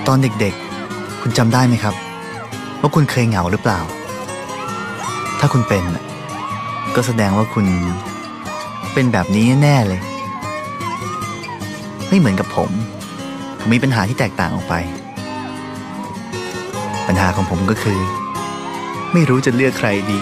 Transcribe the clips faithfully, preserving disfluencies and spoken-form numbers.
ตอนเด็กๆคุณจำได้ไหมครับว่าคุณเคยเหงาหรือเปล่าถ้าคุณเป็นก็แสดงว่าคุณเป็นแบบนี้แน่เลยไม่เหมือนกับผมผมมีปัญหาที่แตกต่างออกไปปัญหาของผมก็คือไม่รู้จะเลือกใครดี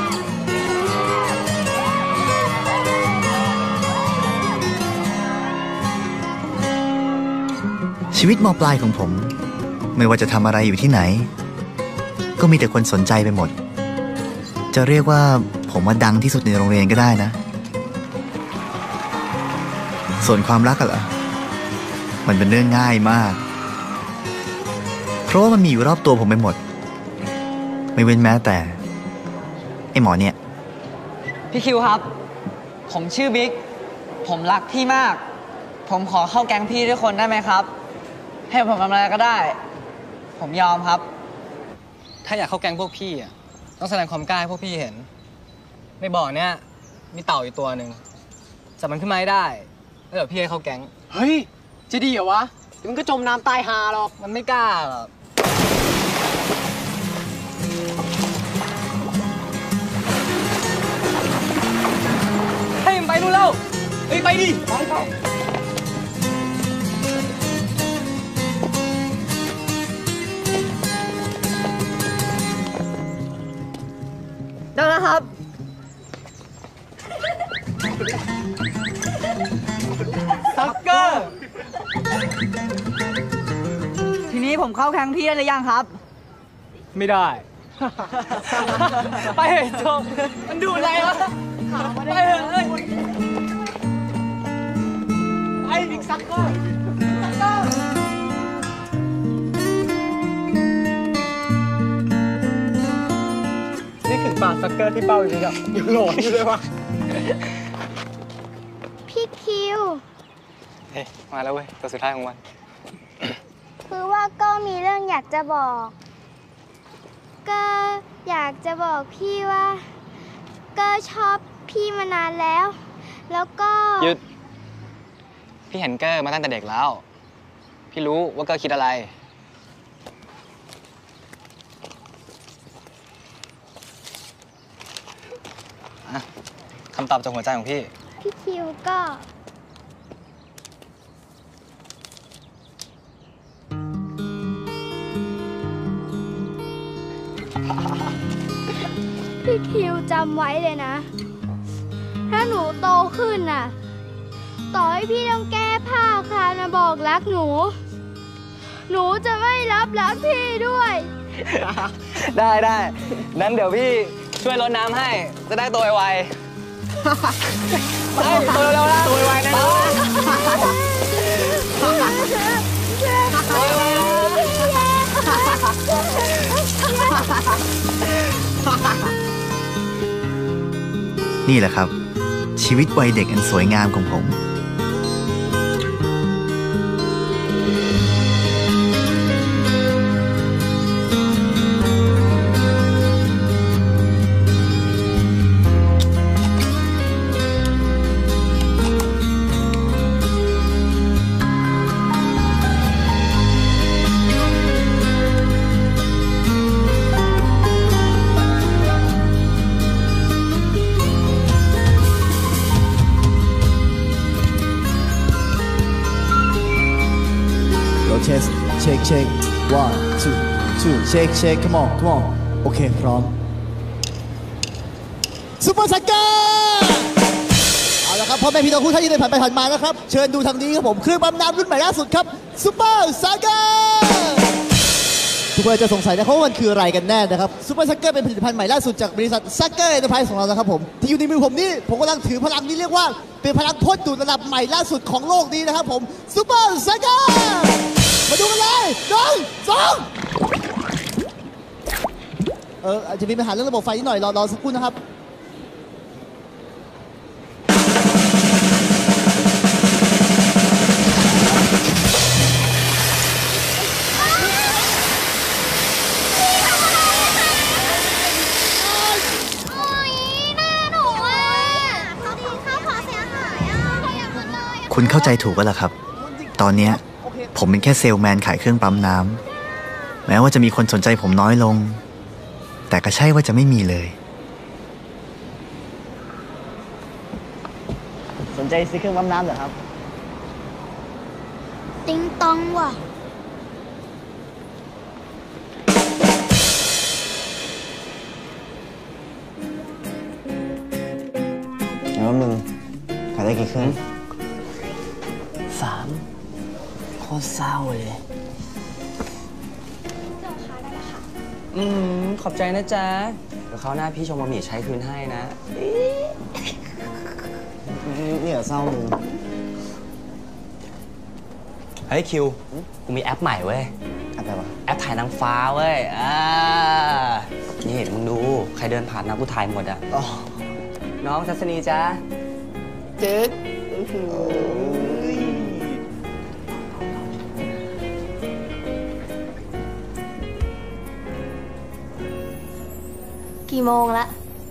ชีวิตม.ปลายของผมไม่ว่าจะทำอะไรอยู่ที่ไหนก็มีแต่คนสนใจไปหมดจะเรียกว่าผมว่าดังที่สุดในโรงเรียนก็ได้นะส่วนความรักอะเหรอมันเป็นเรื่องง่ายมากเพราะว่ามันมีอยู่รอบตัวผมไปหมดไม่เว้นแม้แต่ไอ้หมอเนี่ยพี่คิวครับผมชื่อบิ๊กผมรักพี่มากผมขอเข้าแก๊งพี่ด้วยคนได้ไหมครับให้ผมทำอะไรก็ได้ผมยอมครับถ้าอยากเข้าแก๊งพวกพี่อ่ะต้องแสดงความกล้าให้พวกพี่เห็นในบ่อเนี้ยมีเต่าอยู่ตัวหนึ่งจับมันขึ้นมาให้ได้แล้วเดี๋ยวพี่ให้เข้าแก๊งเฮ้ยจะดีเหรอวะเดี๋ยวมันก็จมน้ำตายหาหรอกมันไม่กล้าหรอกให้มันไปนู่นแล้วเฮ้ยไปดิไปไปได้แล้วครับซักเกอร์ทีนี้ผมเข้าแข่งพี่ได้หรือยังครับไม่ได้ไปเถอะจบมันดูอะไรวะไปเถอะเลยไปอีกซักเกอร์ซักเกอร์นี่ถึงปากซักเกอร์ที่เป้าอยู่เลยอ่ะอยู่หลอนอยู่เลยวะพี่คิวเฮ้ยมาแล้วเว้ยตัวสุดท้ายของวันคือว่าก็มีเรื่องอยากจะบอกก็อยากจะบอกพี่ว่าก็ชอบพี่มานานแล้วแล้วก็หยุดพี่เห็นเกอร์มาตั้งแต่เด็กแล้วพี่รู้ว่าเกอร์คิดอะไรคำตอบจากหัวใจของพี่พี่คิวก็พี่คิวจำไว้เลยนะถ้าหนูโตขึ้นน่ะต่อให้พี่ต้องแก้ผ้าคลานมาบอกรักหนูหนูจะไม่รับรักพี่ด้วยได้ได้นั้นเดี๋ยวพี่ช่วยรดน้ำให้จะได้โตไวไปโตเร็วๆนะโตไวนะนี่แหละครับชีวิตวัยเด็กอันสวยงามของผมเช็คเช็ค one two two เช็คเช็ค come on come on โอเคพร้อมซุปเปอร์ซักเกอร์เอาละครับพ่อแม่พี่น้องผู้ท่านที่เดินผ่านไปผ่านมานะครับเชิญดูทางนี้ครับผมเครื่องปั๊มน้ำรุ่นใหม่ล่าสุดครับซุปเปอร์ซักเกอร์ทุกคนจะสงสัยนะครับว่ามันคืออะไรกันแน่นะครับซุปเปอร์ซักเกอร์เป็นผลิตภัณฑ์ใหม่ล่าสุดจากบริษัทซักเกอร์เอ็นเตอร์ไพรส์ของเรานะครับผมที่อยู่ในมือผมนี่ผมกำลังถือพลังนี้เรียกว่าเป็นพลังพ่นดูดระดับใหม่ล่าสุดของโลกนี้นะครับผมซุปเปอร์ซักเกอร์มาดูกันเลยหนึ่งสองเอออาจจะมีปัญหาเรื่องระบบไฟนิดหน่อยรอรอสักครู่นะครับคุณเข้าใจถูกแล้วล่ะครับตอนนี้ผมเป็นแค่เซลแมนขายเครื่องปั๊มน้ำแม้ว่าจะมีคนสนใจผมน้อยลงแต่ก็ใช่ว่าจะไม่มีเลยสนใจซื้อเครื่องปั๊มน้ำเหรอครับติงตองว่ะแล้วมึงขายได้กี่เครื่องสามโคตรเศร้าเลยอืมขอบใจนะจ๊ะเดี๋ยวเขาวหน้าพี่ชมบะหมี่ใช้คืนให้นะนี่เหรอเศร้ามึงเฮ้ยคิวกูมีแอปใหม่เว้ยแอปอะไรวะแอปถ่ายนางฟ้าเว้ยอ่านี่เดี๋ยวมึงดูใครเดินผ่านนะกูถ่ายหมดอ่ะน้องทัศนีจ้าเจ๊ดกี่โมงละ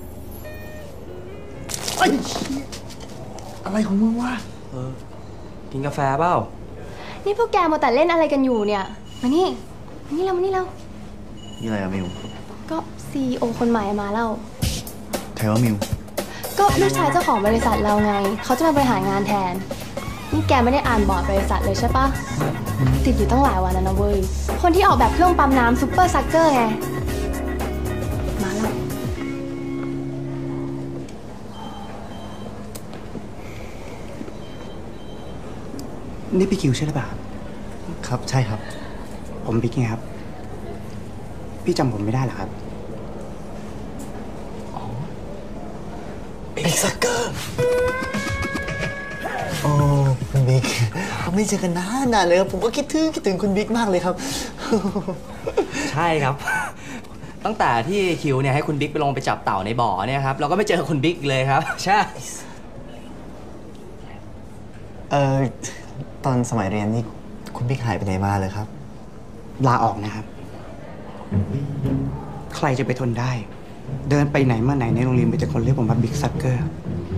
อะไรของมึงวะเออกินกาแฟเปล่านี่พวกแกมาแต่เล่นอะไรกันอยู่เนี่ย มานี่ มานี่เรามานี่เรานี่อะไรอะมิวก็ซีอีโอคนใหม่มาแล้วใครว่ามิวก็ลูกชายเจ้าของบริษัทเราไง เขาจะมาบริหารงานแทน นี่แกไม่ได้อ่านบอร์ดบริษัทเลยใช่ปะติดอยู่ตั้งหลายวันแล้วนะเว้ย คนที่ออกแบบเครื่องปั๊มน้ำซุปเปอร์ซักเกอร์ไง มาแล้วนี่พี่คิวใช่หรือเปล่าครับใช่ครับผมบิ๊กไงครับ พี่จำผมไม่ได้เหรอครับบิ๊กซักเกอร์โอ้คุณบิ๊กเราไม่เจอกันนานนานเลยครับผมก็คิดถึงคิดถึงคุณบิ๊กมากเลยครับใช่ครับ ตั้งแต่ที่คิวเนี่ยให้คุณบิ๊กไปลงไปจับเต่าในบ่อเนี่ยครับเราก็ไม่เจอคุณบิ๊กเลยครับใช่เอ่อตอนสมัยเรียนนี่คุณบิ๊กหายไปไหนมาเลยครับลาออกนะครับ ใครจะไปทนได้ เดินไปไหนมาไหนในโรงเรียนมีแต่คนเรียกผมว่าบิ๊กซักเกอร์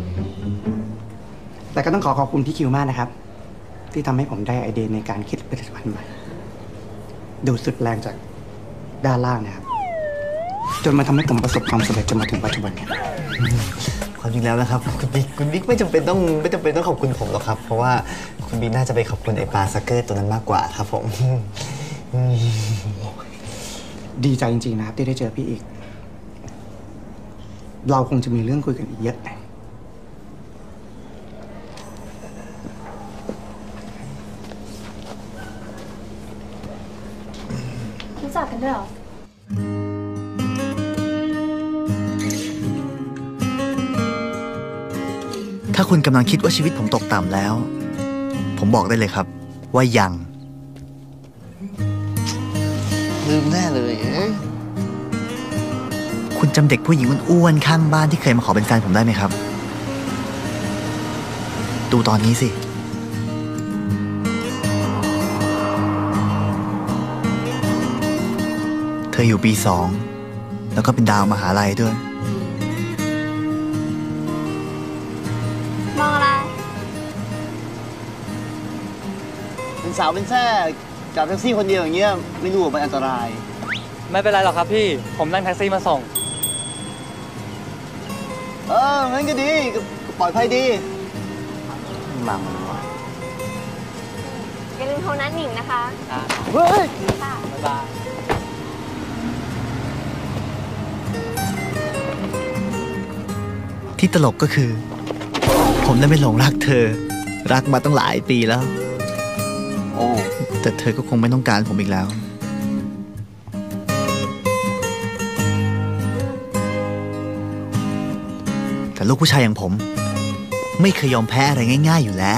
แต่ก็ต้องขอขอบคุณพี่คิวมากนะครับ ที่ทำให้ผมได้ไอเดียในการคิดผลิตภัณฑ์ใหม่ดูดสุดแรงจากด้านล่างนะครับ จนมาทำให้ผมประสบความสำเร็จจนมาถึงปัจจุบันเนี่ยความจริงแล้วนะครับคุณบิ๊กคุณบิ๊กไม่จำเป็นต้องไม่จำเป็นต้องขอบคุณผมหรอกครับ เพราะว่าคุณบิ๊กน่าจะไปขอบคุณไอ้ปลาซักเกอร์ตัวนั้นมากกว่าครับผมดีใจจริงๆนะครับที่ได้เจอพี่อีก เราคงจะมีเรื่องคุยกันอีกเยอะนะรู้จักกันด้วยเหรอถ้าคุณกำลังคิดว่าชีวิตผมตกต่ำแล้ว ผมบอกได้เลยครับ ว่ายังลืมแน่เลยคุณจำเด็กผู้หญิงอ้วนๆข้างบ้านที่เคยมาขอเป็นแฟนผมได้ไหมครับ ดูตอนนี้สิเธออยู่ปีสองแล้วก็เป็นดาวมหาลัยด้วยมองอะไรเป็นสาวเป็นแท้กับแท็กซี่คนเดียวอย่างเงี้ยไม่รู้ว่ามันอันตรายไม่เป็นไรหรอกครับพี่ ผมนั่งแท็กซี่มาส่งเอองั้นก็ดีก็ปลอดภัยดีมังอย่าลืมโทรนัดหนิงนะคะเฮ้ยค่ะบ๊ายบายที่ตลกก็คือ ผมได้ไปหลงรักเธอ รักมาตั้งหลายปีแล้วโอ้แต่เธอก็คงไม่ต้องการผมอีกแล้ว แต่ลูกผู้ชายอย่างผม ไม่เคยยอมแพ้อะไรง่ายๆอยู่แล้ว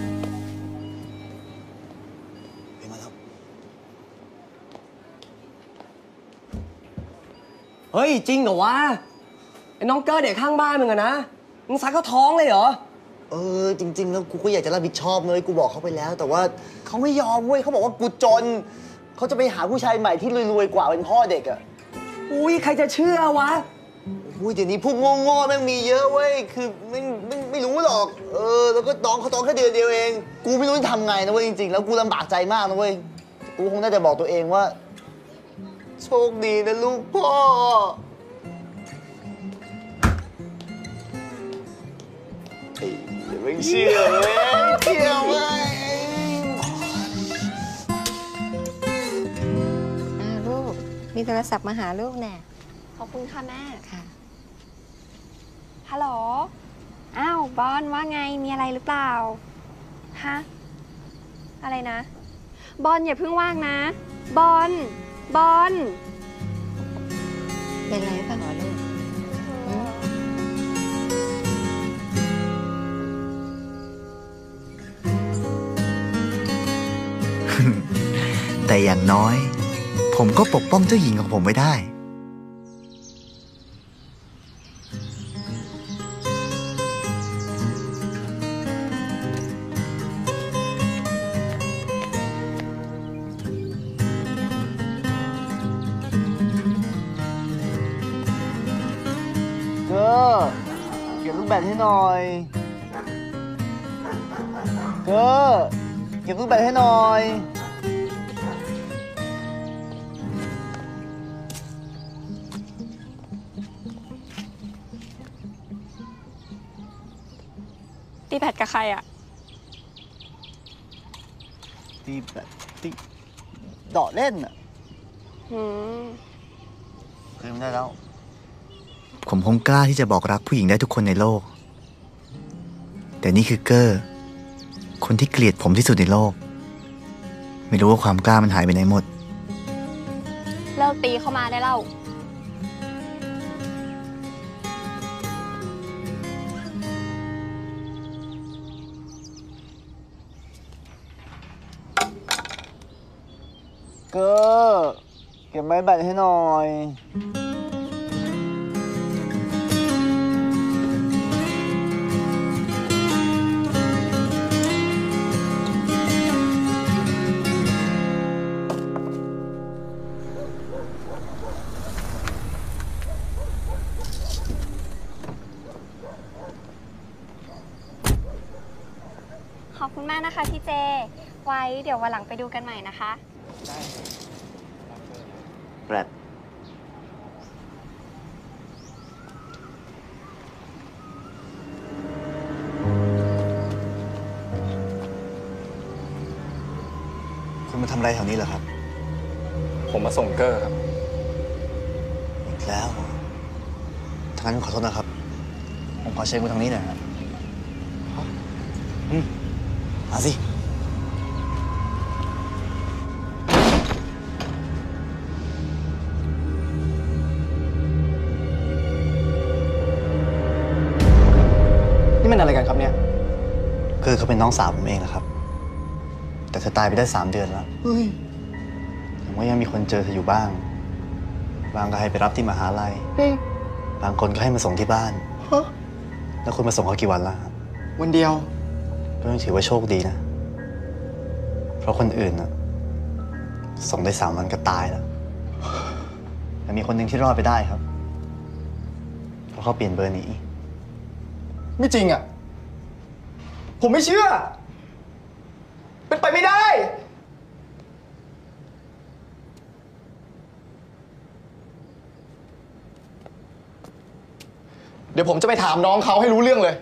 เฮ้ยจริงเหรอวะไอ้น้องเกอร์เด็กข้างบ้านมึงอะนะมึงซักเขาท้องเลยเหรอเออจริง ๆ แล้วกูก็อยากจะรับผิดชอบเลยกูบอกเขาไปแล้ว แต่ว่าเขาไม่ยอมเว้ยเขาบอกว่ากูจนเขาจะไปหาผู้ชายใหม่ที่รวยๆกว่าเป็นพ่อเด็กอ่ะอุ้ยใครจะเชื่อวะอุ้ยเดี๋ยวนี้พวกโง่ๆแม่งมีเยอะเว้ยคือไม่ไม่ไม่รู้หรอกเออแล้วก็น้องเขาท้องแค่เดือนเดียวเองกูไม่รู้จะทำไงนะเว้ยจริงๆแล้วกูลำบากใจมากนะเว้ยกูคงน่าจะบอกตัวเองว่าโชคดีนะลูกพ่อไม่เชื่อเลยเที่ยวไหมลูกมีโทรศัพท์มาหาลูกแน่ขอบคุณค่ะแม่ค่ะฮัลโหล อ้าวบอลว่าไง มีอะไรหรือเปล่า ฮะ อะไรนะ บอลอย่าเพิ่งว่างนะ บอล บอลเป็นไรบ้างเหรอลูกแต่อย่างน้อย ผมก็ปกป้องเจ้าหญิงของผมไว้ได้เกอร์เก็บลูกแบตให้หน่อยเกอร์เก็บลูกแบตให้หน่อยตีแบตกับใครอ่ะตีแบตตีเดาะเล่นอ่ะหืมคืนได้แล้วผมคงกล้าที่จะบอกรักผู้หญิงได้ทุกคนในโลก แต่นี่คือเกอร์ คนที่เกลียดผมที่สุดในโลก ไม่รู้ว่าความกล้ามันหายไปไหนหมดเลิกตีเข้ามาได้เล่าเกอร์เก็บไม้แบตให้หน่อยขอบคุณมากนะคะพี่เจ ไว้เดี๋ยววันหลังไปดูกันใหม่นะคะแบตคุณมาทำอะไรแถวนี้เหรอครับผมมาส่งเกอร์ครับอีกแล้วทางนั้นขอโทษนะครับ ผมขอเชิญคุณทางนี้หน่อยครับอืมมาสินี่มันอะไรกันครับเนี่ยเกอร์เขาเป็นน้องสาวผมเองนะครับ แต่เธอตายไปได้สามเดือนแล้วผมว่ายังมีคนเจอเธออยู่บ้าง บางก็ให้ไปรับที่มหาลัย บางคนก็ให้มาส่งที่บ้าน แล้วคุณมาส่งเขากี่วันแล้วครับวันเดียวก็ต้องถือว่าโชคดีนะ เพราะคนอื่นน่ะส่งได้สามวันก็ตายแล้ว แต่มีคนหนึ่งที่รอดไปได้ครับ เพราะเขาเปลี่ยนเบอร์หนีไม่จริงอ่ะ ผมไม่เชื่อ เป็นไปไม่ได้ เดี๋ยวผมจะไปถามน้องเขาให้รู้เรื่องเลย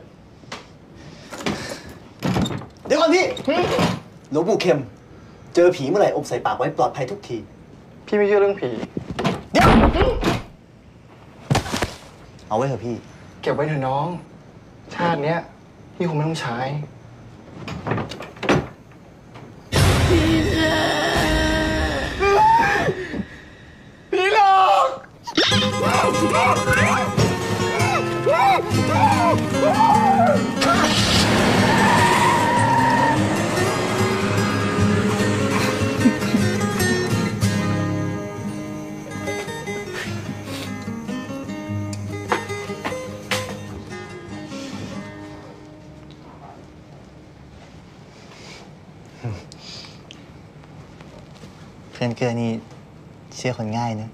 เดี๋ยวก่อนพี่หลวงปู่เข็ม เจอผีเมื่อไหร่อมใส่ปากไว้ปลอดภัยทุกทีพี่ไม่เชื่อเรื่องผีเดี๋ยว เอาไว้เถอะพี่เก็บไว้เถอะน้อง ชาติเนี้ยพี่คงไม่ต้องใช้ พี่หลอกเพื่อนเกลือนี่เชื่อคนง่ายนะ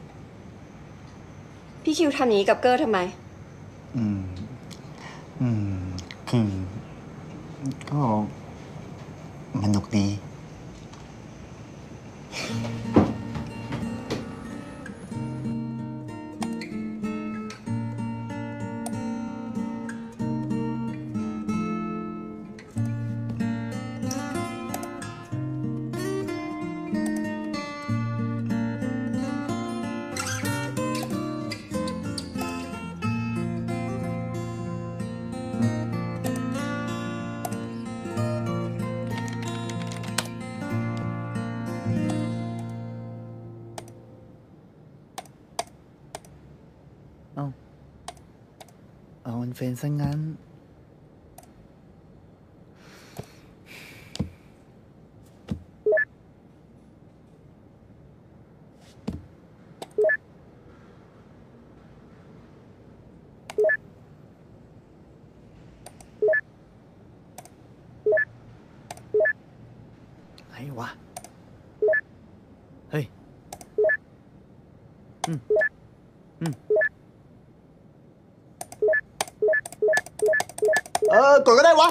พี่คิวทำอย่างนี้กับเกอร์ทำไมอืม อืม คือ ก็มันหนุกดีเอาเอามันเฟนซะงั้นไอ้วะ เฮ้ย อืม อืมเออกดก็ได้วะ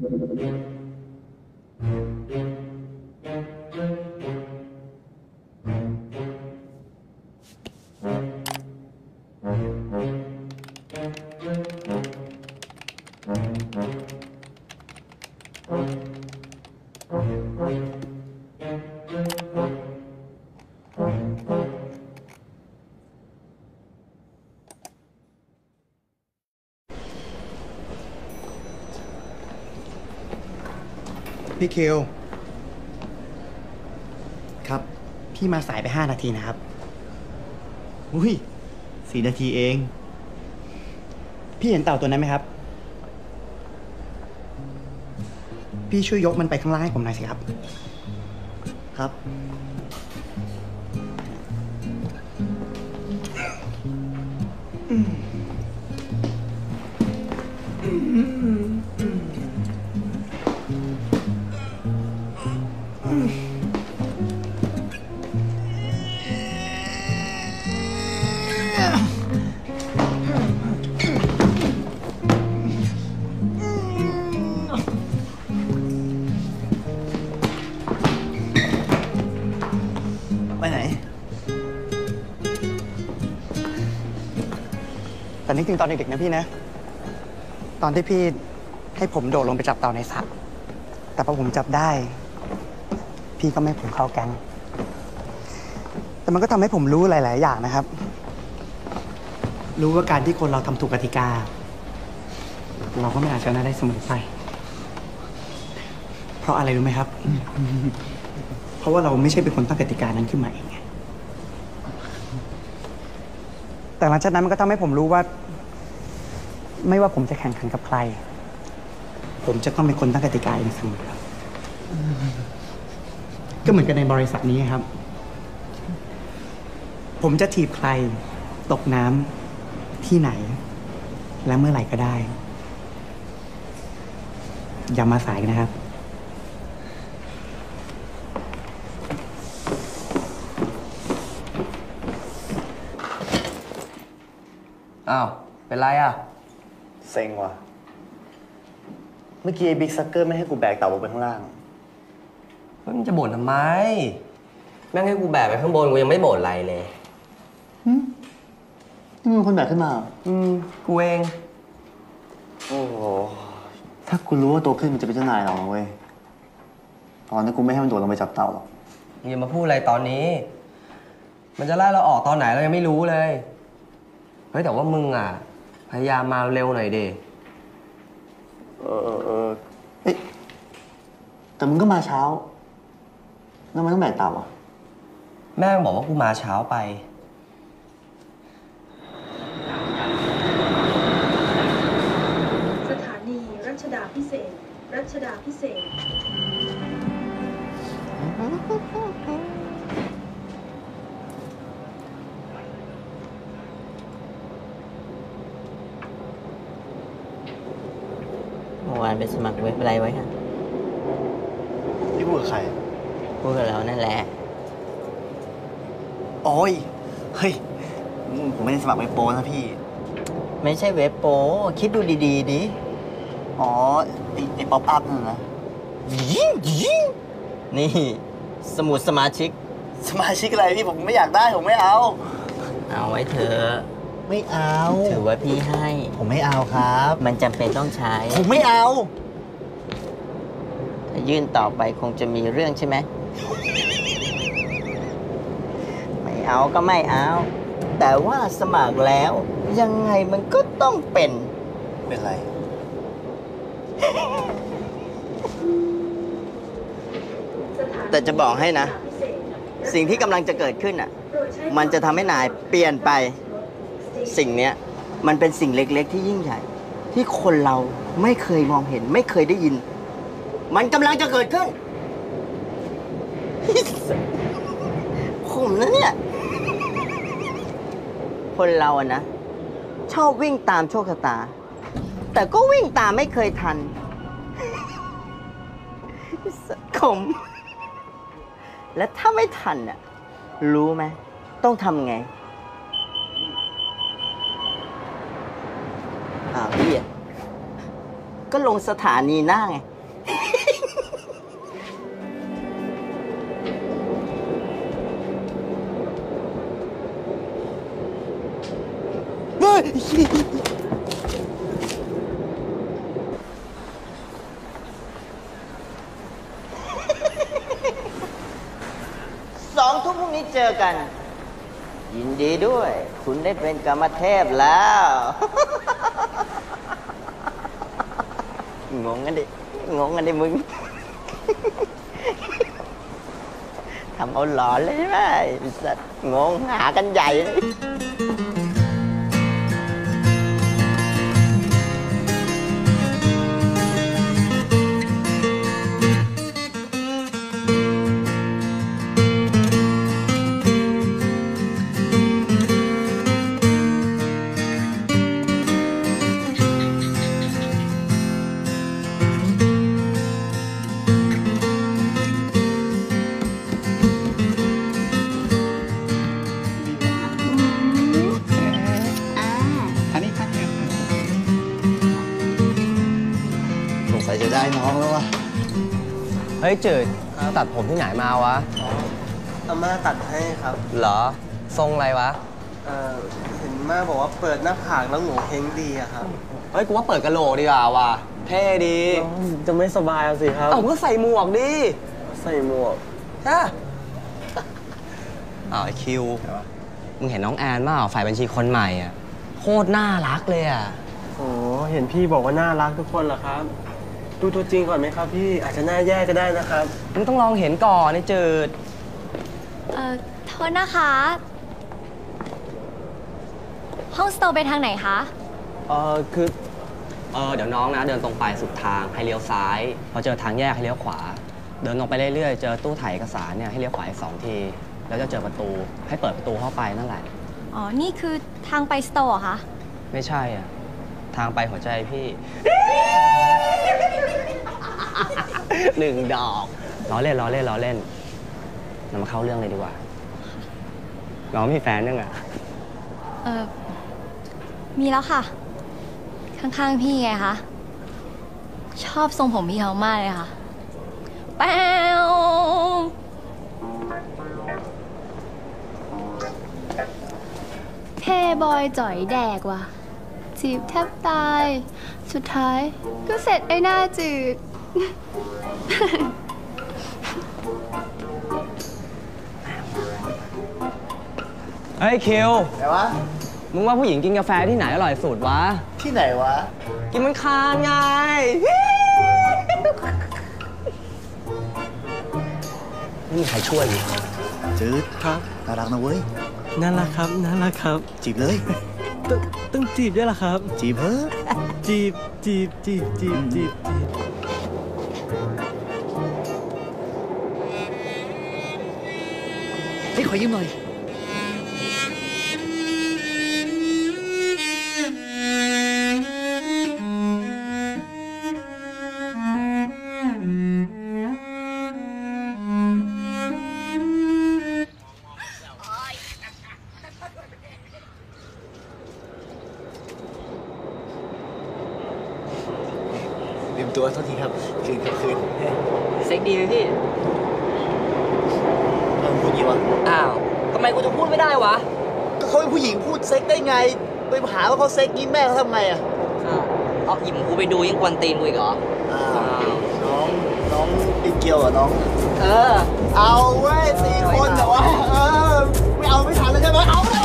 พี่คิวครับพี่มาสายไปห้านาทีนะครับอุ้ยสี่นาทีเองพี่เห็นเต่าตัวนั้นไหมครับ พี่ช่วยยกมันไปข้างล่างให้ผมหน่อยสิครับครับ ไปไหนแต่นึกถึงตอนเด็กๆนะพี่นะ ตอนที่พี่ให้ผมโดดลงไปจับเต่าในสระแต่พอผมจับได้ พี่ก็ไม่ให้ผมเข้าแก๊งแต่มันก็ทำให้ผมรู้หลายๆอย่างนะครับ รู้ว่าการที่คนเราทำถูกกติกา เราก็ไม่อาจชนะได้เสมอไปเพราะอะไรรู้ไหมครับ เพราะว่าเราไม่ใช่เป็นคนตั้งกติกานั้นขึ้นมาเองไงแต่หลังจากนั้นมันก็ทำให้ผมรู้ว่า ไม่ว่าผมจะแข่งขันกับใคร ผมจะต้องเป็นคนตั้งกติกาเองเสมอก็เหมือนกันในบริษัทนี้ครับ ผมจะถีบใครตกน้ำที่ไหน และเมื่อไหร่ก็ได้ อย่ามาสายนะครับอ้าว เป็นไรอ่ะเซ็งว่ะ เมื่อกี้ไอ้บิ๊กซักเกอร์ไม่ให้กูแบกเต่าลงไปข้างล่างเฮ้ยมันจะบ่นทำไม แม่งให้กูแบกไปข้างบนกูยังไม่บ่นอะไรเลยนี่มึงคนแบกขึ้นมาอืม กูเองโอ้โห ถ้ากูรู้ว่าโตขึ้นมันจะเป็นเจ้านายเราเว้ย ตอนนี้กูไม่ให้มันโดดลงไปจับเต่าหรอกอย่ามาพูดอะไรตอนนี้ มันจะไล่เราออกตอนไหนเรายังไม่รู้เลย เฮ้ยแต่ว่ามึงอ่ะ พยายามมาเร็วหน่อยดิเออเออเออเอ๊ะแต่มึงก็มาเช้า แล้วมันต้องแบกเต่าอ่ะแม่งบอกว่ากูมาเช้าไปสถานีรัชดาพิเศษกรัชดาพิเศษกเมื่อวานไปสมัครเว็บอะไรไว้ฮะนี่พูดกับใครพูดกับเรานั่นแหละโอ้ย เฮ้ย ผมไม่ได้สมัครเว็บโปนะพี่ไม่ใช่เว็บโป้คิดดูดีๆดิอ๋อ ไอไอป๊อปอัพนั่นนะนี่ สมุดสมาชิกสมาชิกอะไรพี่ผมไม่อยากได้ผมไม่เอาเอาไว้เถอะไม่เอาถือว่าพี่ให้ผมไม่เอาครับมันจำเป็นต้องใช้ผมไม่เอาถ้ายื่นต่อไปคงจะมีเรื่องใช่ไหม ไม่เอาก็ไม่เอา แต่ว่าสมัครแล้ว ยังไงมันก็ต้องเป็นเป็นไรแต่จะบอกให้นะ สิ่งที่กำลังจะเกิดขึ้นอ่ะ มันจะทำให้นายเปลี่ยนไป สิ่งเนี้ยมันเป็นสิ่งเล็กๆที่ยิ่งใหญ่ ที่คนเราไม่เคยมองเห็น ไม่เคยได้ยิน มันกำลังจะเกิดขึ้น ผมนะเนี่ย คนเราอะนะ ชอบวิ่งตามโชคชะตา แต่ก็วิ่งตามไม่เคยทันสังคมและถ้าไม่ทันน่ะรู้ไหมต้องทำไงอ้าวพี่อ่ะก็ลงสถานีหน้าไงเฮ้ยสองทุ่มพรุ่งนี้เจอกัน ยินดีด้วย คุณได้เป็นกรรมเทพแล้ว งงกันดิ งงกันดิมึง ทำเอาหลอนเลยใช่ไหมไอ้สัตว์งงหากันใหญ่เลยอันนี้ขั้นเดียวสงสัยจะได้น้องแล้ววะเฮ้ยจืดตัดผมที่ไหนมาวะอาม่าตัดให้ครับเหรอ ทรงอะไรวะเอ่อเห็นม่าบอกว่าเปิดหน้าผากแล้วโง่เฮงดีอะครับเฮ้ย กูว่าเปิดกระโหลกดีกว่าว่ะ เท่ดีจะไม่สบายสิครับเอ้าก็ใส่หมวกดิใส่หมวกใช่อ้าวไอคิว มึงเห็นน้องแอนมั้ยฝ่ายบัญชีคนใหม่อ่ะ โคตรน่ารักเลยอ่ะโอ้เห็นพี่บอกว่าน่ารักทุกคนเหรอครับ ดูตัวจริงก่อนไหมครับพี่ อาจจะหน้าแย่ก็ได้นะครับมึงต้องลองเห็นก่อนไอ้จืดเอ่อ โทษนะคะ ห้องสโตร์ไปทางไหนคะเออคือ เออเดี๋ยวน้องนะเดินตรงไปสุดทางให้เลี้ยวซ้าย พอเจอทางแยกให้เลี้ยวขวา เดินตรงไปเรื่อยๆ เจอตู้ถ่ายเอกสารเนี่ยให้เลี้ยวขวาอีกสองที แล้วจะเจอประตู ให้เปิดประตูเข้าไปนั่นแหละอ๋อ นี่คือทางไปสโตร์เหรอคะไม่ใช่อ่ะ ทางไปหัวใจพี่ หนึ่งดอกล้อเล่นล้อเล่นล้อเล่นเรามาเข้าเรื่องเลยดีกว่า น้องมีแฟนยังอ่ะเออมีแล้วค่ะ ข้างๆพี่ไงคะ ชอบทรงผมพี่เขามากเลยค่ะ แป๊วเท่บอยจ่อยแดกว่ะ จีบแทบตาย สุดท้ายก็เสร็จไอ้หน้าจืดเฮ้ยคิวไหนวะมึงว่าผู้หญิงกินกาแฟที่ไหนอร่อยสุดวะที่ไหนวะกินมันคานไง ไม่มีใครช่วยเลยจืดครับน่ารักนะเว้ยน่ารักครับ น่ารักครับจีบเลยต้องต้องจีบด้วยเหรอครับจีบเพ้อจีบ จีบ จีบ จีบ จีบ จีบให้ขอยืมหน่อย เรียบตัวเท่าทีครับคืนครับคืนเซ็กดีไหมพี่เออพูดงี้วะอ้าวทำไมกูจะพูดไม่ได้วะก็เขาเป็นผู้หญิงพูดเซ็กได้ไงไปหาว่าเขาเซ็กงี้แม่เขาทำไงอ่ะอ้าวเอาหยิบกูไปดูยังกวนตีนกูอีกเหรออ้าวน้องน้องปีเกียวเหรอน้องเออเอาเว้ยสี่คนเหรอวะเออไม่เอาไม่ทันแล้วใช่ไหมเอาเลย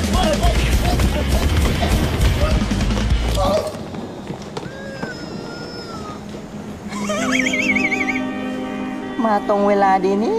มาตรงเวลาดีนี่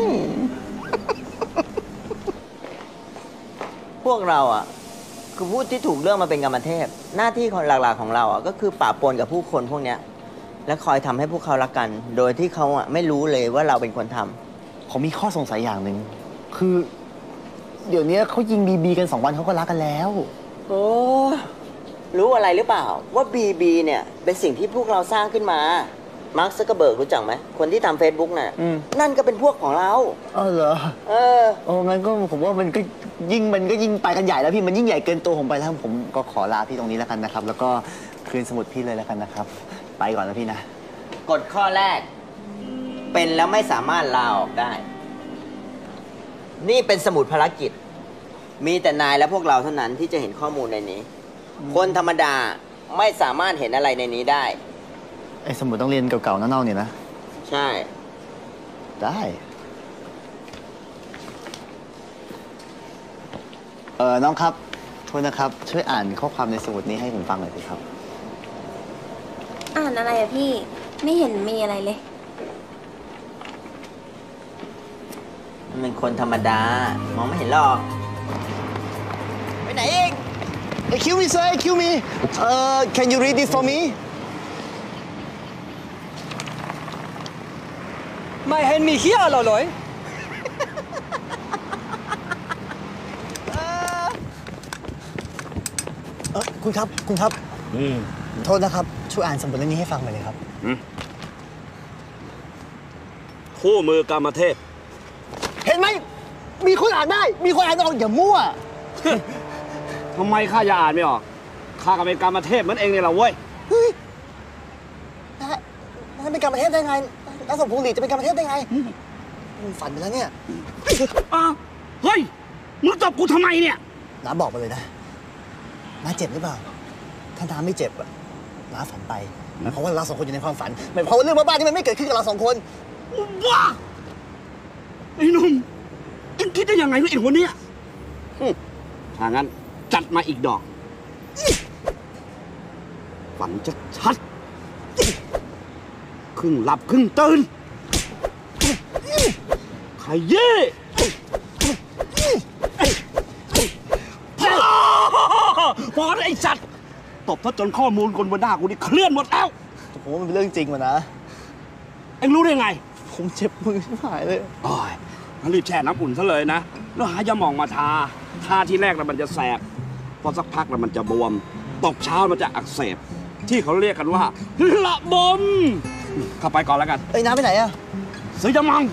พวกเราอ่ะคือผู้ที่ถูกเลือกมาเป็นกรรมเทพหน้าที่ของหลักๆของเราอ่ะก็คือปราบปรนกับผู้คนพวกเนี้ยและคอยทำให้พวกเขารักกัน โดยที่เขาอ่ะไม่รู้เลยว่าเราเป็นคนทำผมมีข้อสงสัยอย่างหนึ่งคือ เดี๋ยวนี้เขายิงบีบีกันสองวันเขาก็รักกันแล้วโอ้รู้อะไรหรือเปล่าว่าบีบีเนี่ยเป็นสิ่งที่พวกเราสร้างขึ้นมามาร์คซักเคอร์เบิร์กรู้จักไหมคนที่ทำ Facebook น่ะนั่นก็เป็นพวกของเราเออเหรอเออโอ้งั้นก็ผมว่ามันก็ยิ่งมันก็ยิ่งไปกันใหญ่แล้วพี่มันยิ่งใหญ่เกินตัวผมไปแล้วผมก็ขอลาพี่ตรงนี้แล้วกันนะครับ แล้วก็คืนสมุดพี่เลยแล้วกันนะครับ ไปก่อนนะพี่นะกฎข้อแรก เป็นแล้วไม่สามารถลาออกได้ นี่เป็นสมุดภารกิจ มีแต่นายและพวกเราเท่านั้นที่จะเห็นข้อมูลในนี้ คนธรรมดาไม่สามารถเห็นอะไรในนี้ได้ไอ้สมุดต้องเรียนเก่าๆเน่าๆเนี่ยนะใช่ได้เออน้องครับโทษนะครับช่วยอ่านข้อความในสมุดนี้ให้ผมฟังหน่อยสิครับอ่านอะไรอะพี่ไม่เห็นมีอะไรเลยมันเป็นคนธรรมดามองไม่เห็นหรอกไปไหนเอง Excuse me sir excuse me uh can you read this for me ไม่เห็นมีเหี้ยอะไรเลยเออคุณครับคุณครับโทษนะครับช่วยอ่านสมุดเล่มนี้ให้ฟังหน่อยเลยครับคู่มือกามเทพเห็นไหมมีคนอ่านได้มีคนอ่านออกอย่ามั่วทำไมข้าจะอ่านไม่ออกข้าก็เป็นกามเทพเหมือนเองเนี่ยแหละเว้ยเฮ้ยนั่นเป็นกามเทพได้ไงน้าสมพงษ์หลีจะเป็นกามเทพได้ไงมึงฝันไปแล้วเนี่ยอ้าวเฮ้ยมึงตบกูทำไมเนี่ยน้าบอกมาเลยนะน้าเจ็บหรือเปล่าถ้าน้าไม่เจ็บอะน้าฝันไปเพราะว่าเราสองคนอยู่ในความฝันหมายความว่าเรื่องบ้าๆนี่มันไม่เกิดขึ้นกับเราสองคนว้าไอ้หนุ่มเอ็งคิดได้ยังไงวะไอ้หัวเนี่ยถ้างั้นจัดมาอีกดอกฝันจะชัดครึ่งหลับครึ่งตื่นขยี้พอไอ้สัตว์ตบถ้าจนข้อมูลคนบนหน้ากูนี่เคลื่อนหมดแล้วผมว่ามันเป็นเรื่องจริงวะนะเอ็งรู้ได้ไงผมเจ็บมือชิบหายเลยโอ้ยงั้นรีบแช่น้ำอุ่นซะเลยนะแล้วหายาหม่องมาทาทาที่แรกแล้วมันจะแสบพอสักพักแล้วมันจะบวมตกเช้ามันจะอักเสบที่เขาเรียกกันว่าละบมเข้าไปก่อนแล้วกันเอ้ยน้ำไปไหนอะซื้อยาหม่อง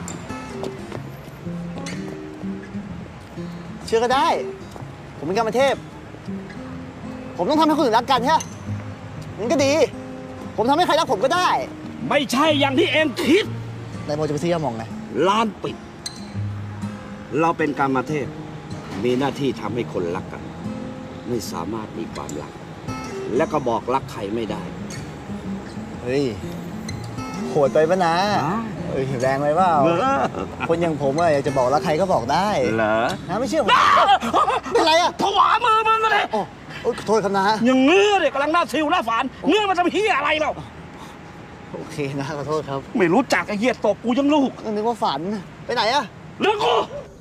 เชื่อก็ได้ผมเป็นกรรมเทพผมต้องทำให้คนอื่นรักกันใช่ไหมมันก็ดีผมทำให้ใครรักผมก็ได้ไม่ใช่อย่างที่เอ็งคิดนายโมจะไปซื้อยาหม่องไงร้านปิดเราเป็นกรรมเทพมีหน้าที่ทำให้คนรักกันไม่สามารถมีความรักและก็บอกรักใครไม่ได้เฮ้ยโหดไปปะนะเอ้ยแรงไปเปล่าคนอย่างผมอะอยากจะบอกรักใครก็บอกได้เหรอนะไม่เชื่อผมเป็นไรอะผวามือมึงเลยโอ้โทษครับนะอย่างเงื้อเด็กกำลังหน้าซิวหน้าฝานเงื้อมันจะมีเหี้ยอะไรเราโอเคนะขอโทษครับไม่รู้จักไอ้เหี้ยตบกูยังลูกนึกว่าฝันไปไหนอะเรื่องกู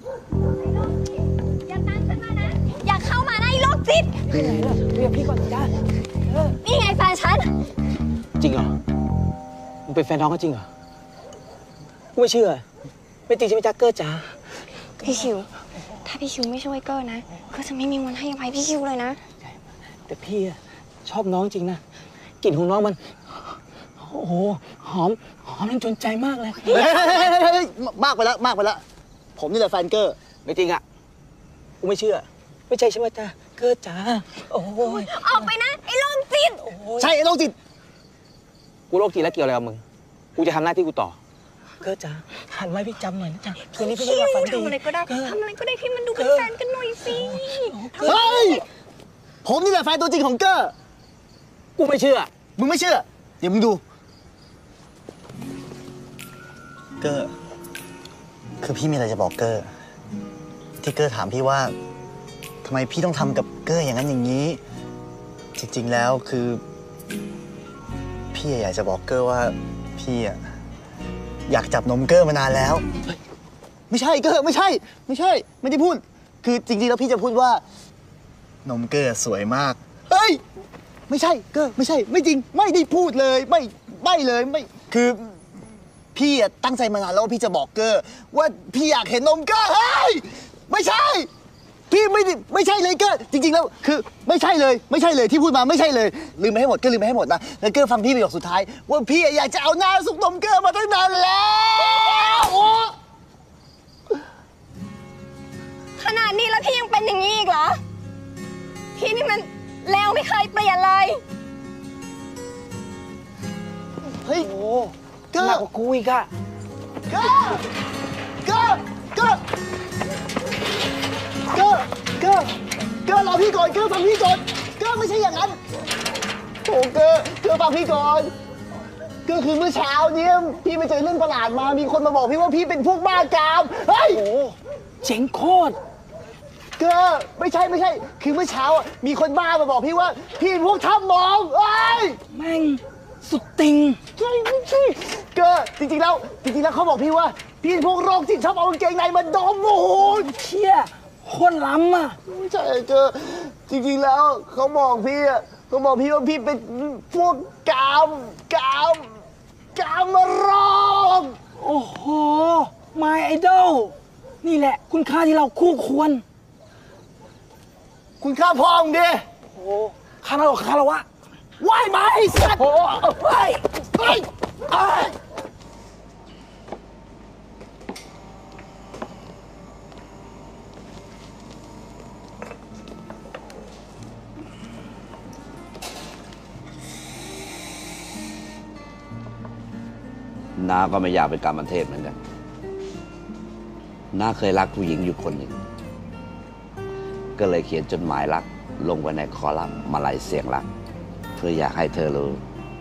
อย่าตามฉันมานะอย่าเข้ามานะไอ้โรคจิตเรียกพี่ก่อนจ้านี่ไงแฟนฉันจริงเหรอมึงเป็นแฟนน้องก็จริงเหรอกูไม่เชื่อไม่จริงใช่ไหมจ๊ะเกอร์จ๋าพี่คิวถ้าพี่คิวไม่ช่วยเกอร์นะก็จะไม่มีวันให้อภัยพี่คิวเลยนะแต่พี่ชอบน้องจริงนะกลิ่นของน้องมันโอ้โหหอมหอมจนใจมากเลยมากไปแล้วมากไปแล้วผมนี่แหละแฟนเกอร์ไม่จริงอ่ะกูไม่เชื่อไม่ใช่ใช่ไหมจ๊ะเกอร์จ๋าโอ้ยออกไปนะไอ้โรคจิตใช่ไอ้โรคจิตกูโรคจิตแล้วเกี่ยวอะไรกับมึง กูจะทำหน้าที่กูต่อเกิดจ้ะหันไว้พี่จำหน่อยนะจ๊ะคืนนี้พี่จะมาฝันดีทำอะไรก็ได้ทำอะไรก็ได้ที่มันดูเป็นแฟนกันหน่อยสิเฮ้ย ผมนี่แหละแฟนตัวจริงของเกอร์กูไม่เชื่อมึงไม่เชื่อ เดี๋ยวมึงดูเกอร์คือพี่มีอะไรจะบอกเกอร์ที่เกอร์ถามพี่ว่าทำไมพี่ต้องทำกับเกอร์อย่างนั้นอย่างนี้ จริงๆแล้วคือ พี่อยากจะบอกเกอร์ว่าพี่อะอยากจับนมเกอร์มานานแล้วไม่ใช่เกอร์ไม่ใช่ ไม่ใช่ ไม่ได้พูด คือจริงๆแล้วพี่จะพูดว่านมเกอร์สวยมากเฮ้ย ไม่ใช่เกอร์ไม่ใช่ ไม่จริง ไม่ได้พูดเลย ไม่ไม่เลยไม่คือพี่อะตั้งใจมานานแล้วว่าพี่จะบอกเกอร์ว่าพี่อยากเห็นนมเกอร์เฮ้ยไม่ใช่ พี่ไม่ได้ไม่ใช่เลยเกอร์จริงๆแล้วคือไม่ใช่เลยไม่ใช่เลยที่พูดมาไม่ใช่เลยลืมไปให้หมดก็ลืมไปให้หมดนะแล้วเกอร์ฟังพี่ประโยคสุดท้ายว่าพี่อยากจะเอาหน้าซุกนมเกอร์มาตั้งนานแล้วโอ้ขนาดนี้แล้วพี่ยังเป็นอย่างนี้อีกเหรอ พี่นี่มันแล้วไม่เคยเปลี่ยนเลยเฮ้ยโอ้เกอร์หนักกว่ากูอีกอะเกอร์เกอร์เกอร์เกอร์เกอร์เกอร์รอพี่ก่อนเกอร์ฟังพี่ก่อนเกอร์ไม่ใช่อย่างนั้นโอ้เกอร์เกอร์ฟังพี่ก่อนเกอร์คือเมื่อเช้าเนี่ยพี่ไปเจอเรื่องประหลาดมามีคนมาบอกพี่ว่าพี่เป็นพวกบ้ากามเฮ้ยโอ้เจ๋งโคตรเกอร์ไม่ใช่ไม่ใช่คือเมื่อเช้าอ่ะมีคนบ้ามาบอกพี่ว่าพี่เป็นพวกทับมองเอ้ยแม่งสุดติงใช่ไม่ใช่เกอร์จริงๆแล้วจริงๆแล้วเขาบอกพี่ว่าพี่เป็นพวกโรคจิตชอบเอากางเกงในมาดมโอ้โหเชี่ยโคตรล้ำอ่ะไม่ใช่เกอร์จริงๆแล้วเขาบอกพี่อ่ะเขาบอกพี่ว่าพี่เป็นพวกกามกามกามมาโรคโอ้โห My Idol นี่แหละคุณค่าที่เราคู่ควรคุณค่าพ่อมึงดิโอ้คาราโอคาราวะไหวไหมสัตว์โอ้ไหวไหวน้าก็ไม่อยากเป็นกรรมเทพเหมือนกันน้าเคยรักผู้หญิงอยู่คนหนึ่งก็เลยเขียนจดหมายรักลงไว้ในคอลัมน์มาลัยเสียงรักเพื่ออยากให้เธอรู้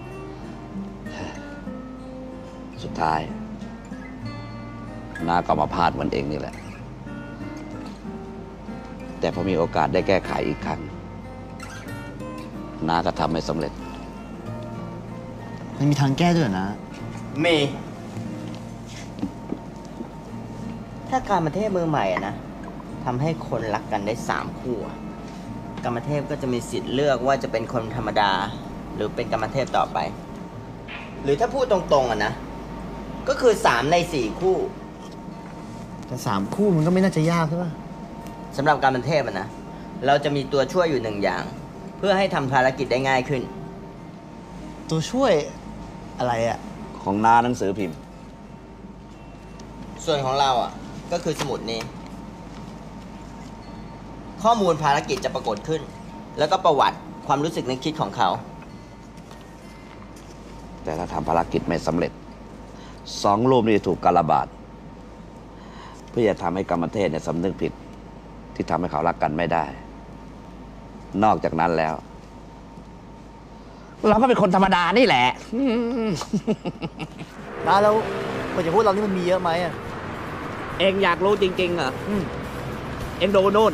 สุดท้ายน้าก็มาพลาดมันเองนี่แหละแต่พอมีโอกาสได้แก้ไขอีกครั้งน้าก็ทำไม่สำเร็จไม่มีทางแก้ด้วยนะมี ถ้าการมาเทพมือใหม่อะนะทำให้คนรักกันได้สามคู่กรรมเทพก็จะมีสิทธิ์เลือกว่าจะเป็นคนธรรมดาหรือเป็นกรรมเทพต่อไปหรือถ้าพูดตรงๆอะนะก็คือสามในสี่คู่แต่สามคู่มันก็ไม่น่าจะยากใช่ป่ะสำหรับกรรมเทพอะนะเราจะมีตัวช่วยอยู่หนึ่งอย่างเพื่อให้ทำภารกิจได้ง่ายขึ้นตัวช่วยอะไรอะของน้าหนังสือพิมพ์ส่วนของเราอ่ะก็คือสมุดนี้ข้อมูลภารกิจจะปรากฏขึ้นแล้วก็ประวัติความรู้สึกนึกคิดของเขาแต่ถ้าทำภารกิจไม่สำเร็จสองรูปนี้ถูกกาลบาดเพื่อจะทำให้กรรมเทพเนี่ยสำนึกผิดที่ทำให้เขารักกันไม่ได้นอกจากนั้นแล้วเราก็เป็นคนธรรมดานี่แหละนะแล้วคนอย่างพวกเรานี่มันมีเยอะไหมอ่ะเอ็งอยากรู้จริงๆเหรอเอ็งดูนู่น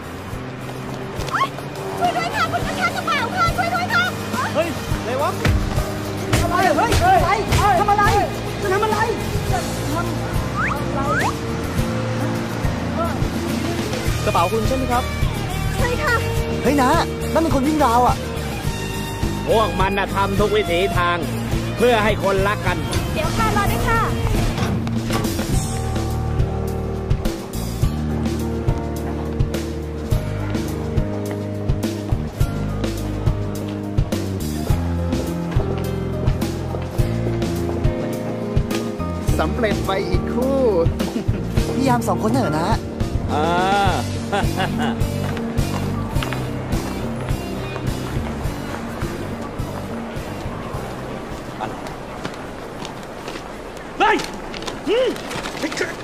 ช่วยด้วยค่ะคุณข้ากระเป๋าค่ะช่วยด้วยค่ะเฮ้ยอะไรวะทำอะไรเฮ้ยทำอะไรจะทำอะไรจะทำอะไรกระเป๋าคุณใช่ไหมครับใช่ค่ะเฮ้ยนะนั่นเป็นคนวิ่งราวอ่ะพวกมันน่ะทำทุกวิถีทางเพื่อให้คนรักกันเดี๋ยวค่ะรอด้วยค่ะสำเร็จไปอีกคู่พี่ยามสองคนเหรอนะอ่า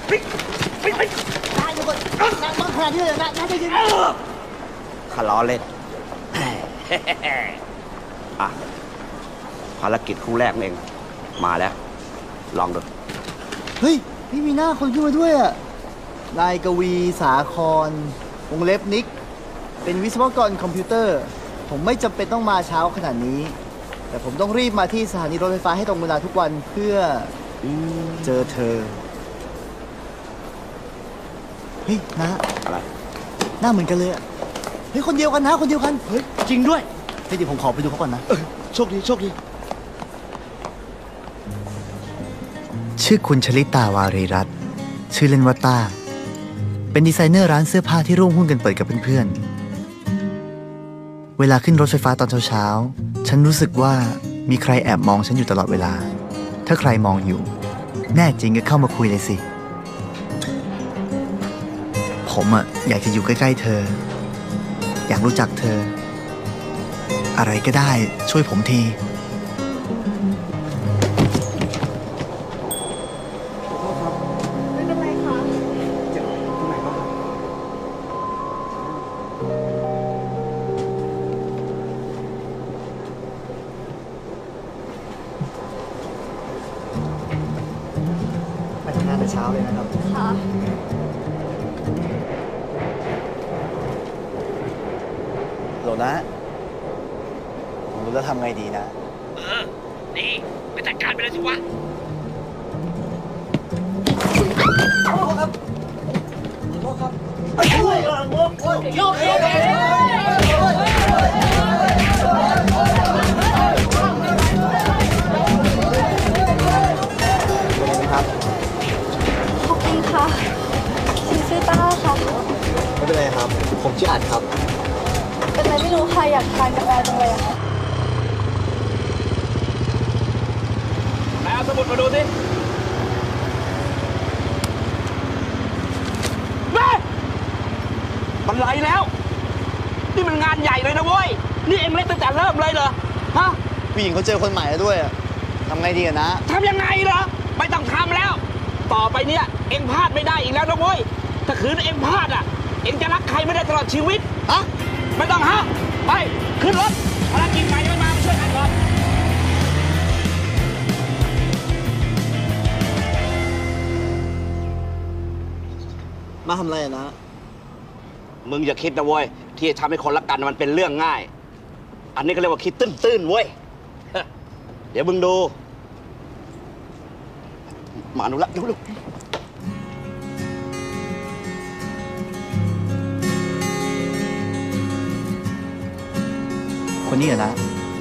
น้าอยู่ก่อนน้าต้องขนาดนี้เลยนะน้าจะยิงข้าล้อเล่น อ่ะภารกิจคู่แรกเองมาแล้ว ลองดูเฮ้ยพี่มีหน้าคนขึ้นมาด้วยอ่ะนายกวีสาครวงเล็บนิกเป็นวิศวกรคอมพิวเตอร์ ผมไม่จำเป็นต้องมาเช้าขนาดนี้ แต่ผมต้องรีบมาที่สถานีรถไฟฟ้าให้ตรงเวลาทุกวันเพื่อเจอเธอเฮ้ยนะอะไรหน้าเหมือนกันเลยอ่ะเฮ้ยคนเดียวกันนะคนเดียวกันเฮ้ยจริงด้วยเดี๋ยวผมขอไปดูเขาก่อนนะโชคดีโชคดีชื่อคุณชลิตาวารีรัตน์ชื่อเล่นว่าต้าเป็นดีไซเนอร์ร้านเสื้อผ้าที่ร่วมหุ้นกันเปิดกับเพื่อนๆเวลาขึ้นรถไฟฟ้าตอนเช้าๆฉันรู้สึกว่ามีใครแอบมองฉันอยู่ตลอดเวลาถ้าใครมองอยู่แน่จริงก็เข้ามาคุยเลยสิผมอะอยากจะอยู่ใกล้ๆเธออยากรู้จักเธออะไรก็ได้ช่วยผมทีไม่เป็นไรค่ะไปทำงานแต่เช้าเลยนะครับค่ะโหลนะผมรู้แล้วทำไงดีนะเออ นี่ไปจัดการไปเลยสิวะขอโทษครับขอโทษครับโอ้ยโอ้ยโอ้ยโยกโยกครับขอบคุณค่ะชื่อชื่อต้าค่ะไม่เป็นไรครับ ผมชื่ออัดครับเป็นอะไรไม่รู้ค่ะ อยากทานกาแฟจังเลยอะค่ะไหนเอาสมุดมาดูสิแม่มันไหลแล้ว นี่มันงานใหญ่เลยนะเว้ย นี่เอ็งเล่นตั้งแต่เริ่มเลยเหรอ ฮะผู้หญิงเขาเจอคนใหม่แล้วด้วยอะทำไงดีอะนะทำยังไงเหรอ ไม่ต้องทำแล้ว ต่อไปเนี่ยเอ็งพลาดไม่ได้อีกแล้วนะเว้ย ถ้าคืนเอ็งพลาดอ่ะ เอ็งจะรักใครไม่ได้ตลอดชีวิต ฮะ ไม่ต้องฮะ ไป ขึ้นรถภารกิจใหม่ยังไม่มามาช่วยกันก่อนมาทำอะไรอะนะมึงอย่าคิดนะเว้ย ที่จะทำให้คนรักกันมันเป็นเรื่องง่าย อันนี้ก็เรียกว่าคิดตื้นๆเว้ย เดี๋ยวมึงดู มาดูละดูดูคนนี้เหรอนะ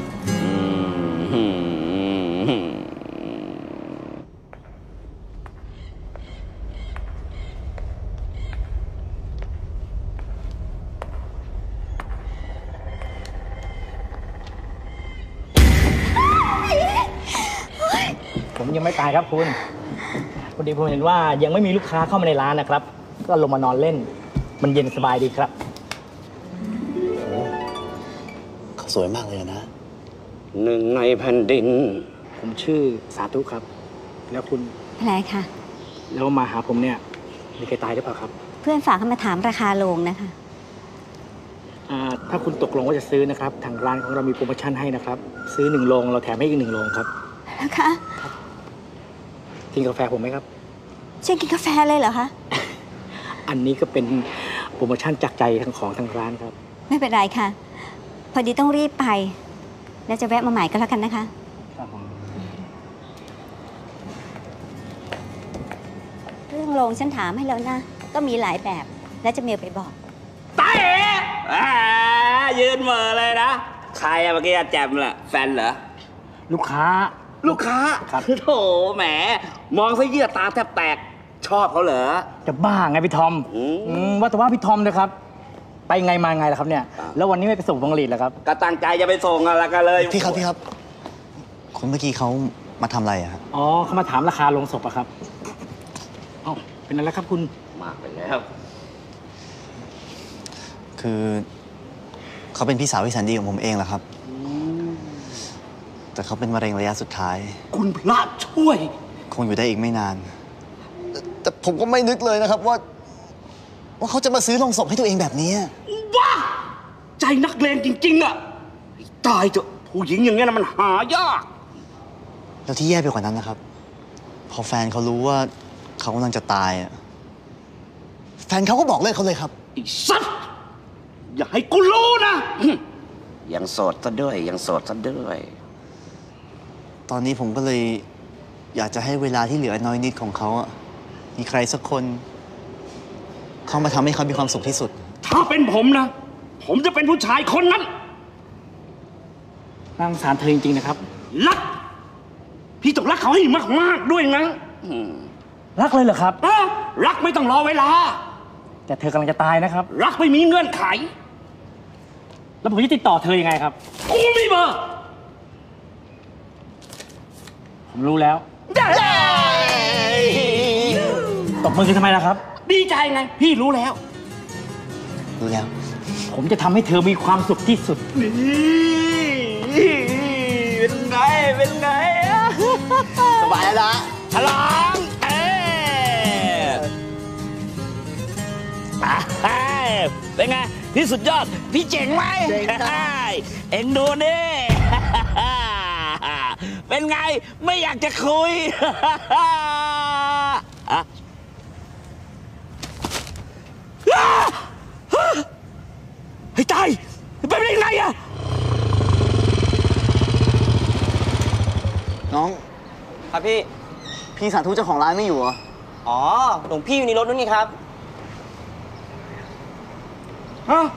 ผมยังไม่ตายครับคุณพอดีผมเห็นว่ายังไม่มีลูกค้าเข้ามาในร้านนะครับ ก็ลงมานอนเล่น มันเย็นสบายดีครับเขาสวยมากเลยนะหนึ่งในแผ่นดินผมชื่อสาธุครับ แล้วคุณอะไรค่ะแล้วมาหาผมเนี่ยมีใครตายหรือเปล่าครับเพื่อนฝากให้มาถามราคาโรงนะคะอ่าถ้าคุณตกลงว่าจะซื้อนะครับ ทางร้านของเรามีโปรโมชั่นให้นะครับ ซื้อหนึ่งโรงเราแถมให้อีกหนึ่งโรงครับนะคะกินกาแฟผมไหมครับเช่นกินกาแฟเลยเหรอคะอันนี้ก็เป็นโปรโมชั่นจากใจทางของทางร้านครับไม่เป็นไรค่ะ พอดีต้องรีบไป แล้วจะแวะมาใหม่ก็แล้วกันนะคะ เรื่องโรงฉันถามให้แล้วนะ ก็มีหลายแบบ แล้วจะเมลไปบอกตายเอ๋อ่ายืนเหม่อเลยนะ ใครอะเมื่อกี้แจมล่ะ แฟนเหรอลูกค้าลูกค้าครับโถแหม มองซะเยื่อตาแทบแตก ชอบเขาเหรอจะบ้าไงพี่ทอมอืมว่าแต่ว่าพี่ทอมเลยครับ ไปไงมาไงล่ะครับเนี่ย แล้ววันนี้ไม่ไปส่งพวงหรีดเหรอครับก็ตั้งใจจะไปส่งอะไรกันเลยพี่ครับพี่ครับ คนเมื่อกี้เขามาทำอะไรอะครับอ๋อเขามาถามราคาโรงศพอะครับเอ้าเป็นอะไรครับคุณมากไปแล้วคือเขาเป็นพี่สาวที่แสนดีของผมเองแหละครับ แต่เขาเป็นมะเร็งระยะสุดท้ายคุณพระช่วยคงอยู่ได้อีกไม่นาน แต่ผมก็ไม่นึกเลยนะครับว่า ว่าเขาจะมาซื้อโลงศพให้ตัวเองแบบนี้ว้าใจนักเลงจริงๆอ่ะตายเถอะผู้หญิงอย่างเงี้ยนะมันหายากแล้วที่แย่ไปกว่านั้นนะครับ พอแฟนเขารู้ว่าเขากำลังจะตายอ่ะแฟนเขาก็บอกเลิกเขาเลยครับไอ้สัตว์อย่าให้กูรู้นะยังโสดซะด้วยยังโสดซะด้วยตอนนี้ผมก็เลยอยากจะให้เวลาที่เหลือน้อยนิดของเขาอ่ะมีใครสักคนเข้ามาทำให้เขามีความสุขที่สุดถ้าเป็นผมนะผมจะเป็นผู้ชายคนนั้นน่าสงสารเธอจริงๆนะครับรักพี่ต้องรักเขาให้มากๆด้วยนะรักเลยเหรอครับรักไม่ต้องรอเวลาแต่เธอกำลังจะตายนะครับรักไม่มีเงื่อนไขแล้วผมจะติดต่อเธอยังไงครับกูมีเบอร์ผมรู้แล้วตบมือคือทำไมล่ะครับดีใจไงพี่รู้แล้วรู้แล้วผมจะทำให้เธอมีความสุขที่สุดนี่เป็นไงเป็นไงสบายแล้วนะฉลองเอ๊เป็นไงพี่สุดยอดพี่เจ๋งไหมเอ็งดูนี่เป็นไงไม่อยากจะคุยเฮ้ยตายเป็นยังไงอะน้องครับพี่พี่สาธุเจ้าของร้านไม่อยู่เหรออ๋อหลวงพี่อยู่ในรถนู่นนี่ครับฮะ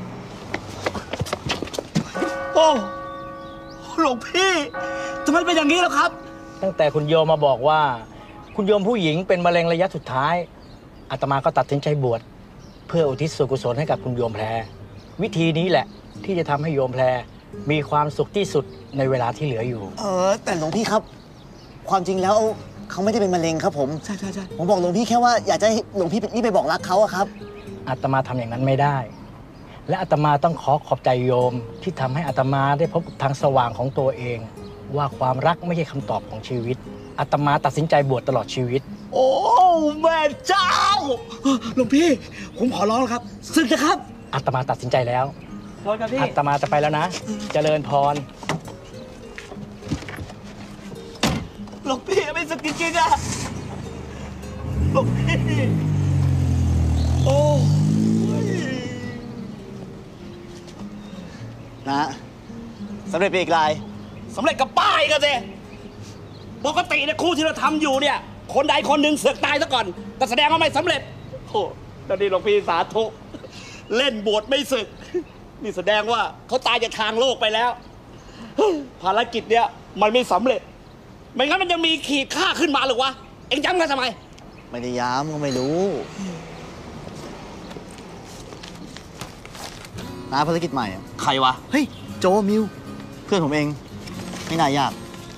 โอ้หลวงพี่ทำไมเป็นอย่างนี้ล่ะครับตั้งแต่คุณโยมมาบอกว่าคุณโยมผู้หญิงเป็นมะเร็งระยะสุดท้ายอาตมาก็ตัดสินใจบวชเพื่ออุทิศส่วนกุศลให้กับคุณโยมแพรวิธีนี้แหละที่จะทำให้โยมแพรมีความสุขที่สุดในเวลาที่เหลืออยู่เออแต่หลวงพี่ครับความจริงแล้วเขาไม่ได้เป็นมะเร็งครับผมใช่ใช่ใช่ผมบอกหลวงพี่แค่ว่าอยากจะให้หลวงพี่นี่ไปบอกรักเขาอะครับอาตมาทำอย่างนั้นไม่ได้และอาตมาต้องขอขอบใจโยมที่ทำให้อาตมาได้พบทางสว่างของตัวเองว่าความรักไม่ใช่คำตอบของชีวิตอาตมาตัดสินใจบวชตลอดชีวิตโอ้แม่เจ้าหลวงพี่ผมขอร้องครับสึกนะครับอาตมาตัดสินใจแล้วอาตมาจะไปแล้วนะเจริญพรหลวงพี่ไม่สึกจริงๆอะหลวงพี่โอ้นะสำเร็จไปอีกรายสำเร็จกับป้ายกันสิปกติเนี่ยคู่ที่เราทำอยู่เนี่ยคนใดคนหนึ่งเสือกตายซะก่อนแต่แสดงว่าไม่สำเร็จโอ้ตอนนี้หลวงพี่สาธุเล่นบวชไม่สึกนี่แสดงว่าเขาตายจากทางโลกไปแล้วภารกิจเนี่ยมันไม่สำเร็จไม่งั้นมันยังมีขีดค่าขึ้นมาหรือวะเอ็งย้ำกันทำไมไม่ได้ย้ำก็ไม่รู้น้าภารกิจใหม่ใครวะเฮ้ยโจมิวเพื่อนผมเองไม่น่ายาก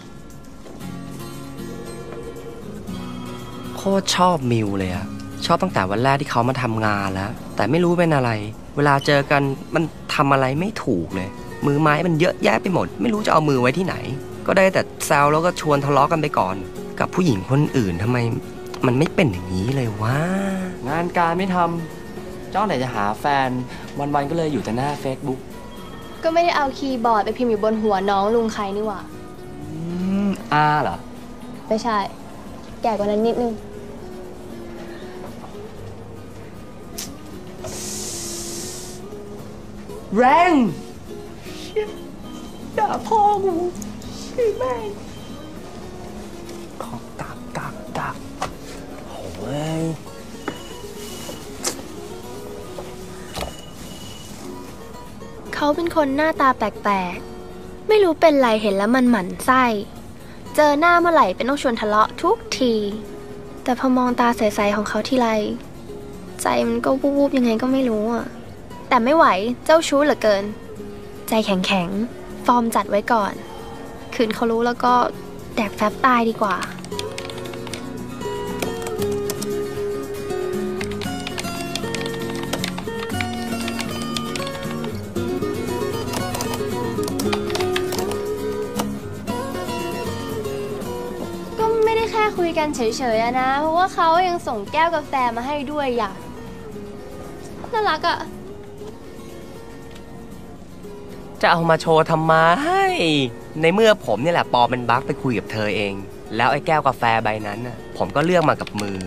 โคตรชอบมิวเลยอะชอบตั้งแต่วันแรกที่เขามาทำงานแล้วแต่ไม่รู้เป็นอะไรเวลาเจอกันมันทำอะไรไม่ถูกเลยมือไม้มันเยอะแยะไปหมดไม่รู้จะเอามือไว้ที่ไหนก็ได้แต่แซวแล้วก็ชวนทะเลาะกันไปก่อนกับผู้หญิงคนอื่นทำไมมันไม่เป็นอย่างนี้เลยวะงานการไม่ทำจ้องแต่จะหาแฟนวันๆก็เลยอยู่แต่หน้า Facebook ก็ไม่ได้เอาคีย์บอร์ดไปพิมพ์อยู่บนหัวน้องลุงใครนี่หว่าอืมอาเหรอไม่ใช่แก่กว่านั้นนิดนึงแรงด่าพ่อกูพี่แม่ของกักกักกักโอ้ยเขาเป็นคนหน้าตาแปลกๆไม่รู้เป็นไรเห็นแล้วมันหมั่นไส้เจอหน้าเมื่อไหร่เป็นต้องชวนทะเลาะทุกทีแต่พอมองตาใสๆของเขาทีไรใจมันก็วูบๆยังไงก็ไม่รู้อ่ะแต่ไม่ไหวเจ้าชู้เหลือเกินใจแข็งๆฟอร์มจัดไว้ก่อนคืนเขารู้แล้วก็แดกแฟบตายดีกว่าก็ไม่ได้แค่คุยกันเฉยๆอะนะ เพราะว่าเขายังส่งแก้วกาแฟมาให้ด้วยอ่ะน่ารักอะจะเอามาโชว์ทำไมในเมื่อผมนี่แหละปอเป็นบั๊กไปคุยกับเธอเองแล้วไอ้แก้วกาแฟใบนั้นน่ะผมก็เลือกมากับมือ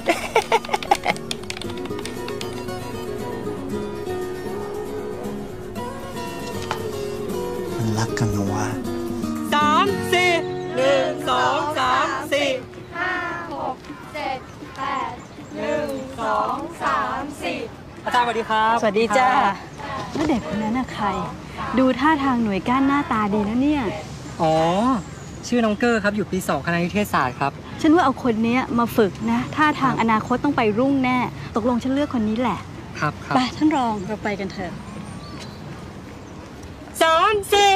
มันรักกันเหรอวะสามสี่หนึ่งสองสามสี่ห้าหกเจ็ดแปดหนึ่งสองสามสี่อาจารย์สวัสดีครับสวัสดีจ้าแล้วเด็กคนนั้นน่ะใครดูท่าทางหน่วยก้านหน้าตาดีนะเนี่ยอ๋อชื่อน้องเกอร์ครับอยู่ปีสองคณะนิเทศศาสตร์ครับฉันว่าเอาคนนี้มาฝึกนะท่าทางอนาคตต้องไปรุ่งแน่ตกลงฉันเลือกคนนี้แหละครับครับไปท่านรองเราไปกันเถอะสามสี่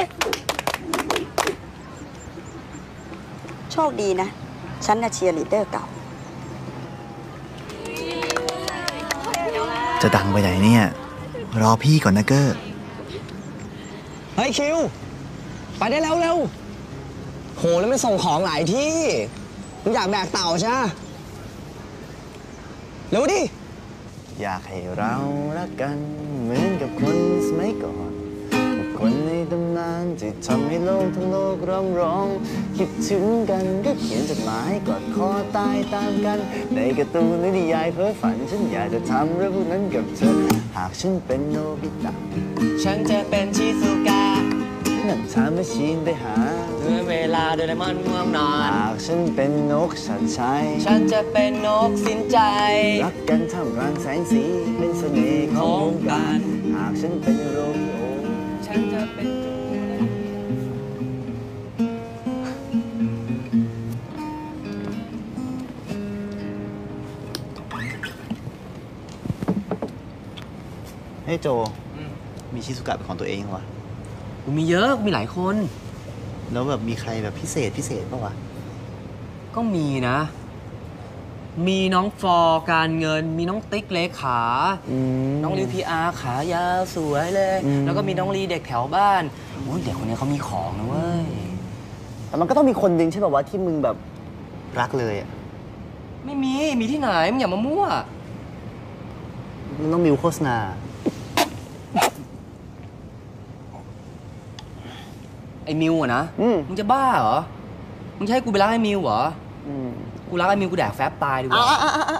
โชคดีนะฉันน่ะเชียร์ลีดเดอร์เก่าจะดังไปไหนเนี่ยรอพี่ก่อนนะเกอร์เฮ้ยคิวไปได้แล้วเร็วโหแล้วไม่ส่งของหลายที่มึงอยากแบกเต่าใช่ไหมเร็วดิอยากให้เรารักกันเหมือนกับคนสมัยก่อนคนในตำนานที่ทำให้โลกทั้งโลกร้องร้องคิดถึงกันก็เขียนจดหมายกอดคอตายตามกันในการ์ตูนในนิยายเพ้อฝันฉันอยากจะทำเรื่องพวกนั้นกับเธอหากฉันเป็นโนบิตะฉันจะเป็นชิซุกะนั่งทำให้ชินไปหาเมื่อเวลาโดเรมอนง่วงนอนหากฉันเป็นนกชัดชัยฉันจะเป็นนกสินใจรักกันท่ามกลางแสงสีเป็นเสน่ห์ของวงการหากฉันเป็นโรมิโอฉันจะเป็นเฮ้ยโจมีชิซุกะเป็นของตัวเองเหรอกูมีเยอะมีหลายคนแล้วแบบมีใครแบบพิเศษพิเศษป่าวะก็มีนะมีน้องฟอร์การเงินมีน้องติ๊กเลขาน้องลิวพีอาร์ขายาวสวยเลยแล้วก็มีน้องลีเด็กแถวบ้านโอ้ยเด็กคนนี้เขามีของนะเว้ยแต่มันก็ต้องมีคนหนึ่งใช่ป่าวะที่มึงแบบรักเลยอ่ะไม่มีมีที่ไหนมึงอย่ามามั่วมันต้องมิวโฆษณาไอ้มิวอะนะมึงจะบ้าเหรอมึงจะให้กูไปรักไอ้มิวเหรอกูรักไอ้มิวกูแดกแฟบตายดีกว่า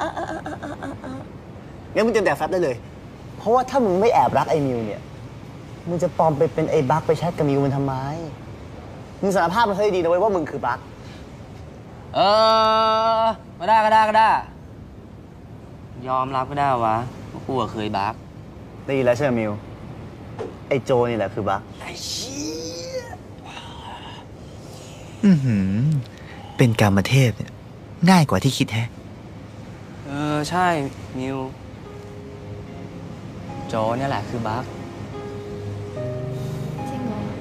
งั้นมึงจะแดกแฟบได้เลยเพราะว่าถ้ามึงไม่แอบรักไอ้มิวเนี่ยมึงจะปลอมไปเป็นไอ้บั๊กไปแชทกับมิวมันทำไมมึงสารภาพมันให้ดีนะเว้ยว่ามึงคือบั๊กเออก็ได้ก็ได้ก็ได้ยอมรับก็ได้วะว่ากูเคยบั๊กได้ยินแล้วใช่ไหมมิวไอ้โจนี่แหละคือบั๊กอือหือเป็นกามเทพเนี่ยง่ายกว่าที่คิดแฮะเออใช่มิวโจเนี่ยแหละคือบั๊กจริงเหรอ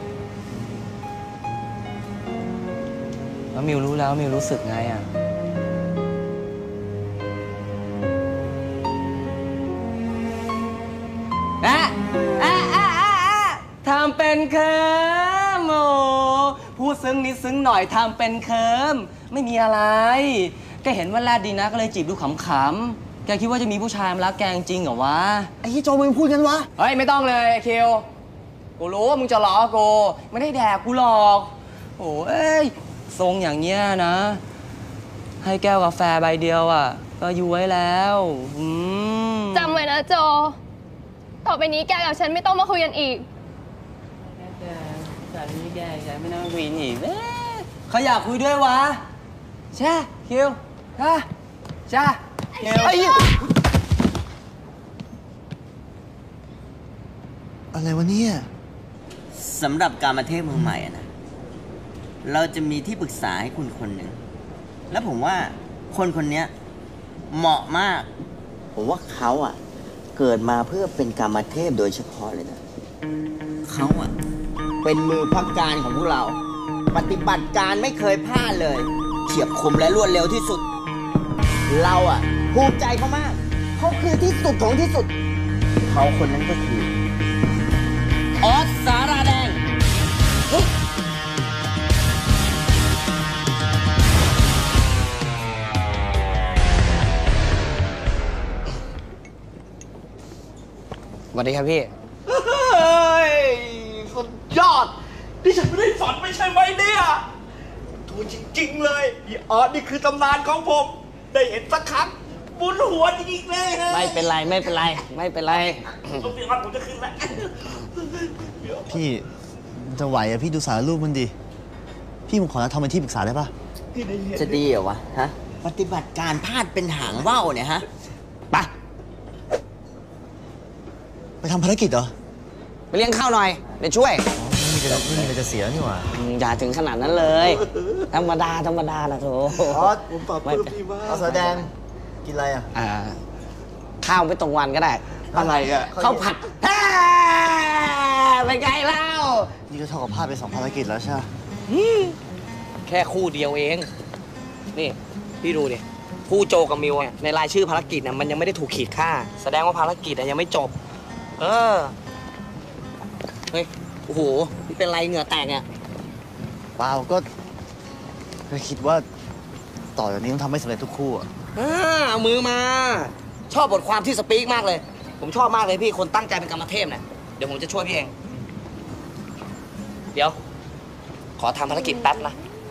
แล้วมิวรู้แล้วมิวรู้สึกไงอ่ะอะอะอะอะทำเป็นเคิร์มโอ้พูดซึ้งนิดซึ้งหน่อยทำเป็นเคิร์มไม่มีอะไรแกเห็นว่าแรดดีนะก็เลยจีบดูขำๆแกคิดว่าจะมีผู้ชายมารักแกจริงเหรอวะไอ้ที่โจมึงพูดกันวะเฮ้ยไม่ต้องเลยคิวกูรู้ว่ามึงจะล้อกูไม่ได้แดกกูหรอกโอ้ยทรงอย่างเงี้ยนะให้แก้วกาแฟใบเดียวอ่ะก็อยู่ไว้แล้วจำไว้นะโจต่อไปนี้แกกับฉันไม่ต้องมาคุยกันอีกจากนี้แกจะไม่ต้องคุยอีกเขาอยากคุยด้วยวะใช่คิวฮะใช่คิวอะไรวะเนี่ยสำหรับการมาเทพมือใหม่นะเราจะมีที่ปรึกษาให้คุณคนหนึ่งและผมว่าคนคนนี้เหมาะมากผมว่าเขาอ่ะเกิดมาเพื่อเป็นกามเทพโดยเฉพาะเลยนะเขาอ่ะเป็นมือพักการของพวกเราปฏิบัติการไม่เคยพลาดเลยเฉียบคมและรวดเร็วที่สุดเราอ่ะภูมิใจเขามากเขาคือที่สุดของที่สุดเขาคนนั้นก็คือออสสาราแดงวัสดีครับพี่เฮ้ยสุดยอดนี่ฉันไม่ได้ฝันไม่ใช่ไหมเนี่ยถูกจริงๆเลยพี่ออสนี่คือตำนานของผม ได้เห็นสักครั้งบุญหัวจริงๆเลยไม่เป็นไรไม่เป็นไรไม่เป็นไรต้องพี่ออสผมจะขึ้นแล้วพี่จะไหวอะพี่ดูสารรูปมันดิพี่ผมขอนัดทำเป็นที่ปรึกษาได้ปะจะดีเหรอวะฮะปฏิบัติการพลาดเป็นหางว่าวเนี่ยฮะไปไปทำภารกิจเหรอไปเลี้ยงข้าวหน่อยเดี๋ยวช่วยไม่มีอะไรไม่มีอะไรจะเสียนี่หว่าอย่าถึงขนาดนั้นเลย ธรรมดาธรรมดานะโถออสผมตอบเพิ่มพี่มากเอาแสดงกินอะไรอ่ะอ่าข้าวไม่ตรงวันก็ได้อะไรอ่ะข้าวผัดเป็นไงเล่านี่ก็เท่ากับพลาดไปสองภารกิจแล้วใช่ไหมแค่คู่เดียวเอง นี่พี่ดูดิผู้โจกับมิวเนี่ยในรายชื่อภารกิจเนี่ยมันยังไม่ได้ถูกขีดค่า แสดงว่าภารกิจยังไม่จบ เออ เฮ้ย โอ้โหนี่เป็นไรเหงื่อแตกเนี่ยเปล่าก็ก็คิดว่าต่อจากนี้ต้องทำให้สำเร็จทุกคู่อ่ะอ่าเอามือมา ชอบบทความที่สปีกมากเลย ผมชอบมากเลยพี่คนตั้งใจเป็นกรรมเทพเนี่ยเดี๋ยวผมจะช่วยพี่เอง เดี๋ยว ขอทำภารกิจแป๊บนะ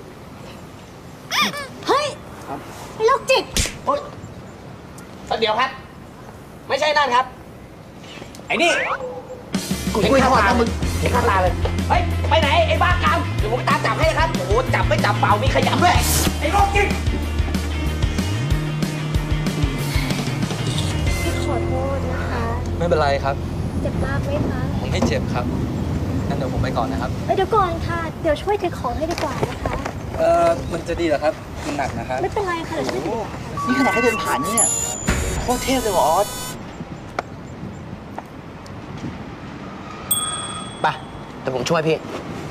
เฮ้ยไอ้โรคจิตเฮ้ยเดี๋ยวครับ ไม่ใช่นั่นครับ ไอ้นี่กูไม่ทอดนะมึงเห็นข้างตาเลย เฮ้ย ไปไหน ไอ้บ้ากามเดี๋ยวผมไปตามจับให้นะครับ โอ้โห จับไม่จับเปล่ามีขยำด้วย ไอ้โรคจิตพี่ขอโทษนะคะไม่เป็นไรครับเจ็บมากไหมคะผมไม่เจ็บครับ งั้นเดี๋ยวผมไปก่อนนะครับเอ้ยเดี๋ยวก่อนค่ะ เดี๋ยวช่วยถือของให้ดีกว่านะคะเอ่อ มันจะดีเหรอครับมันหนักนะครับไม่เป็นไรค่ะ เดี๋ยวช่วยถือนี่ขนาดแค่เดินผ่านนะเนี่ยโคตรเทพเลยว่ะออสไปเดี๋ยวผมช่วยพี่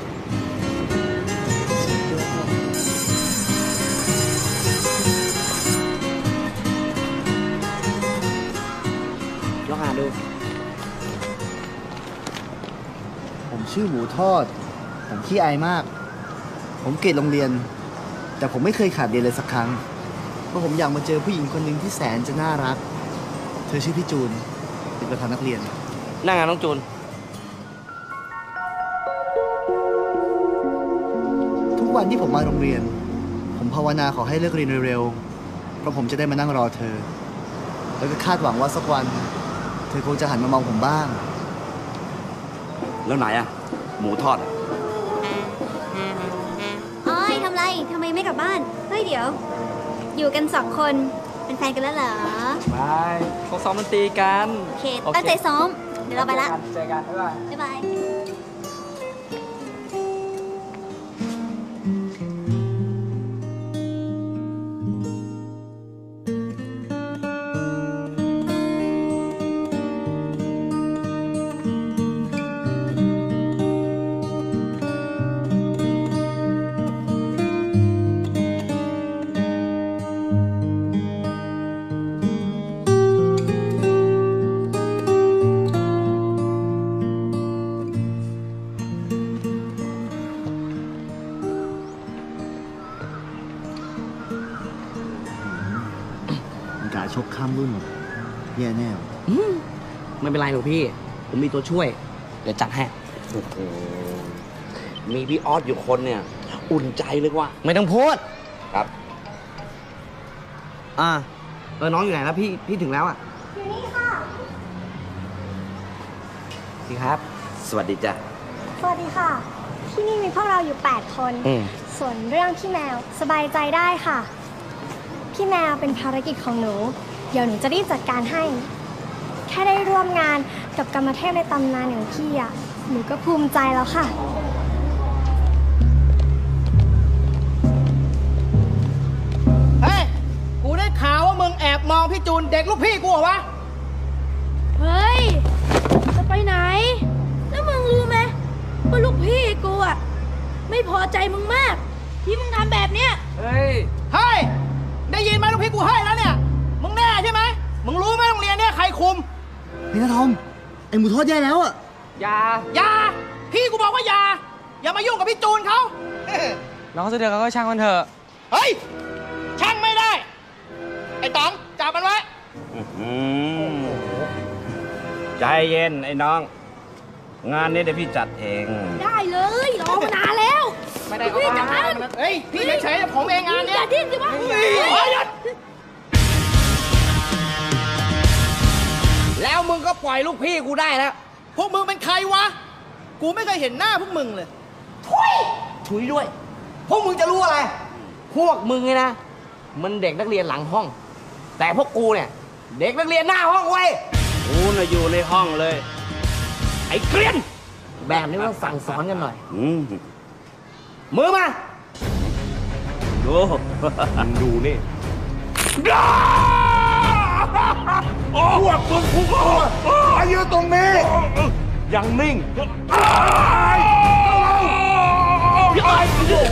ลองอ่านดูผมชื่อหมูทอด ผมขี้อายมาก ผมเกลียดโรงเรียน แต่ผมไม่เคยขาดเรียนเลยสักครั้ง เพราะผมอยากมาเจอผู้หญิงคนหนึ่งที่แสนจะน่ารัก เธอชื่อพี่จูน เป็นประธานนักเรียนนั่งงานน้องจูนทุกวันที่ผมมาโรงเรียน ผมภาวนาขอให้เลิกเรียนเร็วๆ เพราะผมจะได้มานั่งรอเธอ แล้วก็คาดหวังว่าสักวัน เธอคงจะหันมามองผมบ้างแล้วไหนอ่ะ หมูทอดอะอ้อยทำไร ทำไมไม่กลับบ้าน เฮ้ยเดี๋ยว อยู่กันสองคน เป็นแฟนกันแล้วเหรอไม่เขาซ้อมดนตรีกันโอเค ตั้งใจซ้อม เดี๋ยวเราไปละเจอกัน บ๊ายบายบ๊ายบายกาชกข้ามรุ่นแย่แน่อืมไม่เป็นไรหรอกพี่ ผมมีตัวช่วย เดี๋ยวจัดให้โอ้โหมีพี่ออสอยู่คนเนี่ย อุ่นใจเลยว่ะไม่ต้องพูดครับอ่า เออ น้องอยู่ไหนแล้วพี่ พี่ถึงแล้วอ่ะอยู่นี่ค่ะพี่ครับสวัสดีจ้ะสวัสดีค่ะ ที่นี่มีพวกเราอยู่ แปด คนอืมส่วนเรื่องพี่แมวสบายใจได้ค่ะ พี่แมวเป็นภารกิจของหนู เดี๋ยวหนูจะรีบจัดการให้ แค่ได้ร่วมงานกับกรรมเทพในตำนานอย่างพี่อ่ะ หนูก็ภูมิใจแล้วค่ะเฮ้ย กูได้ข่าวว่ามึงแอบมองพี่จูนเด็กลูกพี่กูเหรอวะเฮ้ย จะไปไหน แล้วมึงรู้ไหมว่าลูกพี่กูอ่ะ ไม่พอใจมึงมาก ที่มึงทำแบบเนี้ยเฮ้ย เฮ้ย ได้ยินไหมลูกพี่กูเฮ้ยแล้วเนี่ย มึงแน่ใช่ไหม มึงรู้ไหมโรงเรียนเนี่ยใครคุมนี่นะทอม ไอ้หมูทอดแย่แล้วอ่ะอย่า อย่า พี่กูบอกว่าอย่า อย่ามายุ่งกับพี่จูนเขาน้องเสด็จเขาก็ช่างมันเถอะเฮ้ย ช่างไม่ได้ ไอ้ต๋องจับมันไว้อืมใจเย็นไอ้น้อง งานนี้เดี๋ยวพี่จัดเองได้เลยรอมานานแล้วไม่ได้เอามาเฮ้ยพี่เฉยๆผมเองงานเนี้ยอย่าดิ้นสิวะแล้วมึงก็ปล่อยลูกพี่กูได้แล้วพวกมึงเป็นใครวะกูไม่เคยเห็นหน้าพวกมึงเลยทุยทุยด้วยพวกมึงจะรู้อะไรพวกมึงไงนะมันเด็กนักเรียนหลังห้องแต่พวกกูเนี่ยเด็กนักเรียนหน้าห้องเว้ยกูน่ะอยู่ในห้องเลย ไอ้เกลียนแบบนี้ต้องสั่งสอนกันหน่อยอืมมือมาดูดูนี่พวกมึงกูก็มายืนตรงนี้ยังนิ่งไอ้ไอ้โอ้โห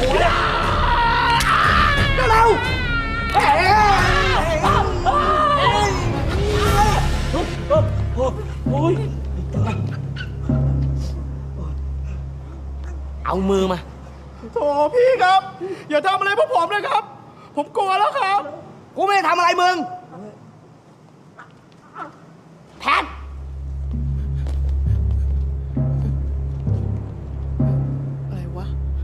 เร็วโอ้ยเอามือมาโถพี่ครับ อย่าทำอะไรพวกผมเลยครับ ผมกลัวแล้วครับกูไม่ได้ทำอะไรมึงแพทอะไรวะ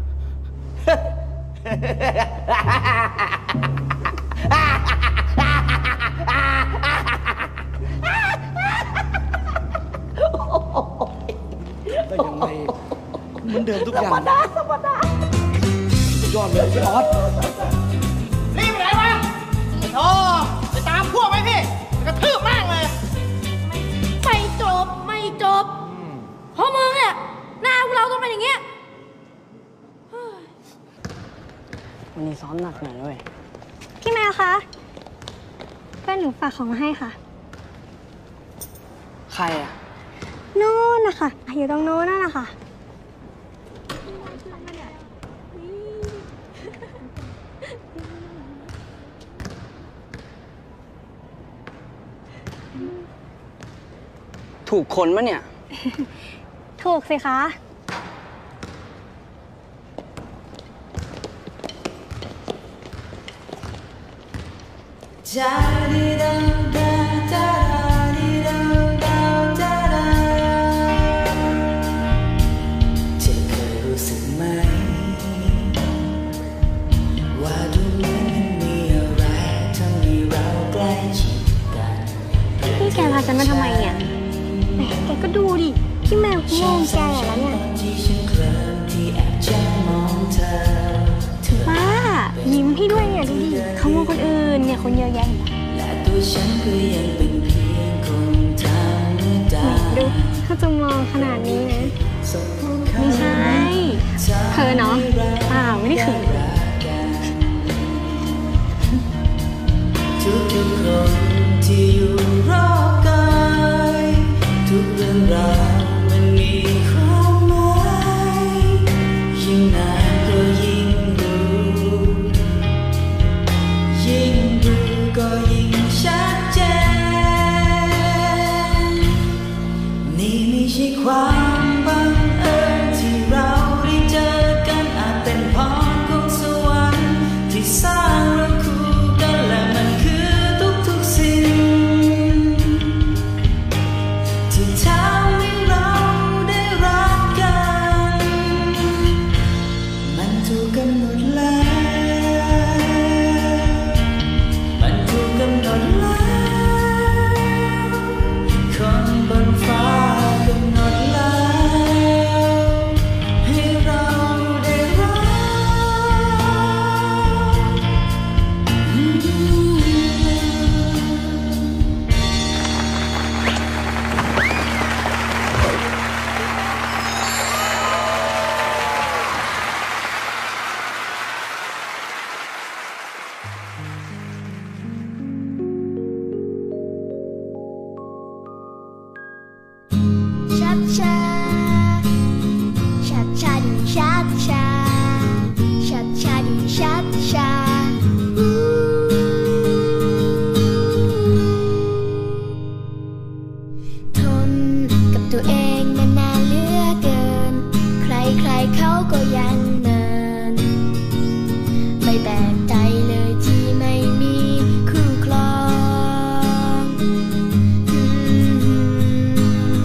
ได้ยังไงเหมือนเดิมทุกอย่างธรรมดาธรรมดาสุดยอดเลยพี่ออสรีบไปไหนวะโอ้ไปตามพวกไหมพี่กระทืบแม่งเลยไม่จบไม่จบเพราะมึงเนี่ยหน้าพวกเราต้องเป็นอย่างเงี้ยวันนี้ซ้อมหนักหน่อยด้วยพี่แมวคะเพื่อนหนูฝากของมาให้ค่ะใครอ่ะโน่นนะคะอยู่ตรงโน้นนั่นนะคะถูกคนปะเนี่ยถูกสิคะเธอเคยรู้สึกไหมว่าดูเหมือนมันมีอะไรทำให้เราใกล้ชิดกันพี่แกพาฉันมาทำไมเนี่ยแหมแกก็ดูดิ พี่แมวกูงงแกแล้วเนี่ยที่ฉันเคลิ้มที่แอบจ้องมองเธอถึงป้ายิ้มให้ด้วยเนี่ยดูดิเขามองคนอื่นเนี่ยคนเยอะแยะและตัวฉันก็ยังเป็นเพียงคนธรรมดาดูเขาจะมองขนาดนี้นะ ไม่ใช่เธอเนาะเปล่าไม่ได้เขินทุกๆคนที่อยู่รอบกายทุกเรื่องราวมันมีความหมายยิ่งนานก็ยิ่งรู้ยิ่งดูก็ยิ่งชัดเจนนี่ไม่ใช่ความบังเอิญที่เราได้เจอกันอาจเป็นพรของสวรรค์ที่สร้างเราคู่กันและมันคือทุกๆสิ่งที่ทำให้เราได้รักกันมันถูกกำหนดแล้วมันถูกกำหนดแล้วคนบนฟ้ากำหนดแล้วให้เราได้รักชักชาชักชาดูชักชาชักชาดูชักชาทนกับตัวเองมานานเหลือเกิน ใครๆเขาก็ยังเนิน ไม่แปลกใจเลยที่ไม่มีคู่ครองอืม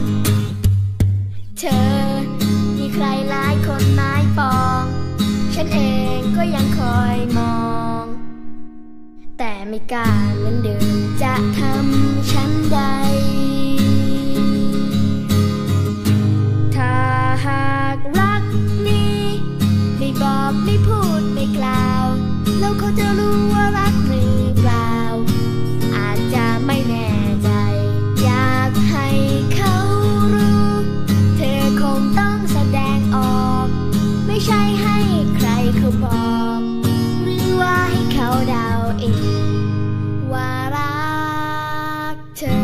ก็ยังคอยมอง แต่ไม่กล้าเหมือนเดิมจะทำฉันใดถ้าหากรักนี้ไม่บอกไม่พูดไม่กล่าวแล้วเขาจะรู้ว่ารักหรือเปล่าอาจจะไม่แน่ใจอยากให้เขารู้เธอคงต้องแสดงออกไม่ใช่ให้ใครเขาบอกหรือว่าให้เขาเดาเองว่ารักเธอ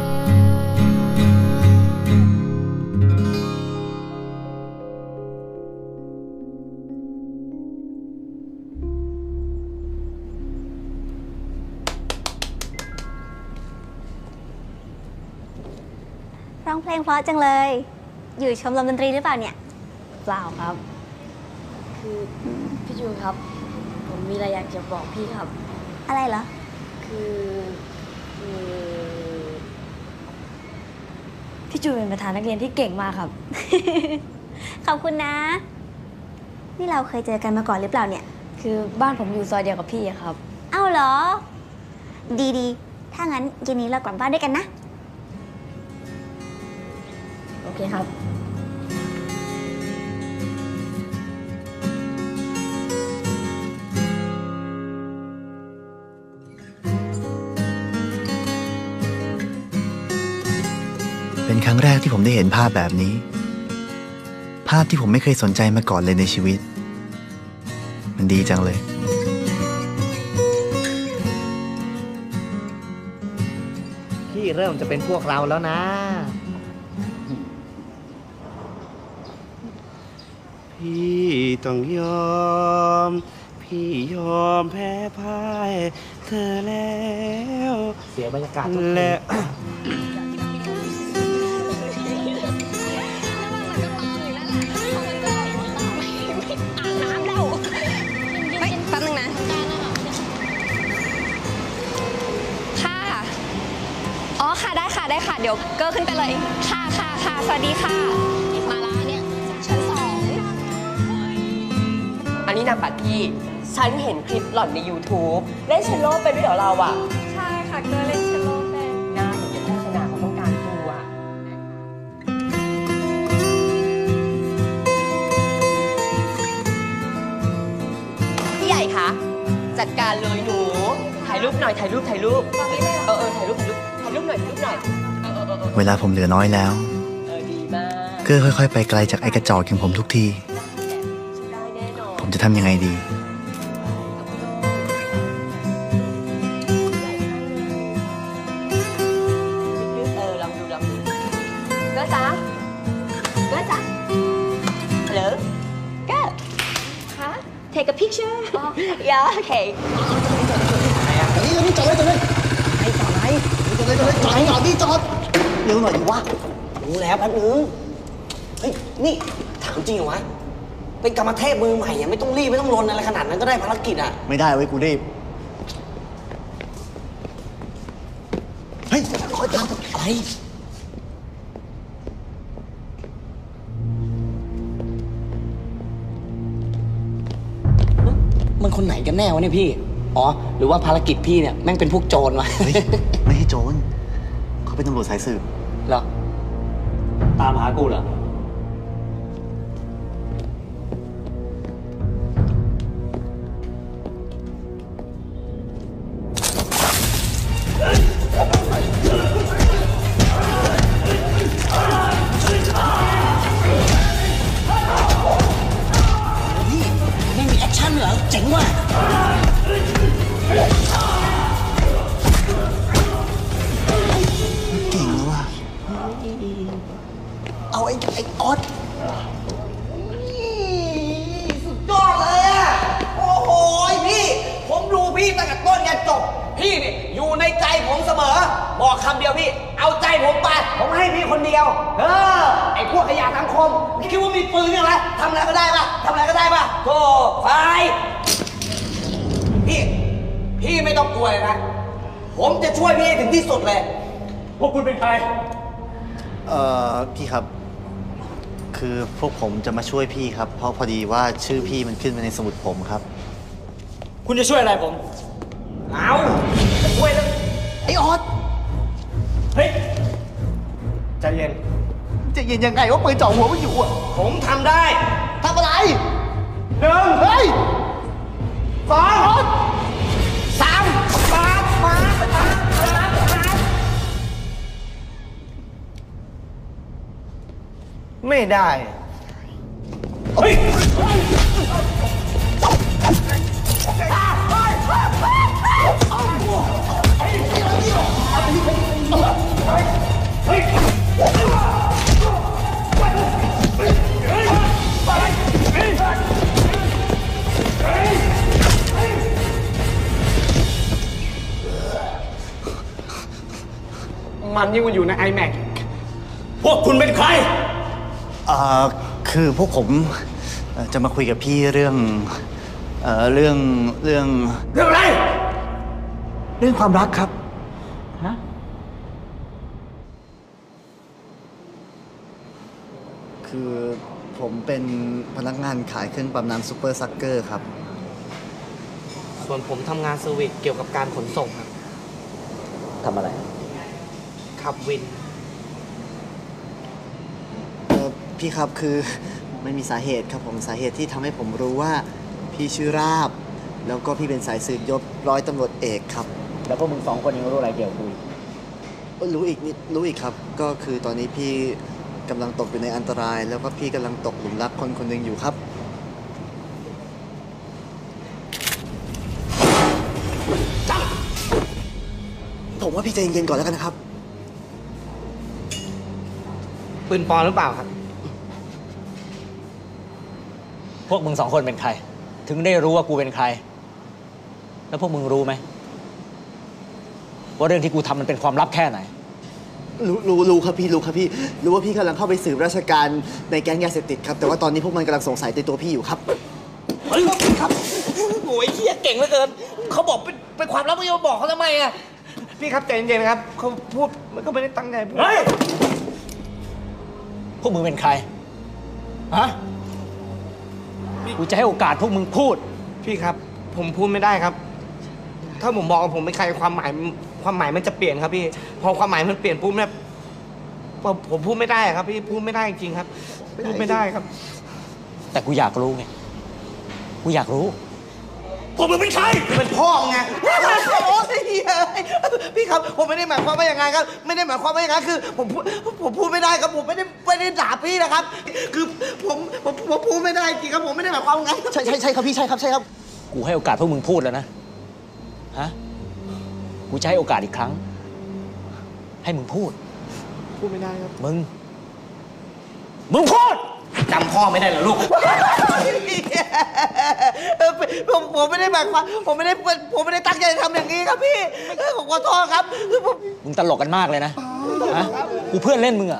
ร้องเพลงเพราะจังเลย อยู่ชมรมดนตรีหรือเปล่าเนี่ยเปล่าครับ คือพี่จูนครับ ผมมีอะไรอยากจะบอกพี่ครับอะไรเหรอคือคือพี่จูนเป็นประธานนักเรียนที่เก่งมากครับขอบคุณนะ นี่เราเคยเจอกันมาก่อนหรือเปล่าเนี่ยคือบ้านผมอยู่ซอยเดียวกับพี่อะครับเอ้าเหรอ ดีๆ ถ้างั้นเย็นนี้เรากลับบ้านด้วยกันนะโอเคครับเป็นครั้งแรกที่ผมได้เห็นภาพแบบนี้ ภาพที่ผมไม่เคยสนใจมาก่อนเลยในชีวิต มันดีจังเลยพี่เริ่มจะเป็นพวกเราแล้วนะพี่ต้องยอม พี่ยอมแพ้พ่ายเธอแล้วเสียบรรยากาศและเฮ้ยแป๊บนึงนะ ค่ะ อ๋อ ค่ะ ได้ค่ะ ได้ค่ะ เดี๋ยวเกอร์ขึ้นไปเลย ค่ะค่ะค่ะสวัสดีค่ะ มาแล้วเนี่ย ชั้นสองอันนี้นามบัตรพี่ ฉันเห็นคลิปหล่อนใน YouTube เล่นเชลโลเป็นด้วยเหรอเราอะใช่ค่ะ เกอร์เล่นเชลโลเป็นน่าจะเป็นโฆษณาเขาต้องการดูอะพี่ใหญ่คะ จัดการเลยหนู ถ่ายรูปหน่อย ถ่ายรูป ถ่ายรูป เออเออถ่ายรูป ถ่ายรูป ถ่ายรูปหน่อย ถ่ายรูปหน่อย เออเออเออเออเวลาผมเหลือน้อยแล้วเออดีมากเก้อค่อยๆไปไกลจากไอ้กระจอกอย่างผมทุกที ผมจะทำยังไงดีเออลองดูลองดูเก็จ๋าเก็จ๋าฮัลโหลเก็คะ take a picture yeah okay นี่นี่จอดเลยจอดเลยไอ้ต่อไรจอดเลยจอดเลยจอดจอดนี่จอดเร็วหน่อยดิวะรู้แล้วแป๊บนึงเฮ้ย นี่ถามจริงเหรอวะ เป็นกรรมเทพมือใหม่ยังไม่ต้องรีบ ไม่ต้องรนอะไรขนาดนั้นก็ได้ภารกิจอ่ะไม่ได้เว้ยกูรีบเฮ้ยคอยตามอะไรมันคนไหนกันแน่วะเนี่ยพี่ อ๋อ หรือว่าภารกิจพี่เนี่ยแม่งเป็นพวกโจรวะเฮ้ย ไม่ให้โจรเขาเป็นตำรวจสายสืบเหรอ ตามหากูเหรอ นี่ไม่มีแอคชั่นเหรอ เจ๋งว่ะเก่งแล้วว่ะเอาไอ้ไอ้ออสสุดยอดเลยอ่ะ โอ้โหพี่ ผมดูพี่ตั้งแต่ต้นยันจบ พี่นี่อยู่ในใจผมเสมอ บอกคำเดียวพี่ เอาใจผมไป ผมให้พี่คนเดียว เออ ไอ้พวกขยะสังคมคิดว่ามีปืนเนี่ยนะทำอะไรก็ได้ปะทำอะไรก็ได้ปะโธ่ไฟพี่ พี่ไม่ต้องกลัวเลยนะ ผมจะช่วยพี่ให้ถึงที่สุดเลย พวกคุณเป็นใครเอ่อ พี่ครับคือพวกผมจะมาช่วยพี่ครับ เพราะพอดีว่าชื่อพี่มันขึ้นมาในสมุดผมครับคุณจะช่วยอะไรผม เอาช่วยเลยไอ้ออดเฮ้ย ใจเย็นจะเย็นยังไงว่าปืนจ่อหัวมันอยู่อ่ะผมทำได้ทำอะไรหนึ่งเฮ้ยสองสามมามามาไม่ได้ เฮ้ย มันยิ่งกว่าอยู่ใน ไอแม็กซ์ พวกคุณเป็นใครเอ่อ คือพวกผมเอ่อจะมาคุยกับพี่เรื่อง เอ่อ เรื่อง เรื่องเรื่องอะไรเรื่องความรักครับฮะคือผมเป็นพนักงานขายเครื่องปั๊มน้ำซูเปอร์ซักเกอร์ครับส่วนผมทำงานเซอร์วิสเกี่ยวกับการขนส่งครับทำอะไรขับวินเอ่อ พี่ครับคือไม่มีสาเหตุครับผม สาเหตุที่ทำให้ผมรู้ว่าพี่ชื่อราบ แล้วก็พี่เป็นสายสืบยศร้อยตำรวจเอกครับแล้วพวกมึงสองคนยังรู้อะไรเกี่ยวกับกูรู้อีกนิดรู้อีกครับ ก็คือตอนนี้พี่กำลังตกอยู่ในอันตราย แล้วก็พี่กำลังตกหลุมรักคนคนหนึ่งอยู่ครับผมว่าพี่ใจเย็นๆก่อนแล้วกันนะครับปืนปลอมหรือเปล่าครับพวกมึงสองคนเป็นใคร ถึงได้รู้ว่ากูเป็นใคร แล้วพวกมึงรู้ไหมว่าเรื่องที่กูทำมันเป็นความลับแค่ไหนรู้รู้รู้ครับพี่รู้ครับพี่รู้ว่าพี่กำลังเข้าไปสืบราชการในแก๊งยาเสพติดครับแต่ว่าตอนนี้พวกมันกำลังสงสัยในตัวพี่อยู่ครับเฮ้ยครับโอ้ยเฮียเก่งเหลือเกินเขาบอกเป็นเป็นความลับไม่ยอมบอกเขาทำไมอ่ะพี่ครับใจเย็นๆนะครับเขาพูดมันก็ไม่ได้ตั้งใจพูดเฮ้ย พวกมึงเป็นใคร ฮะ กูจะให้โอกาสพวกมึงพูดพี่ครับ ผมพูดไม่ได้ครับ ถ้าผมบอกว่าผมเป็นใครความหมายความหมายมันจะเปลี่ยนครับพี่พอความหมายมันเปลี่ยนปุ๊บเนี่ยผมผมพูดไม่ได้ครับพี่พูดไม่ได้จริงๆครับพูดไม่ได้ครับแต่กูอยากรู้ไง กูอยากรู้ผมเป็นใครเป็นพ่อไงโอ้ยพี่ครับผมไม่ได้หมายความว่าอย่างไงครับไม่ได้หมายความว่าอย่างนั้นคือผมพูดผมพูดไม่ได้ครับผมไม่ได้ไม่ได้ด่าพี่นะครับ คือผมผมผมพูดไม่ได้จริงครับผมไม่ได้หมายความว่าไงใช่ใช่ใช่ครับพี่ใช่ครับใช่ครับกูให้โอกาสพวกมึงพูดแล้วนะ ฮะ กูจะให้โอกาสอีกครั้ง ให้มึงพูดพูดไม่ได้ครับมึง มึงพูดจำพ่อไม่ได้เหรอลูกผมผมไม่ได้หมายความผมไม่ได้ผมไม่ได้ตั้งใจทำอย่างนี้ครับพี่ผมขอโทษครับคือผมมึงตลกกันมากเลยนะ ฮะ กูเพื่อนเล่นมึงอะ